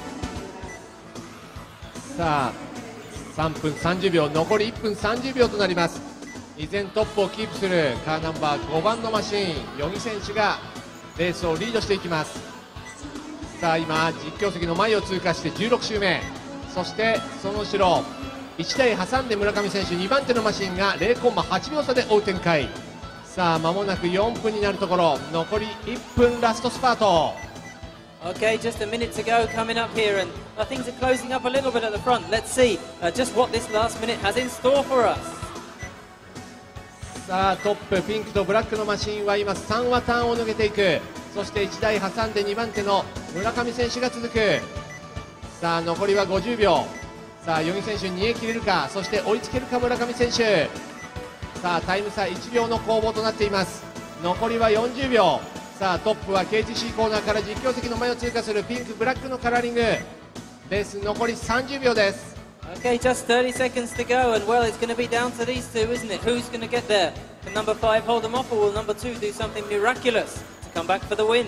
さあ3分30秒、残り1分30秒となります。依然トップをキープするカーナンバー5番のマシン、余木選手がレースをリードしていきます。さあ今実況席の前を通過して16周目、そしてその後ろ1台挟んで村上選手、2番手のマシンが 0.8 秒差で追う展開。さあ間もなく4分になるところ、残り1分ラストスパート。 Okay, just a minute to go coming up here, and things are closing up a little bit at the front. Let's see just what this last minute has in store for us. さあトップピンクとブラックのマシンは今3はターンを抜けていく。そして1台挟んで2番手の村上選手が続く。さあ残りは50秒。さあ余木選手逃げ切れるか、そして追いつけるか村上選手。さあタイム差1秒の攻防となっています。残りは40秒。さあトップは KTC コーナーから実況席の前を通過するピンクブラックのカラーリング。レース残り30秒です。 Okay, just 30 seconds to go, and well, it's going to be down to these two, isn't it? Who's going to get there? Can number 5 hold them off, or will number 2 do something miraculous to come back for the win?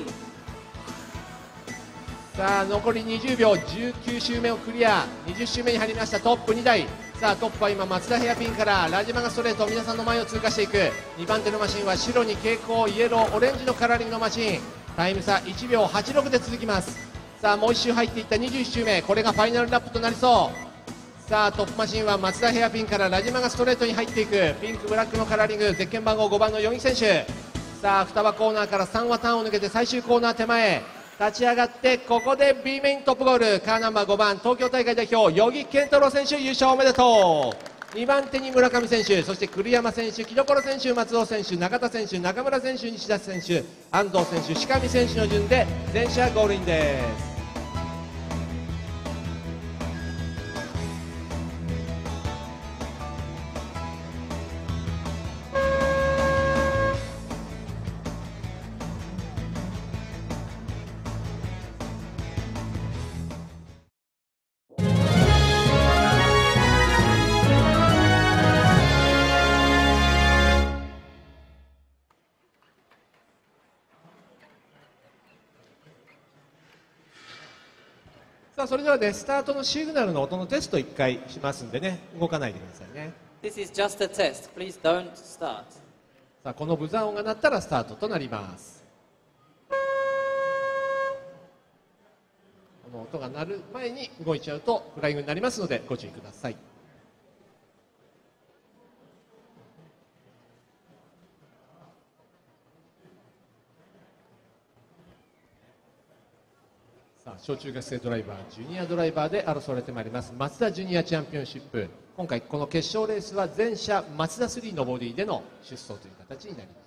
さあ残り20秒、19周目をクリア、20周目に入りました。トップ2台。さあトップは今松田ヘアピンからラジマがストレート、皆さんの前を通過していく。2番手のマシンは白に蛍光、イエロー、オレンジのカラーリングのマシン。タイム差1秒86で続きます。さあもう1周入っていった21周目、これがファイナルラップとなりそう。さあトップマシンは松田ヘアピンからラジマがストレートに入っていく。ピンクブラックのカラーリング、ゼッケン番号5番の余木選手。さあ双葉コーナーから3はターンを抜けて最終コーナー手前立ち上がって、ここで B メイントップゴール、カーナンバー5番東京大会代表余木健太郎選手、優勝おめでとう。2番手に村上選手、そして栗山選手、木所選手、松尾選手、中田選手、中村選手、西田選手、安藤選手、鹿見選手の順で全車ゴールインです。さあそれではね、スタートのシグナルの音のテスト1回しますんでね、動かないでくださいね。 This is just a test. Please don't start. さあこのブザー音が鳴ったらスタートとなります。この音が鳴る前に動いちゃうとフライングになりますのでご注意ください。小中学生ドライバー、ジュニアドライバーで争われてまいりますマツダジュニアチャンピオンシップ。今回この決勝レースは全車マツダ3のボディでの出走という形になります。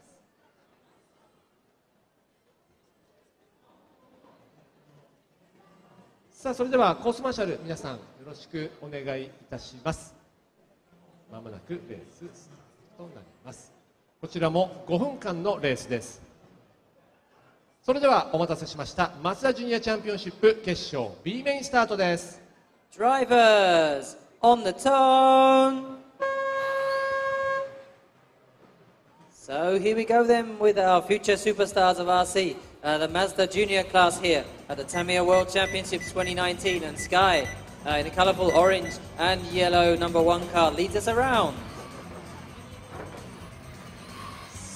さあそれではコースマーシャル、皆さんよろしくお願いいたします。まもなくレーススタートとなります。こちらも5分間のレースです。それではお待たせしました、マツダジュニアチャンピオンシップ決勝 B メインスタートです。 Drivers on the tone. So here we go then with our future superstars of RC, the Mazda Junior class here at the Tamiya World Championships 2019, and Sky in the colourful orange and yellow number 1 car leads us around.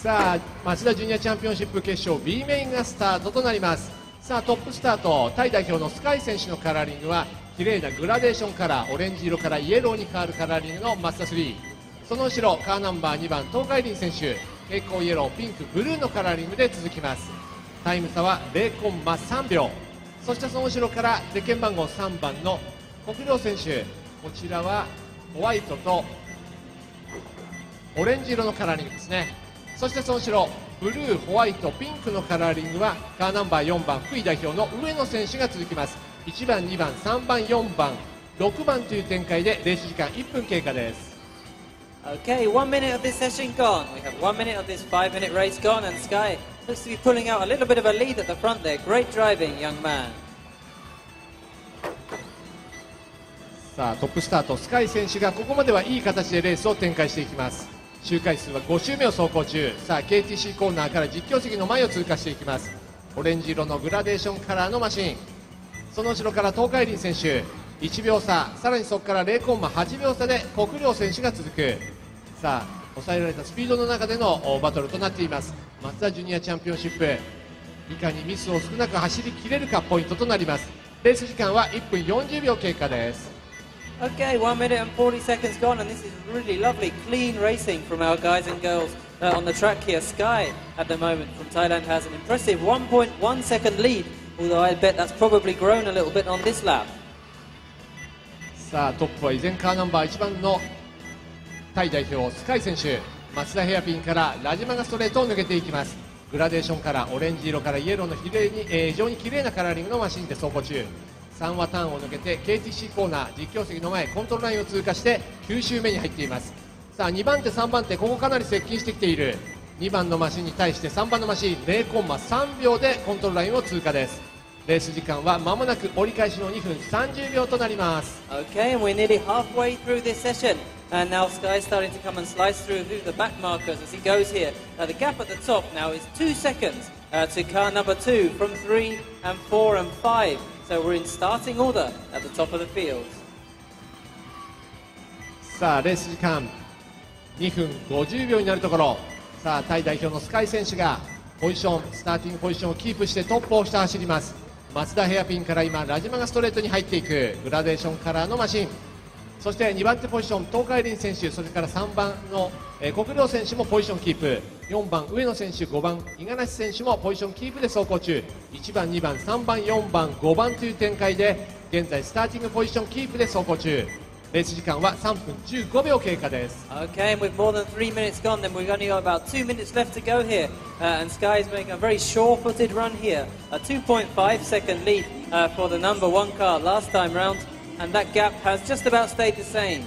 さあマツダジュニアチャンピオンシップ決勝 B メインがスタートとなります。さあトップスタート、タイ代表のスカイ選手のカラーリングは綺麗なグラデーションカラー、オレンジ色からイエローに変わるカラーリングのマツダ3。その後ろカーナンバー2番東海林選手、蛍光イエロー、ピンク、ブルーのカラーリングで続きます。タイム差は0コンマ3秒。そしてその後ろからゼッケン番号3番の国領選手、こちらはホワイトとオレンジ色のカラーリングですね。そしてその後ろブルー、ホワイト、ピンクのカラーリングはカーナンバー4番福井代表の上野選手が続きます。1番、2番、3番、4番、6番という展開でレース時間1分経過です。 Okay, 1 minute of this session gone. We have 1 minute of this 5-minute race gone, and Sky looks to be pulling out a little bit of a lead at the front there. Great driving, young man. さあトップスタート、スカイ選手がここまではいい形でレースを展開していきます。周回数は5周目を走行中。さあ KTC コーナーから実況席の前を通過していきます。オレンジ色のグラデーションカラーのマシン、その後ろから東海林選手1秒差、さらにそこから0コンマ8秒差で国領選手が続く。さあ抑えられたスピードの中でのバトルとなっています。マツダジュニアチャンピオンシップ、いかにミスを少なく走りきれるかポイントとなります。レース時間は1分40秒経過です。 Okay, 1 minute and 40 seconds gone, and this is really lovely, clean racing from our guys and girls on the track here. Sky, at the moment, from Thailand, has an impressive 1.1 second lead, although I bet that's probably grown a little bit on this lap. さあトップは依然カーナンバー1番のタイ代表スカイ選手、松田ヘアピンからラジマがストレートを抜けていきます。グラデーションからオレンジ色からイエローの非常に綺麗なカラーリングのマシンで走行中。3話ターンを抜けて KTC コーナー実況席の前コントロールラインを通過して9周目に入っています。さあ2番手3番手、ここかなり接近してきている。2番のマシンに対して3番のマシン0コンマ3秒でコントロールラインを通過です。レース時間は間もなく折り返しの2分30秒となります。 Okay, and we're nearly halfway through this session, and now Sky is starting to come and slice through the back markers as he goes here. The gap at the top now is 2 seconds to car number 2 from 3 and 4 and 5. So we're in starting order at the top of the field. さあレース時間2分50秒になるところ。さあタイ代表のスカイ選手がポジション、スターティングポジションをキープしてトップを下走ります。松田ヘアピンから今ラジマがストレートに入っていくグラデーションカラーのマシン、そして2番手ポジション東海林選手、それから3番の国領選手もポジションキープ、4番上野選手、5番五十嵐選手もポジションキープで走行中。1番、2番、3番、4番、5番という展開で現在スターティングポジションキープで走行中。レース時間は3分15秒経過です。 Okay, and with more than 3 minutes gone, then we've only got about 2 minutes left to go here. And Sky is making a very sure-footed run here. A 2.5 second lead for the number 1 car last time round. And that gap has just about stayed the same.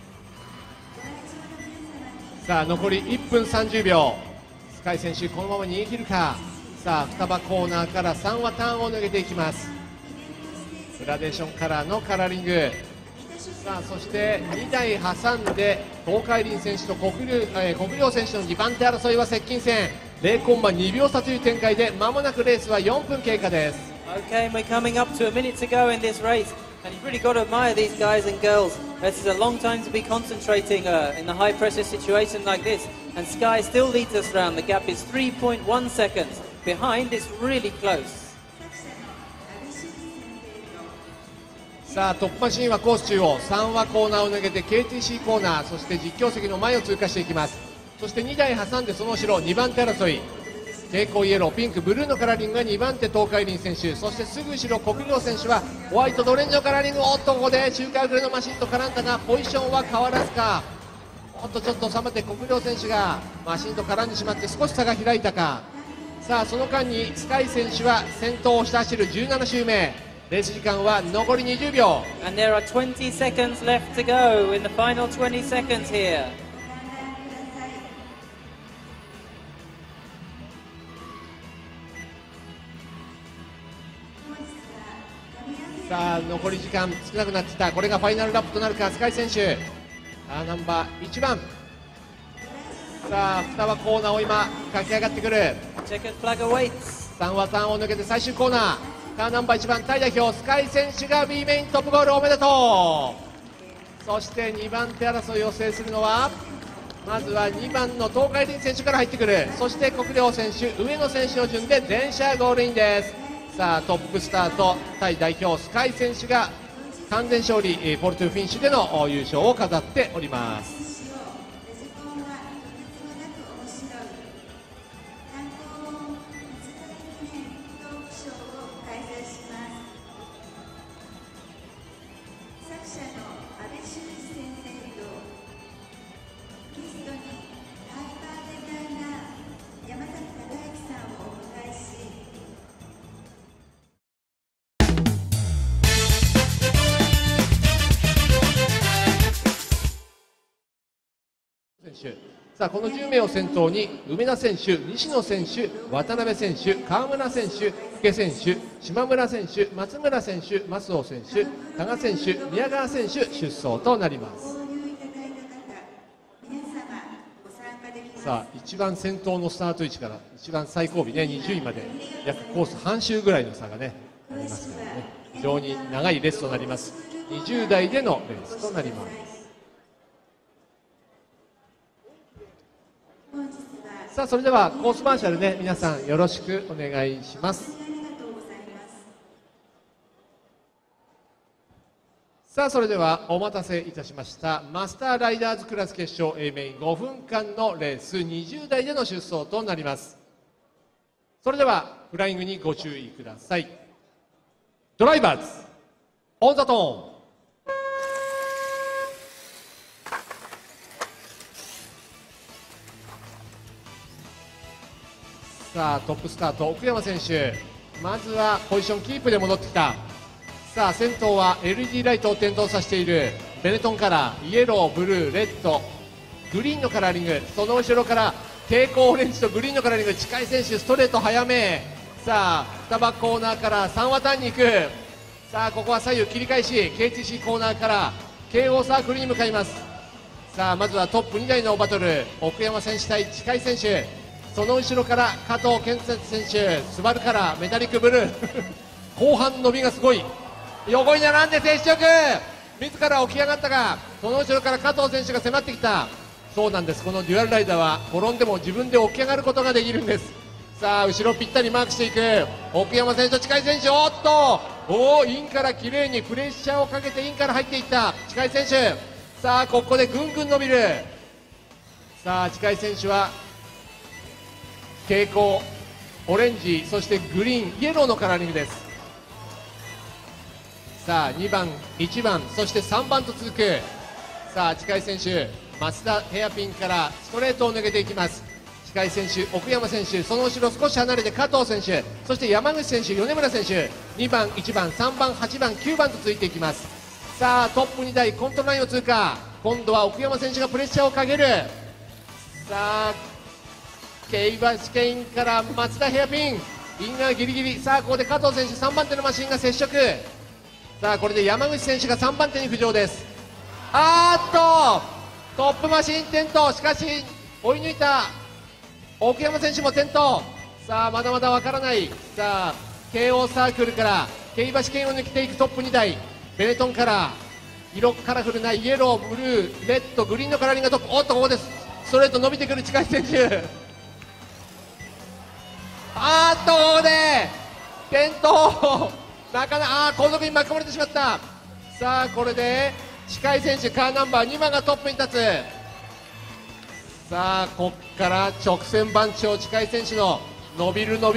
さあ残り1分30秒。スカイ選手このまま逃げ切るか。さあ双葉コーナーから3話ターンを抜けていきます。グラデーションカラーのカラーリング。さあそして2台挟んで東海林選手と国領選手の2番手争いは接近戦、0コンマ2秒差という展開で間もなくレースは4分経過です。 Okay, and we're coming up to a minute to go in this race. And you've really got to admire these guys and girls. This is a long time to be concentrating in a high pressure situation like this. And Sky still leads us round. The gap is 3.1 seconds. Behind, it's really close. さあトップマシンはコース中央、3話コーナーを抜けて KTC コーナー、そして実況席の前を通過していきます。そして2台挟んでその後ろ2番手争い、蛍光イエロー、ピンク、ブルーのカラーリングが2番手東海林選手、そしてすぐ後ろ国領選手はホワイトとオレンジのカラーリング。おっとここで周回遅れのマシンと絡んだがポジションは変わらずか。おっとちょっと収まって国領選手がマシンと絡んでしまって少し差が開いたか。さあその間にスカイ選手は先頭を下走る17周目、レース時間は残り20秒。 And there are 20 seconds left to go in the final 20 seconds here. さあ残り時間少なくなってきた。これがファイナルラップとなるか。スカイ選手ナンバー1番、さあ双葉コーナーを今駆け上がってくる。 Checkered flag awaits. 3話ターンを抜けて最終コーナー、カーナンバー1番タイ代表スカイ選手が B メイントップゴールおめでとう。そして2番手争いを制するのはまずは2番の東海林選手から入ってくる。そして国領選手、上野選手の順で電車ゴールインです。さあトップスタート、タイ代表スカイ選手が完全勝利、ポルトゥフィニッシュでの優勝を飾っております。さあこの10名を先頭に梅田選手、西野選手、渡辺選手、川村選手、福家選手、島村選手、松村選手、増尾選手、多賀選手、宮川選手出走となります。さあ一番先頭のスタート位置から一番最後尾ね、20位まで約コース半周ぐらいの差がねありますからね、非常に長いレースとなります。20代でのレースとなります。さあそれではコースマーシャルね、皆さんよろしくお願いします。さあそれではお待たせいたしました、マスターライダーズクラス決勝 A メイン5分間のレース、20台での出走となります。それではフライングにご注意ください。ドライバーズオンザトーン。さあトップスタート、奥山選手、まずはポジションキープで戻ってきた。さあ先頭は LED ライトを点灯させているベネトンカラー、イエロー、ブルー、レッド、グリーンのカラーリング、その後ろから蛍光オレンジとグリーンのカラーリング、近い選手ストレート早め。さあ双葉コーナーから3話ターンに行く。さあここは左右切り返し KTC コーナーから京王サークルに向かいます。さあまずはトップ2台のバトル、奥山選手対近い選手、その後ろから加藤健介選手、スバルカラー、メタリックブルー後半伸びがすごい、横に並んで接触、自ら起き上がったが、その後ろから加藤選手が迫ってきた。そうなんです、このデュアルライダーは転んでも自分で起き上がることができるんです。さあ後ろぴったりマークしていく奥山選手と近い選手、おっとインから綺麗にプレッシャーをかけてインから入っていった近い選手。さあここでぐんぐん伸びる。さあ近い選手は蛍光オレンジ、そしてグリーン、イエローのカラーリングです。さあ2番、1番、そして3番と続く。さあ近い選手、松田ヘアピンからストレートを抜けていきます。近い選手、奥山選手、その後ろ少し離れて加藤選手、そして山口選手、米村選手、2番、1番、3番、8番、9番と続いていきます。さあトップ2台コントロールラインを通過。今度は奥山選手がプレッシャーをかける。さあ競馬試験から松田ヘアピン、イン側ギリギリ。さあここで加藤選手3番手のマシンが接触。さあこれで山口選手が3番手に浮上です。トップマシン転倒、しかし追い抜いた奥山選手も転倒。さあまだまだわからない。さあ京王サークルから競馬試験を抜けていくトップ2台、ベネトンから色カラフルなイエロー、ブルー、レッド、グリーンのカラーリングがトップ。おっとここです、ストレート伸びてくる近い選手。ここで転倒、なかなか後続に巻き込まれてしまった。さあこれで近い選手、カーナンバー2番がトップに立つ。さあこっから直線番長、近い選手の伸びる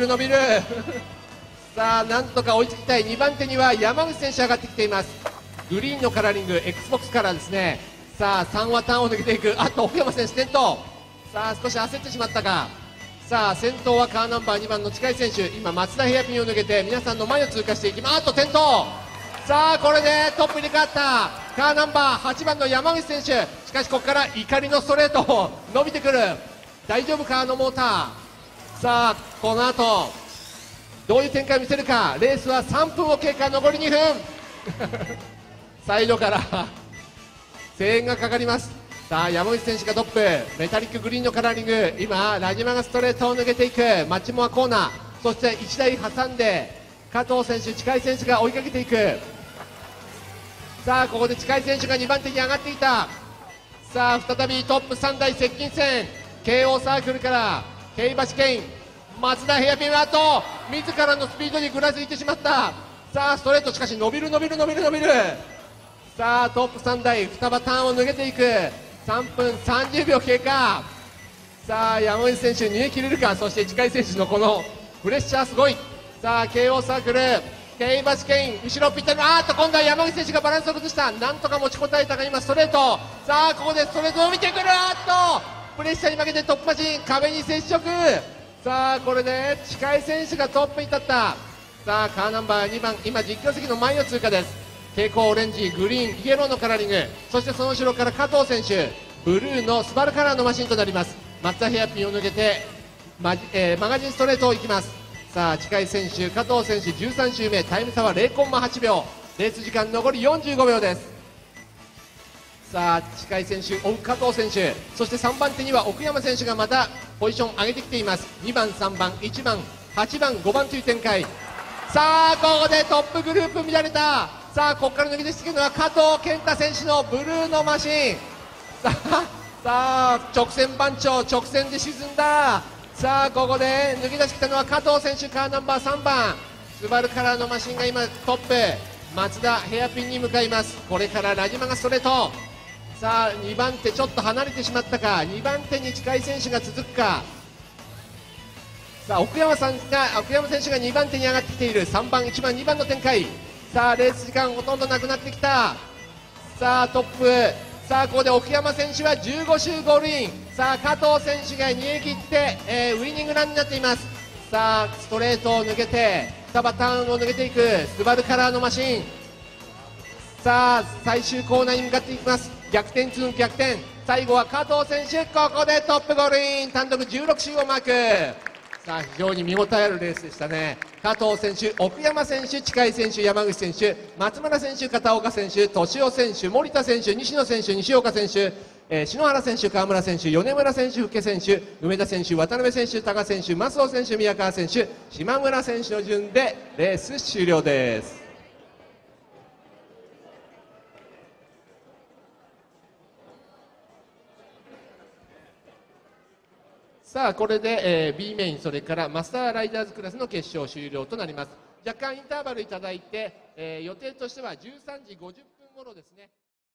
さあなんとか追いつきたい。2番手には山口選手上がってきています。グリーンのカラーリング XBOX カラーですね。さあ3話ターンを抜けていく。奥山選手転倒。さあ少し焦ってしまったか。さあ先頭はカーナンバー2番の近い選手、今松田ヘアピンを抜けて皆さんの前を通過していきます。転倒。さあこれでトップに変わったカーナンバー8番の山口選手。しかしここから怒りのストレート伸びてくる。大丈夫かモーター。さあこの後どういう展開を見せるか。レースは3分を経過、残り2分サイドから声援がかかります。さあ山口選手がトップ、メタリックグリーンのカラーリング、今ラジマがストレートを抜けていく。マッチモアコーナー、そして1台挟んで加藤選手、近い選手が追いかけていく。さあここで近い選手が2番手に上がっていた。 さあ再びトップ3台接近戦、慶応サークルから競馬試験松田ヘアピンはあと自らのスピードにぐらついてしまった。さあストレート、しかし伸びる伸びる伸びる伸びる。さあトップ3台双葉ターンを抜けていく。3分30秒経過。さあ山口選手逃げ切れるか。そして近井選手のこのプレッシャーすごい。さあ慶応サークル競馬試験後ろぴったり、今度は山口選手がバランスを崩した。なんとか持ちこたえたが今ストレート。さあここでストレート伸びてくる。プレッシャーに負けてトップマシン壁に接触。さあこれで近井選手がトップに立った。さあカーナンバー2番今実況席の前を通過です。蛍光オレンジグリーンイエローのカラーリング、そしてその後ろから加藤選手ブルーのスバルカラーのマシンとなります。松田ヘアピンを抜けてマガジンストレートを行きます。さあ近井選手加藤選手13周目、タイム差は 0.8 秒、レース時間残り45秒です。さあ近井選手追う加藤選手、そして3番手には奥山選手がまたポジション上げてきています。2番3番1番8番5番という展開。さあここでトップグループ乱れた。さあここから抜け出してくるのは加藤健太選手のブルーのマシン。さあ直線番長直線で沈んだ。さあここで抜け出してきたのは加藤選手、カーナンバー3番スバルカラーのマシンが今トップ。松田ヘアピンに向かいます。これからラジマがストレート。さあ2番手ちょっと離れてしまったか。2番手に近い選手が続くか。さあ奥山選手が2番手に上がってきている。3番1番2番の展開。さあレース時間ほとんどなくなってきた。さあトップ。さあここで奥山選手は15周ゴールイン。さあ加藤選手が逃げ切って、ウイニングランになっています。さあストレートを抜けて双葉ターンを抜けていくスバルカラーのマシン。さあ最終コーナーに向かっていきます。逆転中の逆転。最後は加藤選手、ここでトップゴールイン、単独16周をマーク。さあ非常に見応えあるレースでしたね。加藤選手、奥山選手、近井選手、山口選手、松村選手、片岡選手、敏夫選手、森田選手、西野選手、西岡選手、篠原選手、川村選手、米村選手、福家選手、梅田選手、渡辺選手、高選手、増尾選手、宮川選手、島村選手の順でレース終了です。さあこれで、B メインそれからマスターライダーズクラスの決勝終了となります。若干インターバルいただいて、予定としては13時50分頃ですね。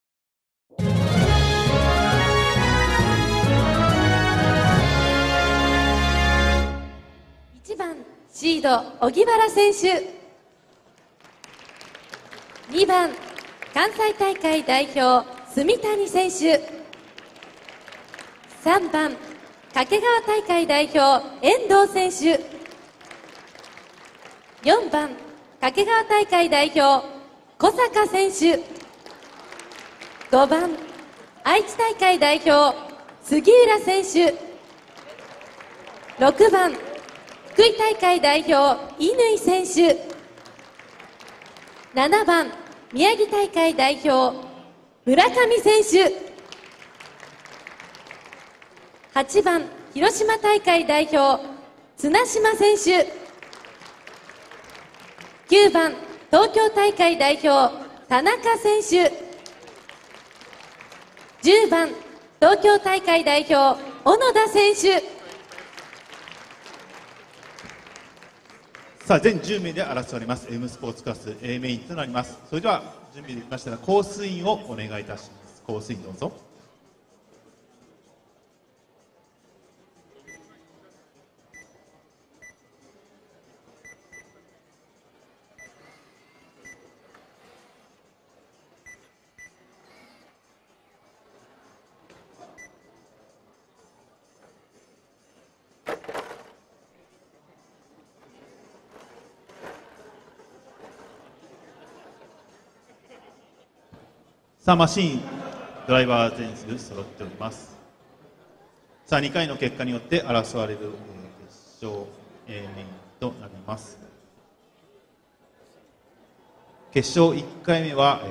1番シード荻原選手、2番関西大会代表住谷選手、3番掛川大会代表遠藤選手、4番掛川大会代表小坂選手、5番愛知大会代表杉浦選手、6番福井大会代表乾選手、7番宮城大会代表村上選手、8番広島大会代表綱島選手、9番東京大会代表田中選手、10番東京大会代表小野田選手。 さあ全10名で争われます M スポーツクラス A メインとなります。それでは準備できましたらコースインをお願いいたします。コースインどうぞ。さあマシンドライバー全数揃っております。さあ2回の結果によって争われる決勝 A メインとなります。決勝1回目は、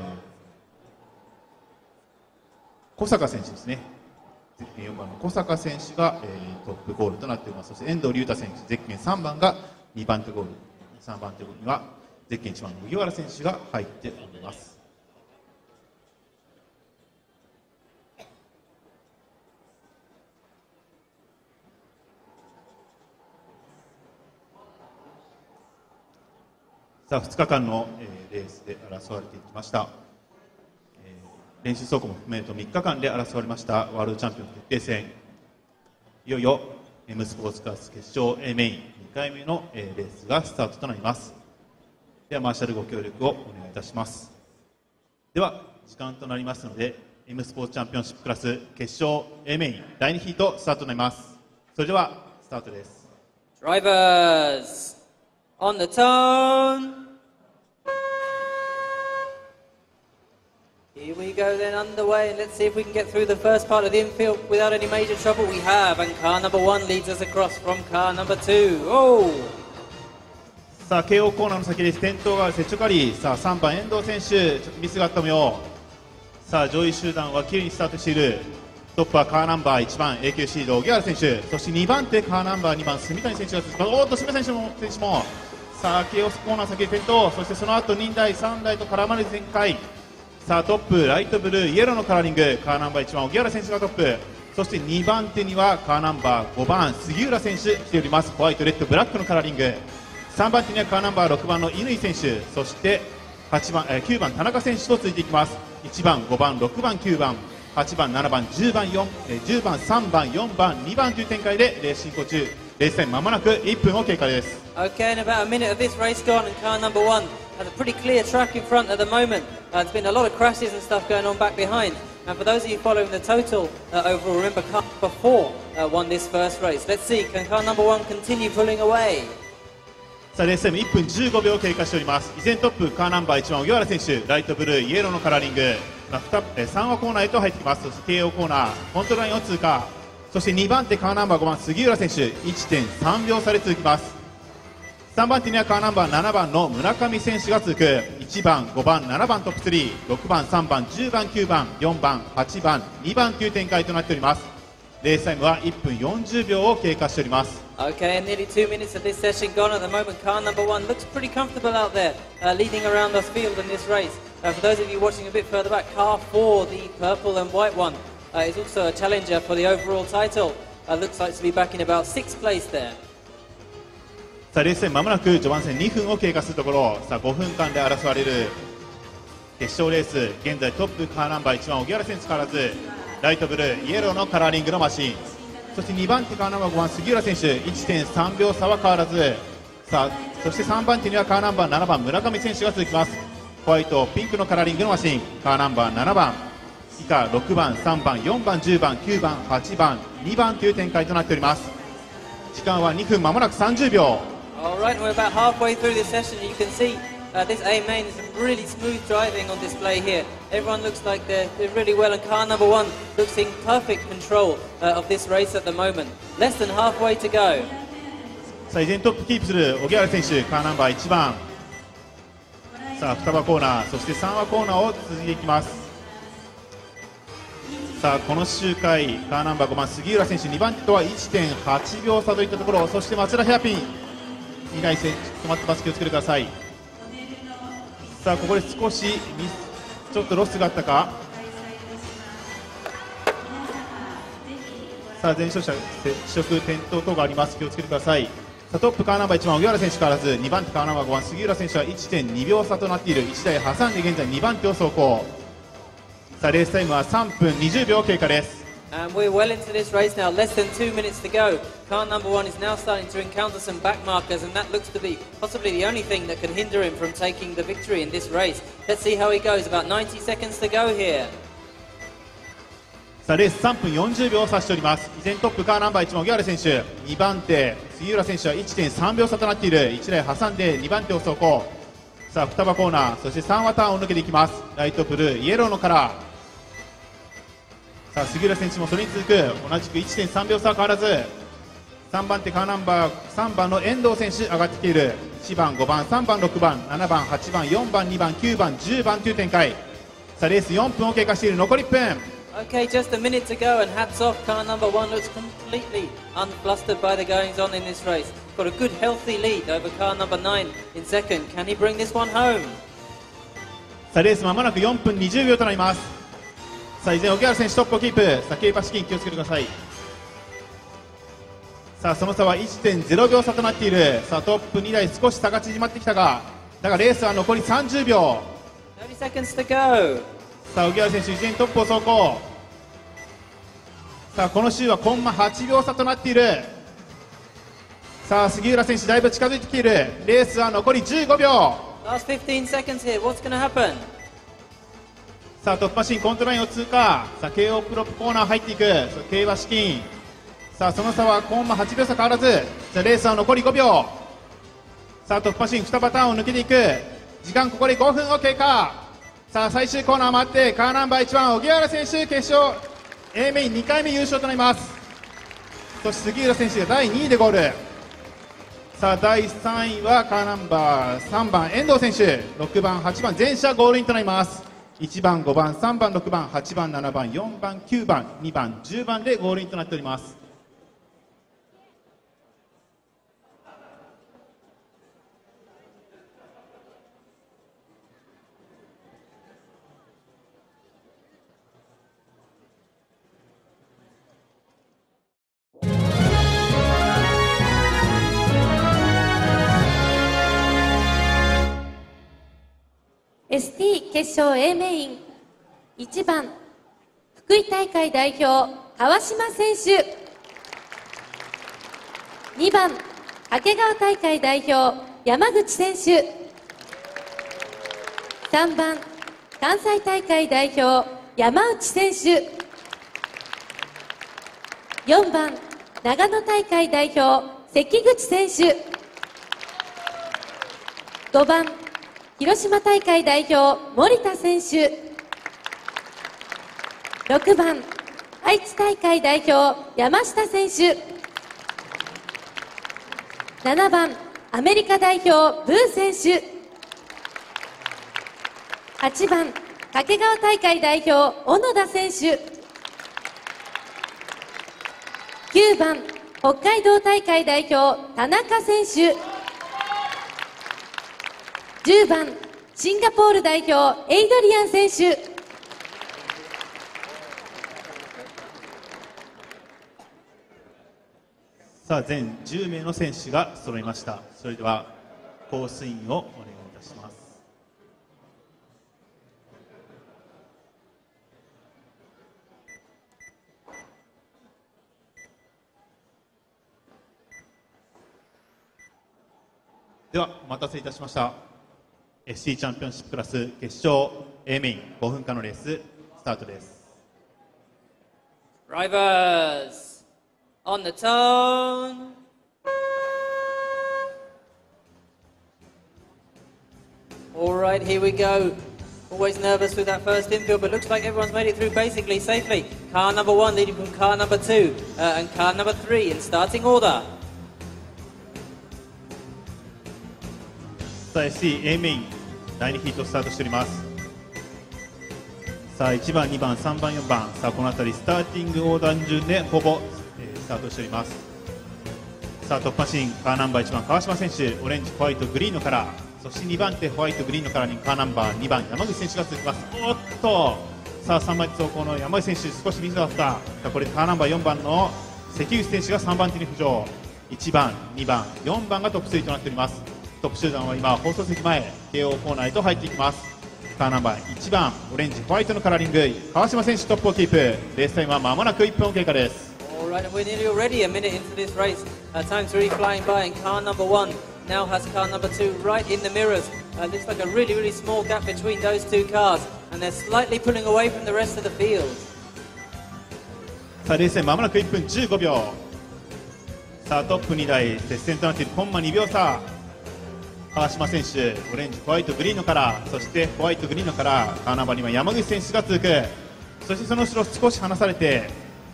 小坂選手ですね。ゼッケン4番の小坂選手が、トップゴールとなっております。そして遠藤龍太選手、ゼッケン3番が2番手ゴール、3番手ゴールにはゼッケン1番の荻原選手が入っております。 さあ2日間の、レースで争われていきました、練習走行も含めると3日間で争われましたワールドチャンピオン決定戦、いよいよ M スポーツクラス決勝 A メイン2回目の、レースがスタートとなります。ではマーシャルご協力をお願いいたします。では時間となりますので M スポーツチャンピオンシップクラス決勝 A メイン第2ヒートスタートとなります。それではスタートです。 Drivers on the turn. Here we go then underway, and let's see if we can get through the first part of the infield without any major trouble. We have, and car number 1 leads us across from car number 2. Oh! さあ慶応コーナーの先です。転倒がある接触あり、さあ3番遠藤選手ちょっとミスがあった模様。さあ上位集団はきれいにスタートしている。トップはカーナンバー1番 A 級シード荻原選手、そして2番手カーナンバー2番住谷選手が続きます。おっと住谷選手もさあ慶応コーナー先で転倒、そしてその後2台3台と絡まれる展開。さあトップライトブルーイエローのカラーリング、カーナンバー1番荻原選手がトップ、そして2番手にはカーナンバー5番杉浦選手来ております。ホワイトレッドブラックのカラーリング。3番手にはカーナンバー6番の乾選手、そして9番田中選手と続いていきます。1番5番6番9番8番7番10番10番3番4番2番という展開でレース進行中。レースタイムまもなく1分を経過です。 Okay, in about a minute of this race gone, and car number 1 has a pretty clear track in front at the moment. There's been a lot of crashes and stuff going on back behind. And for those of you following the total overall, remember car number 4 won this first race. Let's see, can car number 1 continue pulling away? さあレースタイム1分15秒経過しております。依然トップカーナンバー1番荻原選手、ライトブルーイエローのカラーリング、3話コーナーへと入ってきます。そして慶応コーナーコントロールラインを通過、そして2番手カーナンバー5番杉浦選手 1.3 秒差で続きます。3番手にはカーナンバー7番の村上選手が続く。1番5番7番トップ3、6番3番10番9番4番8番2番という展開となっております。レースタイムは1分40秒を経過しております。 Okay, nearly 2 minutes of this session gone at the moment. Car number 1 looks pretty comfortable out there, leading around the field in this race. For those of you watching a bit further back, car 4, the purple and white one, is also a challenger for the overall title. Looks like to be back in about 6th place there. さあレースタイムまもなく序盤戦2分を経過するところ。さあ5分間で争われる決勝レース、現在トップカーナンバー1番荻原選手変わらず、ライトブルーイエローのカラーリングのマシン、そして2番手カーナンバー5番杉浦選手 1.3 秒差は変わらず。さあそして3番手にはカーナンバー7番村上選手が続きます。ホワイトピンクのカラーリングのマシン、カーナンバー7番以下6番3番4番10番9番8番2番という展開となっております。時間は2分まもなく30秒。 Alright, we're about halfway through this session. You can see this A main is really smooth driving on display here. Everyone looks like they're really well, and car number 1 looks in perfect control of this race at the moment. Less than halfway to go. さあ依然トップキープする荻原選手、カーナンバー1番。さあ2番コーナー、そして3番コーナーを続いていきます。さあこの周回カーナンバー5番杉浦選手2番手とは 1.8 秒差といったところ。そして松田ヘアピン2台戦止まってます。気をつけてください。さあここで少しちょっとロスがあったか。さあ前走者接触転倒等があります。気をつけてください。さあトップカーナンバー1番荻原選手変わらず、2番手カーナンバー5番杉浦選手は 1.2 秒差となっている。1台挟んで現在2番手を走行。さあレースタイムは3分20秒経過です。 And we're well into this race now, less than 2 minutes to go. Car number 1 is now starting to encounter some back markers, and that looks to be possibly the only thing that can hinder him from taking the victory in this race. Let's see how he goes. About 90 seconds to go here. さあレース3分40秒を指しております。依然トップカーナンバー1番荻原選手、2番手杉浦選手は 1.3 秒差となっている。1台挟んで2番手を走行。さあ2番コーナー、そして3話ターンを抜けていきます。ライトブルーイエローのカラー。さあ杉浦選手もそれに続く同じく 1.3 秒差は変わらず。3番手カーナンバー3番の遠藤選手上がってきている。1番5番3番6番7番8番4番2番9番10番という展開。さあレース4分を経過している。残り1分。 Okay, just a minute to go, and hats off. Car number 1 looks completely unflustered by the goings on in this race. Got a good healthy lead over car number 9 in second. Can he bring this one home? さあレースまもなく4分20秒となります。さあ依然荻原選手トップをキープ。さあ競馬資金気をつけてください。さあその差は 1.0 秒差となっている。さあトップ2台少し差が縮まってきたが、 だがレースは残り30秒。 30 seconds to go. さあ荻原選手依然トップを走行。さあこの周はコンマ8秒差となっている。さあ杉浦選手だいぶ近づいてきている。レースは残り15秒。 Last 15 seconds here. What's going to happen? さあトップマシンコントロールラインを通過。さあ京王プロップコーナー入っていく。競馬資金。さあその差はコンマ8秒差変わらず。さあレースは残り5秒。さあトップマシン2パターンを抜けていく。時間ここで5分を経過。さあ最終コーナー回ってカーナンバー1番荻原選手決勝 A メイン2回目優勝となります。そして杉浦選手が第2位でゴール。さあ第3位はカーナンバー3番遠藤選手、6番8番全車ゴールインとなります。1番5番3番6番8番7番4番9番2番10番でゴールインとなっております。 ST 決勝 A メイン1番福井大会代表川島選手、2番掛川大会代表山口選手、3番関西大会代表山内選手、4番長野大会代表関口選手、5番広島大会代表森田選手、6番愛知大会代表山下選手、7番アメリカ代表ブー選手、8番掛川大会代表小野田選手、9番北海道大会代表田中選手、10番シンガポール代表エイドリアン選手、 さあ全10名の選手が揃いました。それではコースインをお願いいたします。ではお待たせいたしました。 SC チャンピオンシップクラス決勝 A メイン5分間のレーススタートです。 Drivers on the tone. All right, here we go. Always nervous with that first infield, but looks like everyone's made it through basically safely. Car number 1 leading from car number 2 and car number 3 in starting order. さあ SC A メイン第2ヒートスタートしております。さあ1番2番3番4番、さあこの辺りスターティングオーダー順でほぼ、スタートしております。さあトップマシンカーナンバー1番川島選手、オレンジホワイトグリーンのカラー、そして2番手ホワイトグリーンのカラーにカーナンバー2番山口選手が続きます。おっとさあ3番手走行の山口選手少しミスがあった。さあこれカーナンバー4番の関口選手が3番手に浮上、1番2番4番がトップ3となっております。トップ集団は今放送席前慶応コーナーへと入っていきます。カーナンバー1番オレンジホワイトのカラーリング川島選手トップをキープ。レースタイムは間もなく1分を経過です。 Alright, and we're nearly already a minute into this race. Time 3 flying by, and car number 1 now has car number 2 right in the mirrors. Looks like a really small gap between those two cars, and they're slightly pulling away from the rest of the field. さあレース間もなく1分15秒。さあトップ2台接戦となっているコンマ2秒差。川島選手オレンジホワイトグリーンのカラー、そしてホワイトグリーンのカラー、カーナンバーには山口選手が続く。そしてその後ろ少し離されて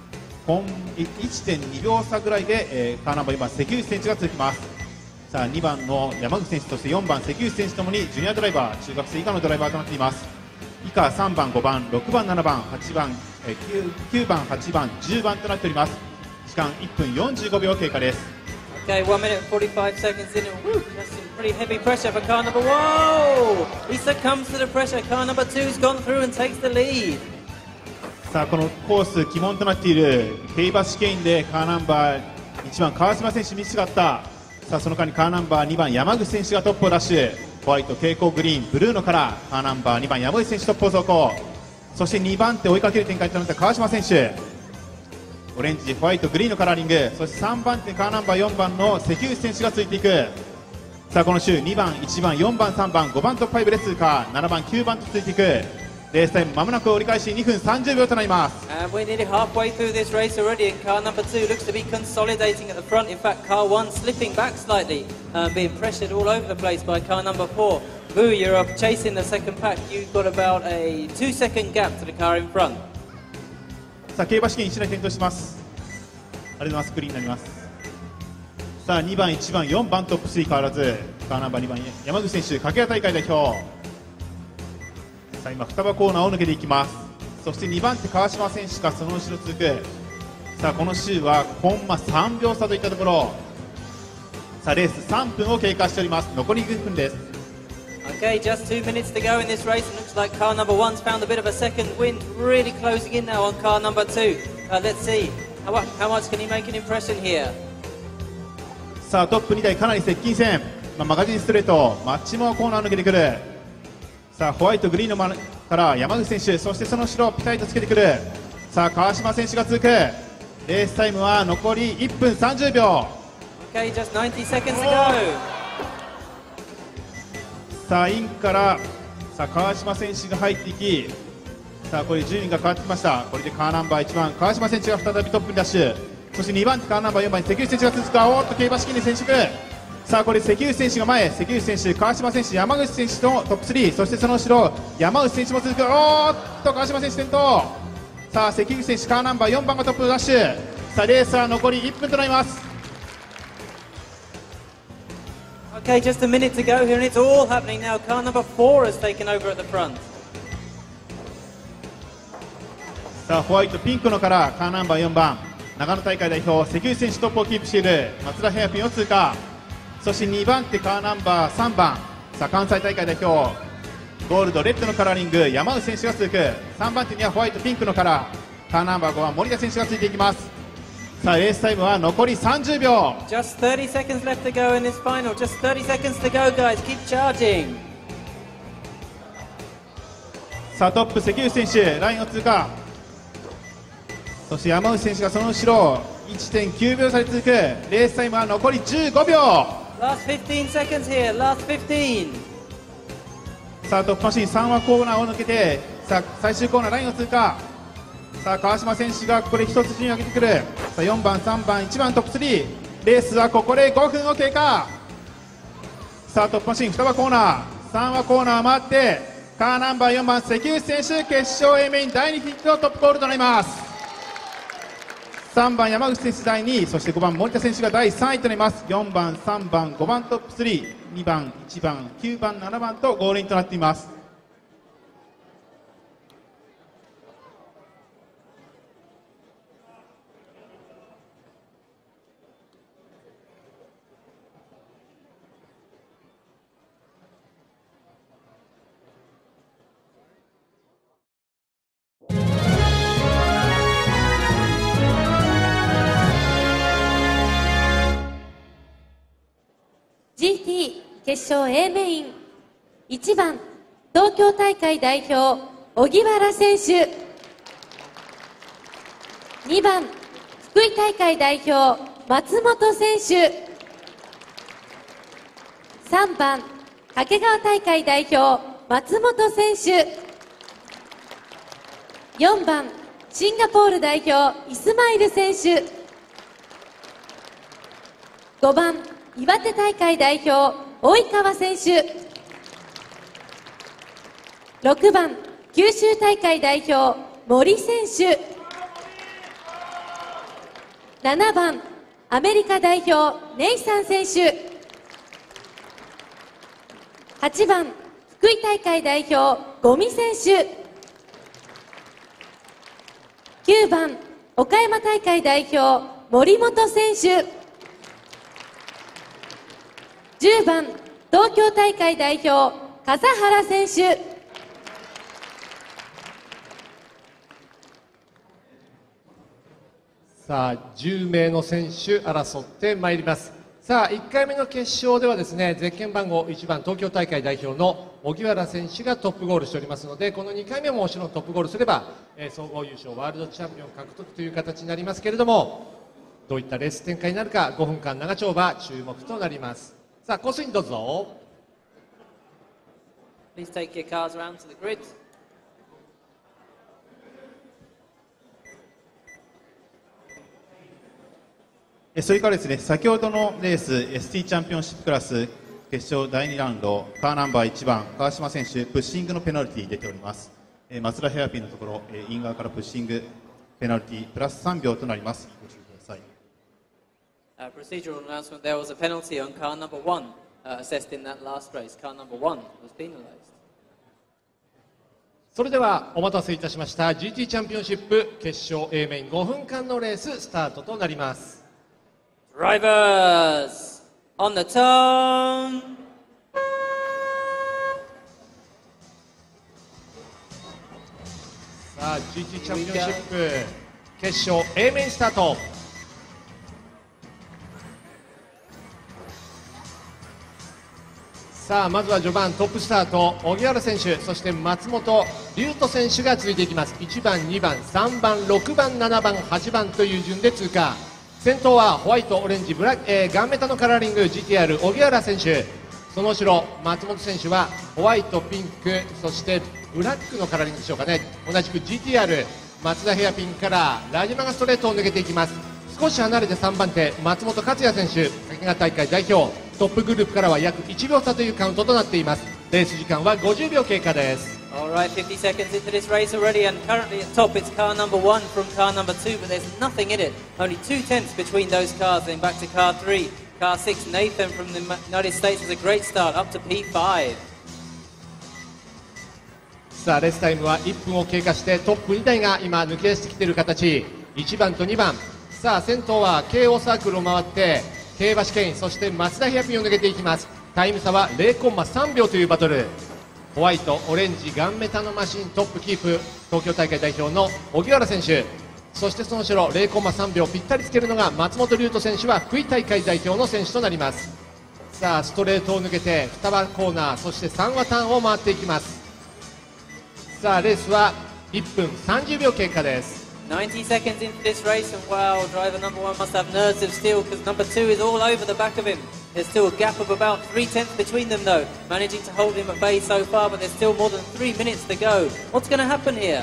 1.2 秒差ぐらいで、カーナンバー4番関口選手が続きます。さあ2番の山口選手、そして4番関口選手ともにジュニアドライバー、中学生以下のドライバーとなっています。以下3番5番6番7番8番、9番8番10番となっております。時間1分45秒経過です。 Okay, 1 minute and 45 seconds in, and woo, that's some pretty heavy pressure for car number 1. Whoa! He succumbs to the pressure. Car number 2's gone through and takes the lead. さあこのコース鬼門となっている競馬試験でカーナンバー1番川島選手ミスがあった。さあその間にカーナンバー2番山口選手がトップをダッシュ。 ホワイト蛍光グリーンブルーのカラー、カーナンバー2番山口選手トップを走行。そして2番手追いかける展開となった川島選手、オレンジホワイトグリーンのカラーリング。そして3番手カーナンバー4番の関口選手がついていく。さあこの週2番1番4番3番5番と5で通過、7番9番とついていく。レースタイムまもなく折り返し2分30秒となります。 And we're nearly halfway through this race already, and car number 2 looks to be consolidating at the front. In fact, car 1 slipping back slightly, being pressured all over the place by car number 4. Boo, you're up chasing the second pack. You've got about a 2-second gap to the car in front. さあ競馬試験1台点灯します。あれのスクリーンになります。さあ2番1番4番トップ3変わらず、カーナンバー2番山口選手掛川大会代表。さあ今双葉コーナーを抜けていきます。そして2番手川島選手がその後ろ続く。さあこの週はコンマ3秒差といったところ。さあレース3分を経過しております。残り1分です。 Okay, just 2 minutes to go in this race. It looks like car number 1's found a bit of a second wind, really closing in now on car number 2. Let's see, how much can he make an impression here? さあトップ2台かなり接近戦、マガジンストレートマッチモアコーナーを抜けてくる。さあホワイトグリーンのから山口選手、そしてその後ろピタリとつけてくる。さあ川島選手が続く。レースタイムは残り1分30秒。 Okay, just 90 seconds to go. さあインからさあ川島選手が入っていき、さあこれ順位が変わってきました。これでカーナンバー1番川島選手が再びトップにダッシュ。そして2番手カーナンバー4番に関口選手が続く。おっと競馬式に選手。さあこれ関口選手が前、関口選手川島選手山口選手とトップ3、そしてその後ろ山口選手も続く。おっと川島選手転倒。さあ関口選手カーナンバー4番がトップのダッシュ。さあレースは残り1分となります。 Okay, just a minute to go here, and it's all happening now. Car number 4 has taken over at the front. さあホワイトピンクのカラーカーナンバー4番長野大会代表関口選手トップをキープしている。松田ヘアピンを通過。そして2番手カーナンバー3番さあ関西大会代表ゴールドレッドのカラーリング山内選手が続く。3番手にはホワイトピンクのカラーカーナンバー5番森田選手がついていきます。さあレースタイムは残り30秒。 Just 30 seconds left to go in this final. Just 30 seconds to go, guys. Keep charging. さあトップ関口選手ラインを通過。そして山内選手がその後ろ 1.9 秒差で続く。レースタイムは残り15秒。 Last 15 seconds here. Last 15. さあトップマシン3話コーナーを抜けてさあ最終コーナーラインを通過。さあ川島選手がここで1つ順位を上げてくる。さあ4番3番1番トップ3。レースはここで5分を経過。さあトップマシン2話コーナー3話コーナー回ってカーナンバー4番関口選手決勝 A メイン第2ヒットトップコールとなります。3番山口選手第2位、そして5番森田選手が第3位となります。4番3番5番トップ3、2番1番9番7番とゴールインとなっています。 GT 決勝 A メイン1番東京大会代表荻原選手、2番福井大会代表松本選手、3番掛川大会代表松本選手、4番シンガポール代表イスマイル選手、5番岩手大会代表及川選手、6番九州大会代表森選手、7番アメリカ代表ネイサン選手、8番福井大会代表五味選手、9番岡山大会代表森本選手、10番東京大会代表笠原選手、 さあ10名の選手争ってまいります。 さあ1回目の決勝ではですね、ゼッケン番号1番東京大会代表の荻原選手がトップゴールしておりますので、この2回目ももちろんトップゴールすれば、総合優勝ワールドチャンピオン獲得という形になりますけれども、どういったレース展開になるか、5分間長丁場注目となります。さあコースインどうぞ。 Please take your cars around to the grid. それからですね、先ほどのレース ST チャンピオンシップクラス決勝第2ラウンド、カーナンバー1番川島選手プッシングのペナルティー出ております。松田ヘアピンのところ、イン側からプッシングペナルティープラス3秒となります。ご注意ください。 Procedural announcement: there was a penalty on car number 1 assessed in that last race. Car number 1 was penalized. それではお待たせいたしました GT チャンピオンシップ決勝 A メイン5分間のレーススタートとなります。 Drivers on the turn. さあ GT チャンピオンシップ決勝 A メインスタート。さあまずは序盤トップスタート荻原選手、そして松本龍斗選手が続いていきます。1番2番3番6番7番8番という順で通過。先頭はホワイトオレンジブラガンメタのカラーリング GTR 荻原選手、その後ろ松本選手はホワイトピンクそしてブラックのカラーリングでしょうかね。同じく GTR 松田ヘアピンからラジマガストレートを抜けていきます。少し離れて3番手松本克也選手、掛川大会代表トップグループからは約1秒差というカウントとなっています。レース時間は50秒経過です。 Alright, 50 seconds into this race already, and currently at top it's car number 1 from car number 2, but there's nothing in it. Only 2 tenths between those cars. Then back to car 3. Car 6, Nathan from the United States has a great start up to P5. さあレースタイムは1分を経過してトップ2台が今抜け出してきている形。1番と2番、さあ先頭は京王サークルを回って競馬試験、そして松田ヘアピンを抜けていきます。タイム差は 0.3 秒というバトル。ホワイトオレンジガンメタのマシントップキープ東京大会代表の荻原選手、そしてその後ろ 0.3 秒ぴったりつけるのが松本龍斗選手は福井大会代表の選手となります。さあストレートを抜けて2番コーナー、そして3話ターンを回っていきます。さあレースは1分30秒経過です。 90 seconds into this race, and wow, driver number 1 must have nerves of steel because number 2 is all over the back of him. There's still a gap of about 3 tenths between them though, managing to hold him at bay so far, but there's still more than 3 minutes to go. What's going to happen here?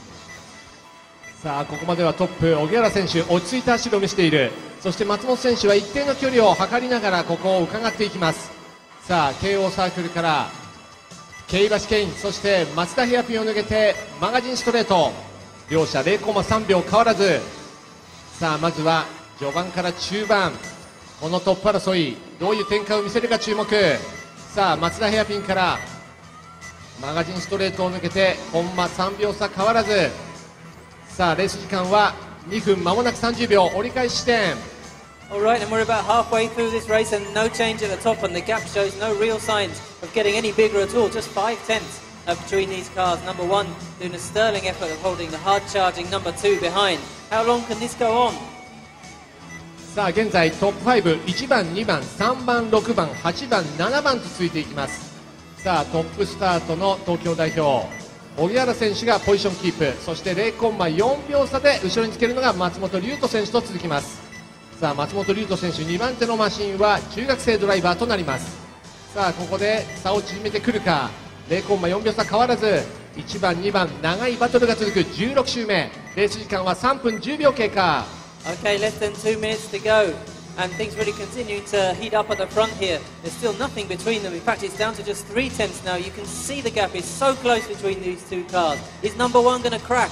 さあここまではトップ荻原選手落ち着いた走りを見せている。そして松本選手は一定の距離を測りながらここを伺っていきます。さあ京王サークルから競馬試験、そして松田ヘアピンを抜けてマガジンストレート、両者 0.3 秒変わらず。さあまずは序盤から中盤、このトップ争いどういう展開を見せるか注目。さあ松田ヘアピンからマガジンストレートを抜けてコンマ3秒差変わらず。さあレース時間は2分間もなく30秒、折り返し地点。 Alright, and we're about halfway through this race and no change at the top, and the gap shows no real signs of getting any bigger at all, just 5 tenths between these cars. Number 1 doing a sterling effort of holding the hard charging number 2 behind. How long can this go on? さあ現在トップ5、1番2番3番6番8番7番と続いていきます。さあトップスタートの東京代表荻原選手がポジションキープ、そして 0.4 秒差で後ろにつけるのが松本龍斗選手と続きます。さあ松本龍斗選手2番手のマシンは中学生ドライバーとなります。さあここで差を縮めてくるか。 0.4 秒差変わらず1番2番長いバトルが続く16周目、レース時間は3分10秒経過。 Okay, less than 2 minutes to go, and things really continuing to heat up at the front here. There's still nothing between them. In fact, it's down to just 3 tenths now. You can see the gap is so close between these 2 cars. Is number 1 going to crack?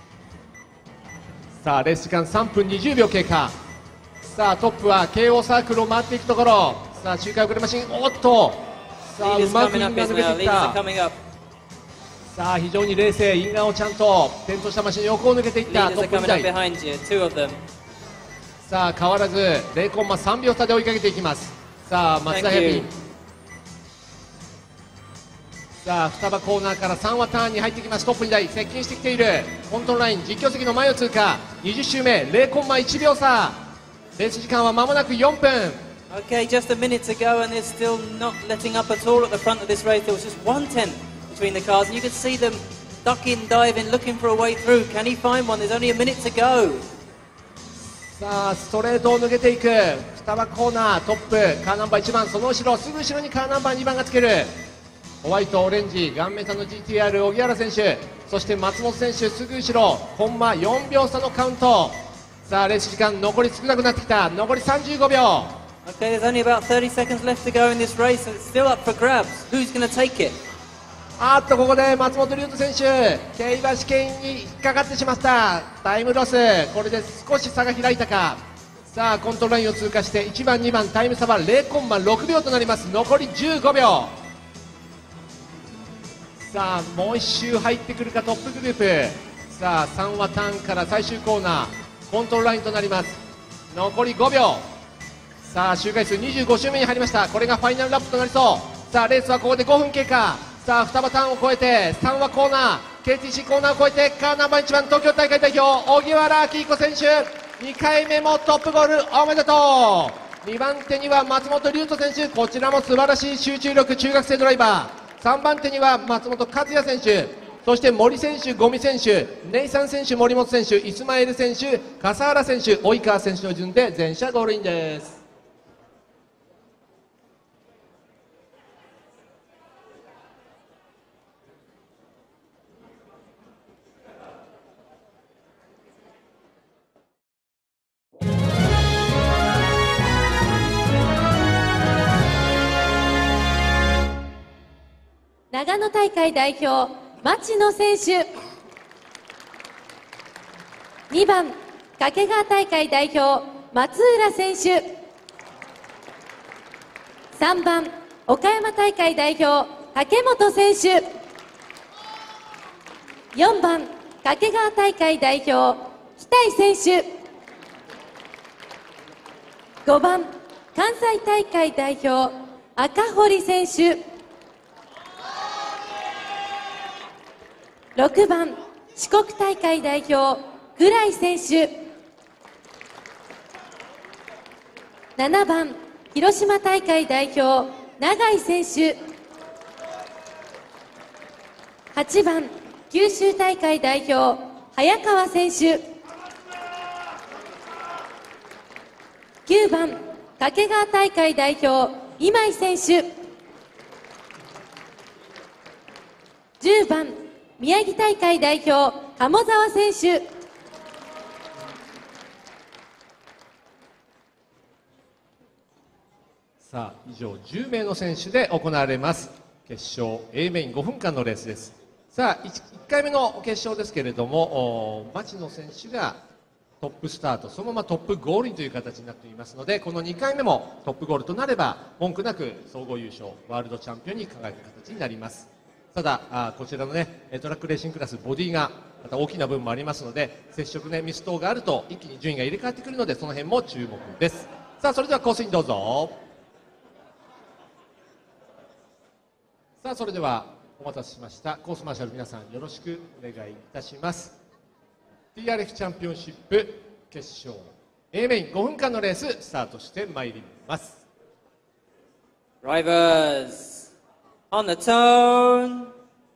さあレース時間3分20秒経過。さあトップは京王サークルを回っていくところ。さあ周回遅れマシン、おっとさあうまくインが抜けていった。さあ非常に冷静、インガーをちゃんと転倒したマシン横を抜けていったトップ2台。さあ変わらず 0.3 秒差で追いかけていきます。さあ松田ヘアピン、さあ双葉コーナーから3話ターンに入ってきます。トップ2台接近してきている。コントロールライン実況席の前を通過。20周目 0.1 秒差。レース時間は間もなく4分。 Okay, just a minute to go, and they're still not letting up at all at the front of this race. There was just 1/10 between the cars, and you could see them ducking, diving, looking for a way through. Can he find one? There's only a minute to go. さあストレートを抜けていく双葉コーナートップカーナンバー1番、その後ろすぐ後ろにカーナンバー2番がつけるホワイトオレンジ顔面差の GTR 荻原選手、そして松本選手すぐ後ろコンマ4秒差のカウント。さあレース時間残り少なくなってきた。残り35秒。 Okay, there's only about 30 seconds left to go in this race, and it's still up for grabs. Who's going to take it? あっとここで松本龍斗選手競馬試験に引っかかってしまった。タイムロス、これで少し差が開いたか。さあコントロールラインを通過して1番2番タイム差は 0.6 秒となります。残り15秒。さあもう1周入ってくるかトップグループ。さあ3はターンから最終コーナーコントロールラインとなります。残り5秒。さあ周回数25周目に入りました。これがファイナルラップとなりそう。さあレースはここで5分経過。さあ双葉ターンを越えて3はコーナー KTC コーナーを越えてカーナンバー1番東京大会代表荻原明彦選手2回目もトップゴールおめでとう。2番手には松本龍斗選手、こちらも素晴らしい集中力中学生ドライバー。3番手には松本克也選手、そして森選手、五味選手、ネイサン選手、森本選手、イスマエル選手、笠原選手、及川選手の順で全車ゴールインです。 長野大会代表町野選手、2番掛川大会代表松浦選手、3番岡山大会代表竹本選手、4番掛川大会代表北井選手、5番関西大会代表赤堀選手、6番四国大会代表倉井選手、7番広島大会代表永井選手、8番九州大会代表早川選手、9番掛川大会代表今井選手、10番宮城大会代表鴨澤選手、 さあ以上10名の選手で行われます決勝 A メイン5分間のレースです。さあ 1回目の決勝ですけれども町野選手がトップスタート、そのままトップゴールインという形になっていますので、この2回目もトップゴールとなれば文句なく総合優勝ワールドチャンピオンに輝く形になります。ただこちらのねトラックレーシングクラスボディがまた大きな分もありますので、接触ねミス等があると一気に順位が入れ替わってくるので、その辺も注目です。さあそれではコースにどうぞ。さあそれではお待たせしましたコースマーシャル、皆さんよろしくお願いいたします。 TRF チャンピオンシップ決勝 A メイン5分間のレーススタートしてまいります。 Drivers on the tone.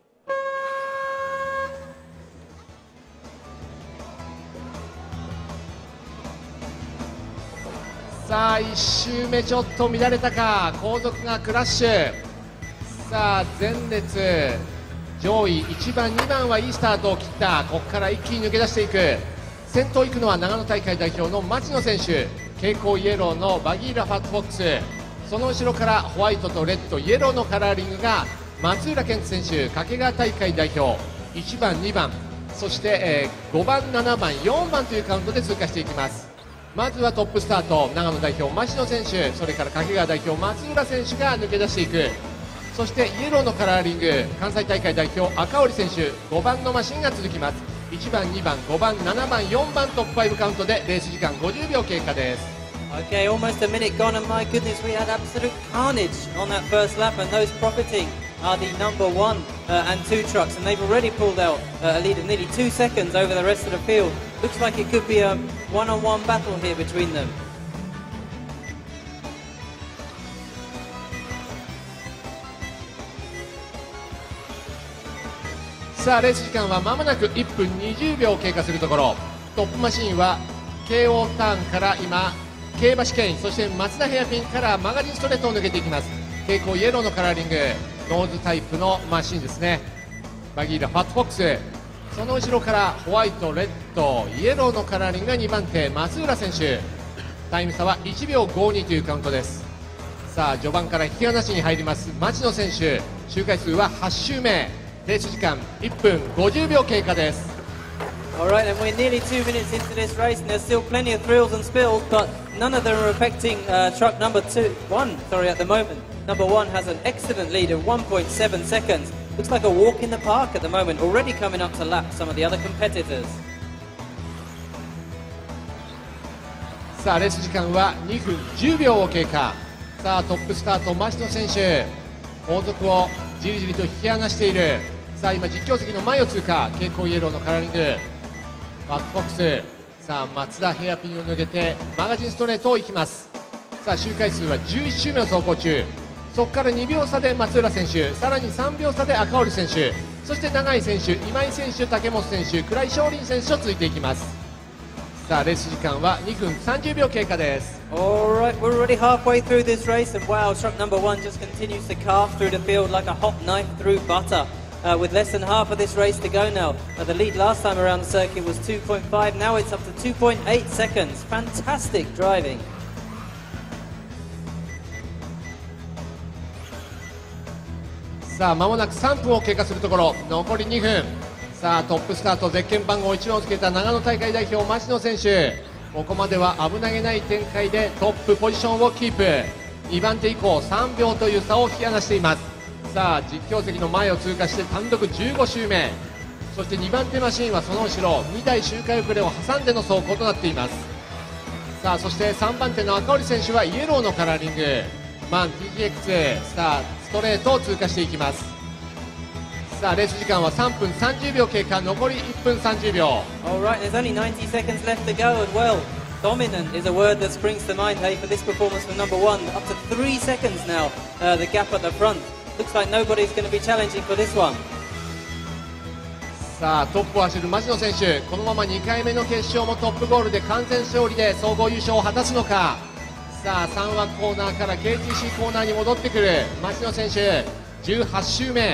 さあ1周目ちょっと乱れたか、後続がクラッシュ。さあ前列上位1番2番はいいスタートを切った。ここから一気に抜け出していく。先頭行くのは長野大会代表の町野選手、蛍光イエローのバギーラファットボックス、その後ろからホワイトとレッドイエローのカラーリングが松浦健人選手、掛川大会代表1番2番、そして、5番7番4番というカウントで通過していきます。まずはトップスタート長野代表町野選手、それから掛川代表松浦選手が抜け出していく。そしてイエローのカラーリング関西大会代表赤堀選手、5番のマシンが続きます。1番2番5番7番4番トップ5カウントでレース時間50秒経過です。 Okay, almost a minute gone, and my goodness, we had absolute carnage on that first lap, and those profiting are the number 1 and 2 trucks, and they've already pulled out a lead of nearly 2 seconds over the rest of the field. Looks like it could be a one-on-one battle here between them. さあレース時間は間もなく1分20秒経過するところ、トップマシンは京王ターンから今競馬試験、そして松田ヘアピンからマガジンストレートを抜けていきます。蛍光イエローのカラーリングノーズタイプのマシンですね。バギーラファットフォックス、その後ろからホワイト、レッド、イエローのカラーリングが2番手松浦選手、タイム差は1秒52というカウントです。さあ序盤から引き離しに入ります町野選手、周回数は8周目、レース時間1分50秒経過です。 Alright, and we're nearly 2 minutes into this race, and there's still plenty of thrills and spills, but none of them are affecting truck number 1 at the moment. Number 1 has an excellent lead of 1.7 seconds. Looks like a walk in the park at the moment, already coming up to lap some of the other competitors. さあレース時間は2分10秒を経過。さあトップスタート町野選手、後続をじりじりと引き離している。さあ今実況席の前を通過、蛍光イエローのカラーリングバックフォックス、さあ松田ヘアピンを抜けてマガジンストレートを行きます。さあ周回数は11周目を走行中、そこから2秒差で松浦選手、さらに3秒差で赤堀選手、そして永井選手、今井選手、竹本選手、倉井翔林選手と続いていきます。さあレース時間は2分30秒経過です。 Alright, we're already halfway through this race, and wow, truck number 1 just continues to carve through the field like a hot knife through butter. With less than half of this race to go now. The lead last time around the circuit was 2.5, now it's up to 2.8 seconds. Fantastic driving. さあ間もなく3分を経過するところ、残り2分。さあトップスタート、ゼッケン番号1番をつけた長野大会代表町野選手、ここまでは危なげない展開でトップポジションをキープ。2番手以降3秒という差を引き離しています。さあ実況席の前を通過して単独15周目、そして2番手マシンはその後ろ2台周回遅れを挟んでの走行となっています。さあそして3番手の赤堀選手はイエローのカラーリングマン TGX、 さあストレートを通過していきます。さあレース時間は3分30秒経過、残り1分30秒。 Alright, there's only 90 seconds left to go, and well, dominant is a word that springs to mind, hey, for this performance from number 1. Up to 3 seconds now, the gap at the front. Looks like nobody's going to be challenging for this one. さあトップを走る町野選手、このまま2回目の決勝もトップゴールで完全勝利で総合優勝を果たすのか。さあ3枠コーナーから KTC コーナーに戻ってくる町野選手、18周目。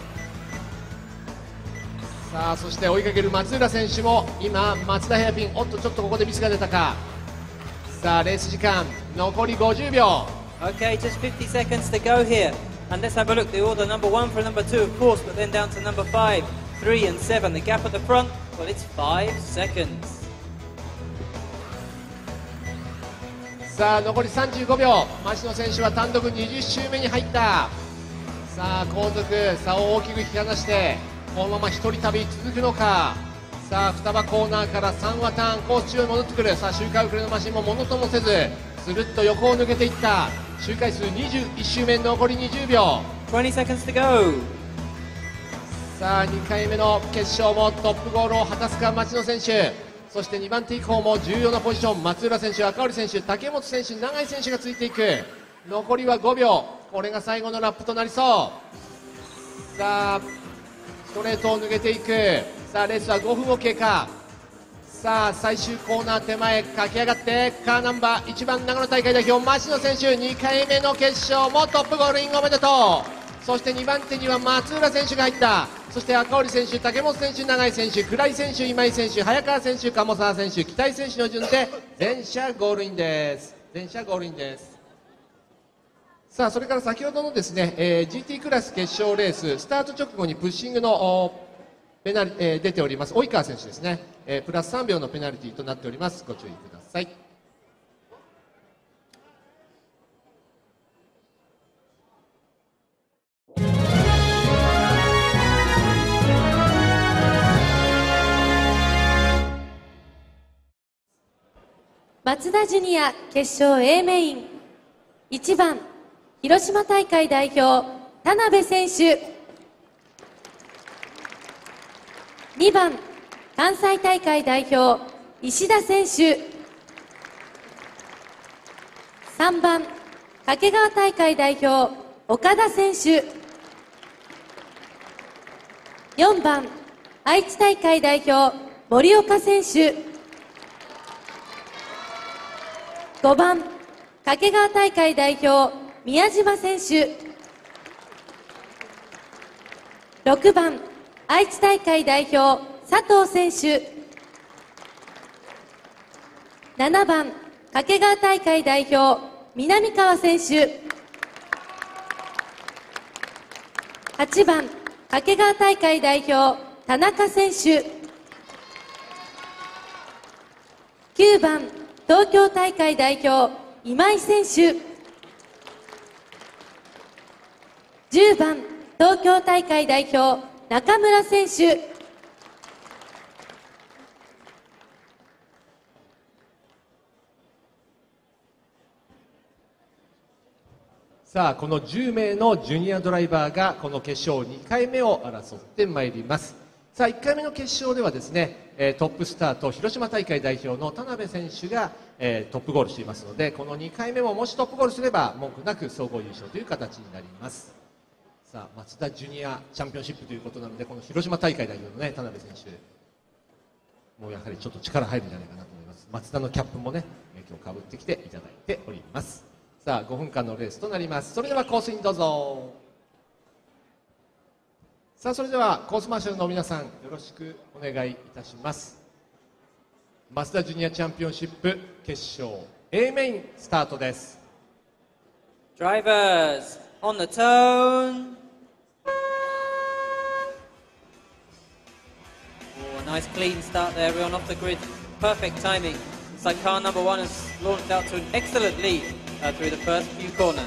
さあそして追いかける松浦選手も今松田ヘアピン、おっとちょっとここでミスが出たか。さあレース時間残り50秒。 Okay, just 50 seconds to go here. And let's have a look, the order number 1 for number 2 of course, but then down to number 5, 3 and 7. The gap at the front, well, it's 5 seconds. さあ残り35秒、町野選手は単独20周目に入った。さあ後続差を大きく引き離してこのまま一人旅続くのか。さあ双葉コーナーから3話ターンコース中へ戻ってくる。さあ周回遅れのマシンもものともせずスルッと横を抜けていった。周回数21周目、残り20秒。 20 seconds to go. さあ2回目の決勝もトップゴールを果たすか町野選手、そして2番手以降も重要なポジション、松浦選手、赤堀選手、竹本選手、永井選手がついていく。残りは5秒、これが最後のラップとなりそう。さあストレートを抜けていく。さあレースは5分を経過。さあ最終コーナー手前駆け上がってカーナンバー1番長野大会代表町野選手、2回目の決勝もトップゴールインおめでとう。そして2番手には松浦選手が入った。そして赤堀選手、竹本選手、永井選手、倉井選手、今井選手、早川選手、鴨沢選手、北井選手の順で全車ゴールインです。全車ゴールインです。さあそれから先ほどのですね、GT クラス決勝レーススタート直後にプッシングのペナル出ております及川選手ですね、プラス3秒のペナルティーとなっております。ご注意ください。 マツダジュニア決勝 A メイン、1番広島大会代表田辺選手、2番関西大会代表石田選手、3番掛川大会代表岡田選手、 4番愛知大会代表森岡選手、5番掛川大会代表宮島選手、6番愛知大会代表佐藤選手、7番掛川大会代表南川選手、8番掛川大会代表田中選手、9番東京大会代表今井選手、10番東京大会代表中村選手、 さあこの10名のジュニアドライバーがこの決勝2回目を争ってまいります。さあ1回目の決勝ではですね、トップスターと広島大会代表の田辺選手が、トップゴールしていますので、この2回目ももしトップゴールすれば文句なく総合優勝という形になります。さあマツダジュニアチャンピオンシップということなので、この広島大会代表の、田辺選手もうやはりちょっと力入るんじゃないかなと思います。マツダのキャップもね今日かぶってきていただいております。さあ5分間のレースとなります。それではコースにどうぞ。さあそれではコースマーシャルの皆さんよろしくお願いいたします。マツダジュニアチャンピオンシップ決勝 A メインスタートです。 Drivers on the tone. Oh, a nice clean start there, everyone off the grid. Perfect timing. It's like car number 1 has launched out to an excellent lead through the first few corners.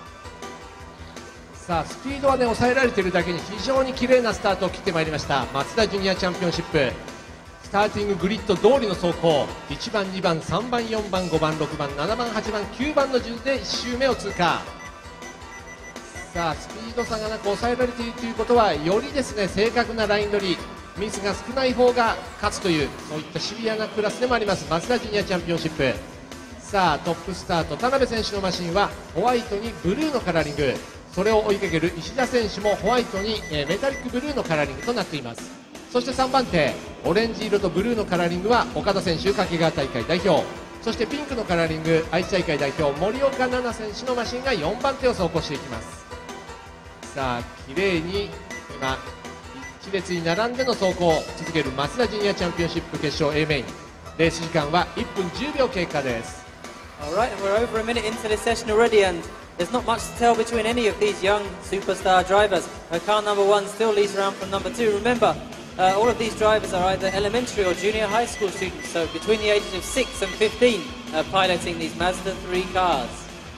さあスピードは抑えられているだけに非常に綺麗なスタートを切ってまいりました。マツダジュニアチャンピオンシップスターティンググリッド通りの走行、1番2番3番4番5番6番7番8番9番の順で1周目を通過。さあスピード差がなく抑えられているということは、よりですね正確なライン取り、ミスが少ない方が勝つという、そういったシビアなクラスでもありますマツダジュニアチャンピオンシップ。さあトップスタート田辺選手のマシンはホワイトにブルーのカラーリング、それを追いかける石田選手もホワイトにメタリックブルーのカラーリングとなっています。そして3番手オレンジ色とブルーのカラーリングは岡田選手掛川大会代表、そしてピンクのカラーリング愛知大会代表森岡奈々選手のマシンが4番手を走行していきます。さあ綺麗に今一列に並んでの走行を続けるマツダジュニアチャンピオンシップ決勝 A メイン、レース時間は1分10秒経過です。 Alright, and we're over a minute into this session already, and there's not much to tell between any of these young superstar drivers. Car number 1 still leads around from number 2. Remember, all of these drivers are either elementary or junior high school students, so between the ages of 6 and 15, piloting these Mazda 3 cars.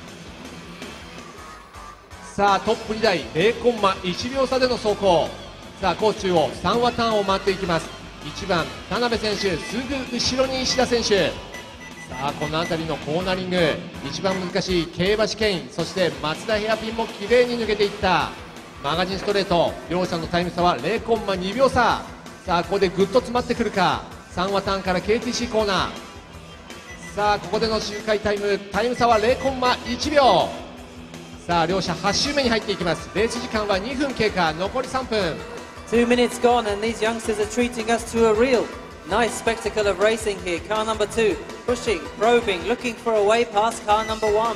さあトップ2台0コンマ1秒差での走行。さあコース中央3話ターンを回っていきます。1番田辺選手、すぐ後ろに石田選手。さあこの辺りのコーナリング、一番難しい競馬試験、そして松田ヘアピンも綺麗に抜けていった。マガジンストレート、両者のタイム差は0コンマ2秒差。さあここでぐっと詰まってくるか。3話ターンから KTC コーナー。さあここでの周回タイム差は0コンマ1秒。さあ両者8周目に入っていきます。レース時間は2分経過、残り3分。2 minutes gone, and these youngsters are treating us to a real nice spectacle of racing here. Car number 2 pushing, probing, looking for a way past car number 1.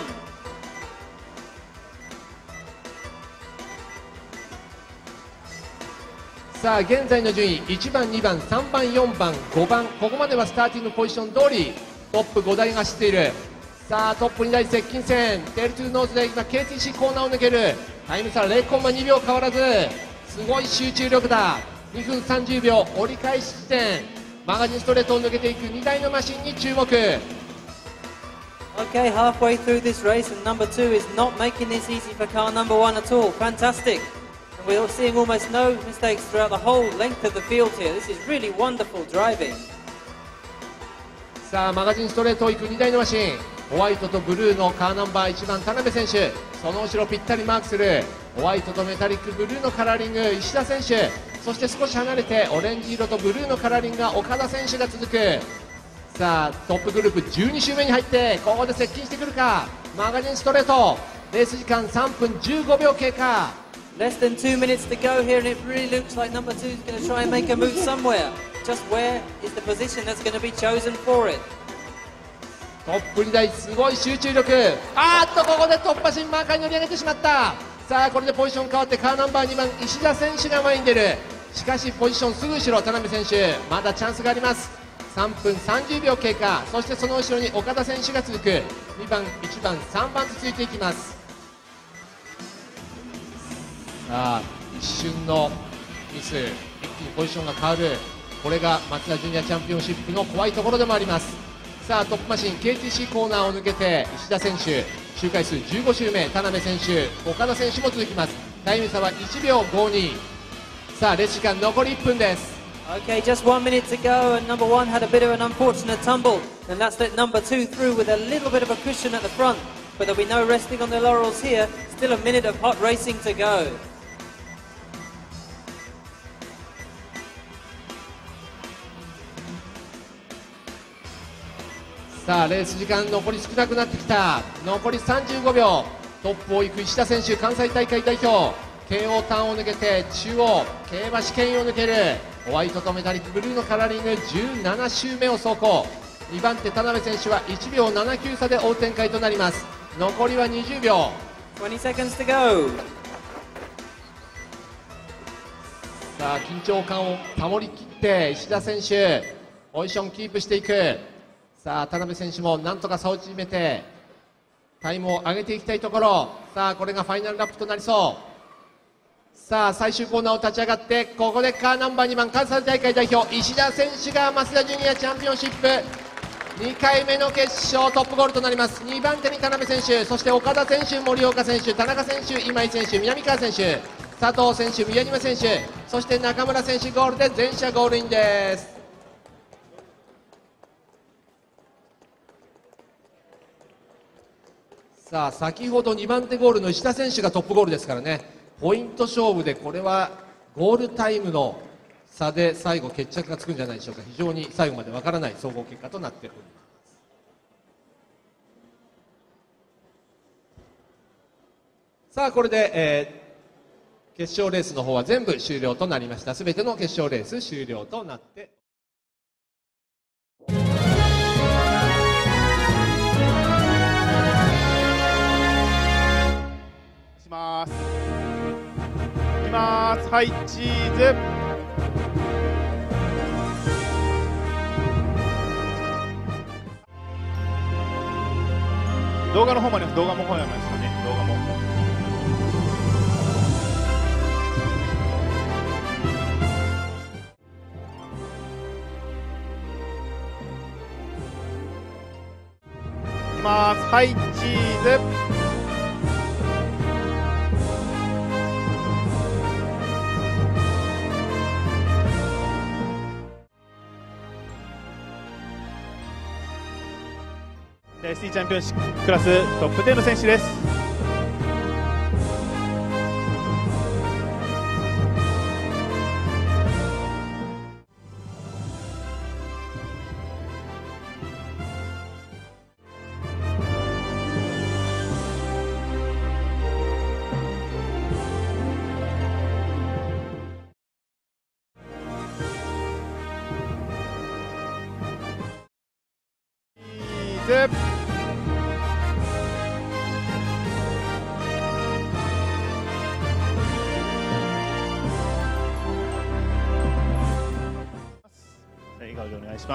さあ現在の順位1番2番3番4番5番、ここまではスターティングポジション通りトップ5台が走っている。さあトップ2台接近戦、テールトゥーノーズで今 KTC コーナーを抜ける。タイム差 0 コンマ2秒変わらず、すごい集中力だ。2分30秒折り返し地点、マガジンストレートを抜けていく2台のマシンに注目。 Okay, halfway through this race, and number 2 is not making this easy for car number 1 at all. Fantastic. And we're seeing almost no mistakes throughout the whole length of the field here. This is really wonderful driving. さあマガジンストレートを行く2台のマシン、ホワイトとブルーのカーナンバー1番田辺選手、その後ろぴったりマークするホワイトとメタリックブルーのカラーリング石田選手、そして少し離れてオレンジ色とブルーのカラーリングが岡田選手が続く。さあトップグループ12周目に入ってここで接近してくるか。マガジンストレート、レース時間3分15秒経過。 Less than 2 minutes to go here, and it really looks like number 2 is going to try and make a move somewhere. Just where is the position that's going to be chosen for it? トップ2台すごい集中力。ここで突破しマーカーに乗り上げてしまった。さあこれでポジション変わってカーナンバー2番石田選手が前に出る。しかしポジションすぐ後ろ田辺選手まだチャンスがあります。3分30秒経過。そしてその後ろに岡田選手が続く。2番1番3番と続いていきます。さあ一瞬のミス、一気にポジションが変わる。これが松田ジュニアチャンピオンシップの怖いところでもあります。さあトップマシン KTC コーナーを抜けて石田選手周回数15周目、田辺選手岡田選手も続きます。タイム差は1秒52。さあレース時間残り1分です。 Okay, just 1 minute to go, and number 1 had a bit of an unfortunate tumble, and that's let number 2 through with a little bit of a cushion at the front, but there'll be no resting on their laurels here. Still a minute of hot racing to go. さあレース時間残り少なくなってきた。残り35秒。トップを行く石田選手関西大会代表。京王ターンを抜けて中央競馬試験を抜ける。ホワイトとメタリックブルーのカラーリング17周目を走行。2番手田辺選手は1秒79差で追う展開となります。残りは20秒。 20 seconds to go. さあ緊張感を保りきって石田選手ポジションキープしていく。さあ田辺選手もなんとか差を縮めてタイムを上げていきたいところ。さあこれがファイナルラップとなりそう。さあ最終コーナーを立ち上がってここでカーナンバー2番関西大会代表石田選手が増田ジュニアチャンピオンシップ2回目の決勝トップゴールとなります。2番手に田辺選手、そして岡田選手、森岡選手、田中選手、今井選手、南川選手、佐藤選手、宮島選手、そして中村選手ゴールで全車ゴールインです。さあ先ほど2番手ゴールの石田選手がトップゴールですからね、ポイント勝負でこれはゴールタイムの差で最後決着がつくんじゃないでしょうか。非常に最後までわからない総合結果となっております。さあこれで、決勝レースの方は全部終了となりました。すべての決勝レース終了となってします。いきます。はい、チーズ。動画の方もあります。動画も方もありますかね。動画も。いきます。はい、チーズ。ST チャンピオンシップクラストップ10の選手です。笑顔でお願いします。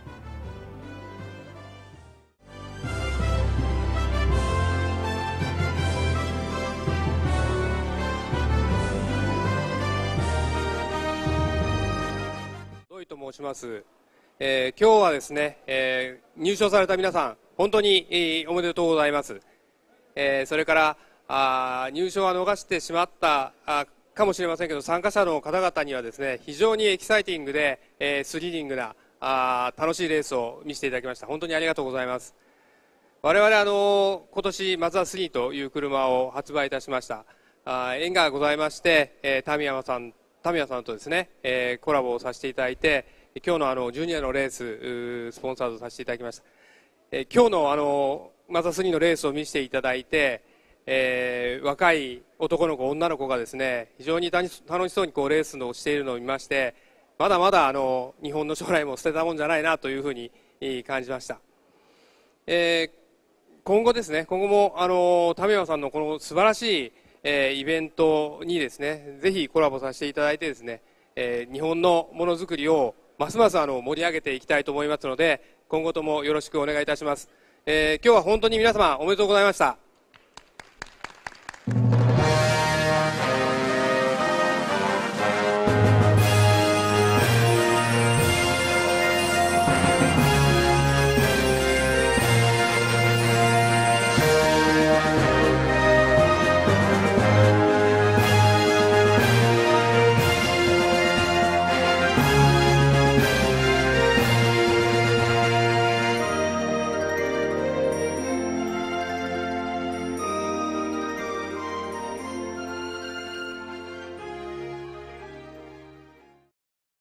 土井と申します。今日はですね、入賞された皆さん本当に、おめでとうございます。それから入賞は逃してしまったかもしれませんけど、参加者の方々にはですね非常にエキサイティングで、スリリングな楽しいレースを見せていただきました。本当にありがとうございます。我々今年マツダ3という車を発売いたしました。縁がございまして、タミヤさんとですね、コラボをさせていただいて、今日のジュニアのレーススポンサードさせていただきました。今日のマツダ3のレースを見せていただいて、 若い男の子、女の子がですね、非常に楽しそうにこうレースをしているのを見まして、まだまだ日本の将来も捨てたもんじゃないなというふうに感じました。今後ですね、今後も田山さんのこの素晴らしいイベントにですね、ぜひコラボさせていただいてですね、日本のものづくりをますます盛り上げていきたいと思いますので、今後ともよろしくお願いいたします。今日は本当に皆様おめでとうございました。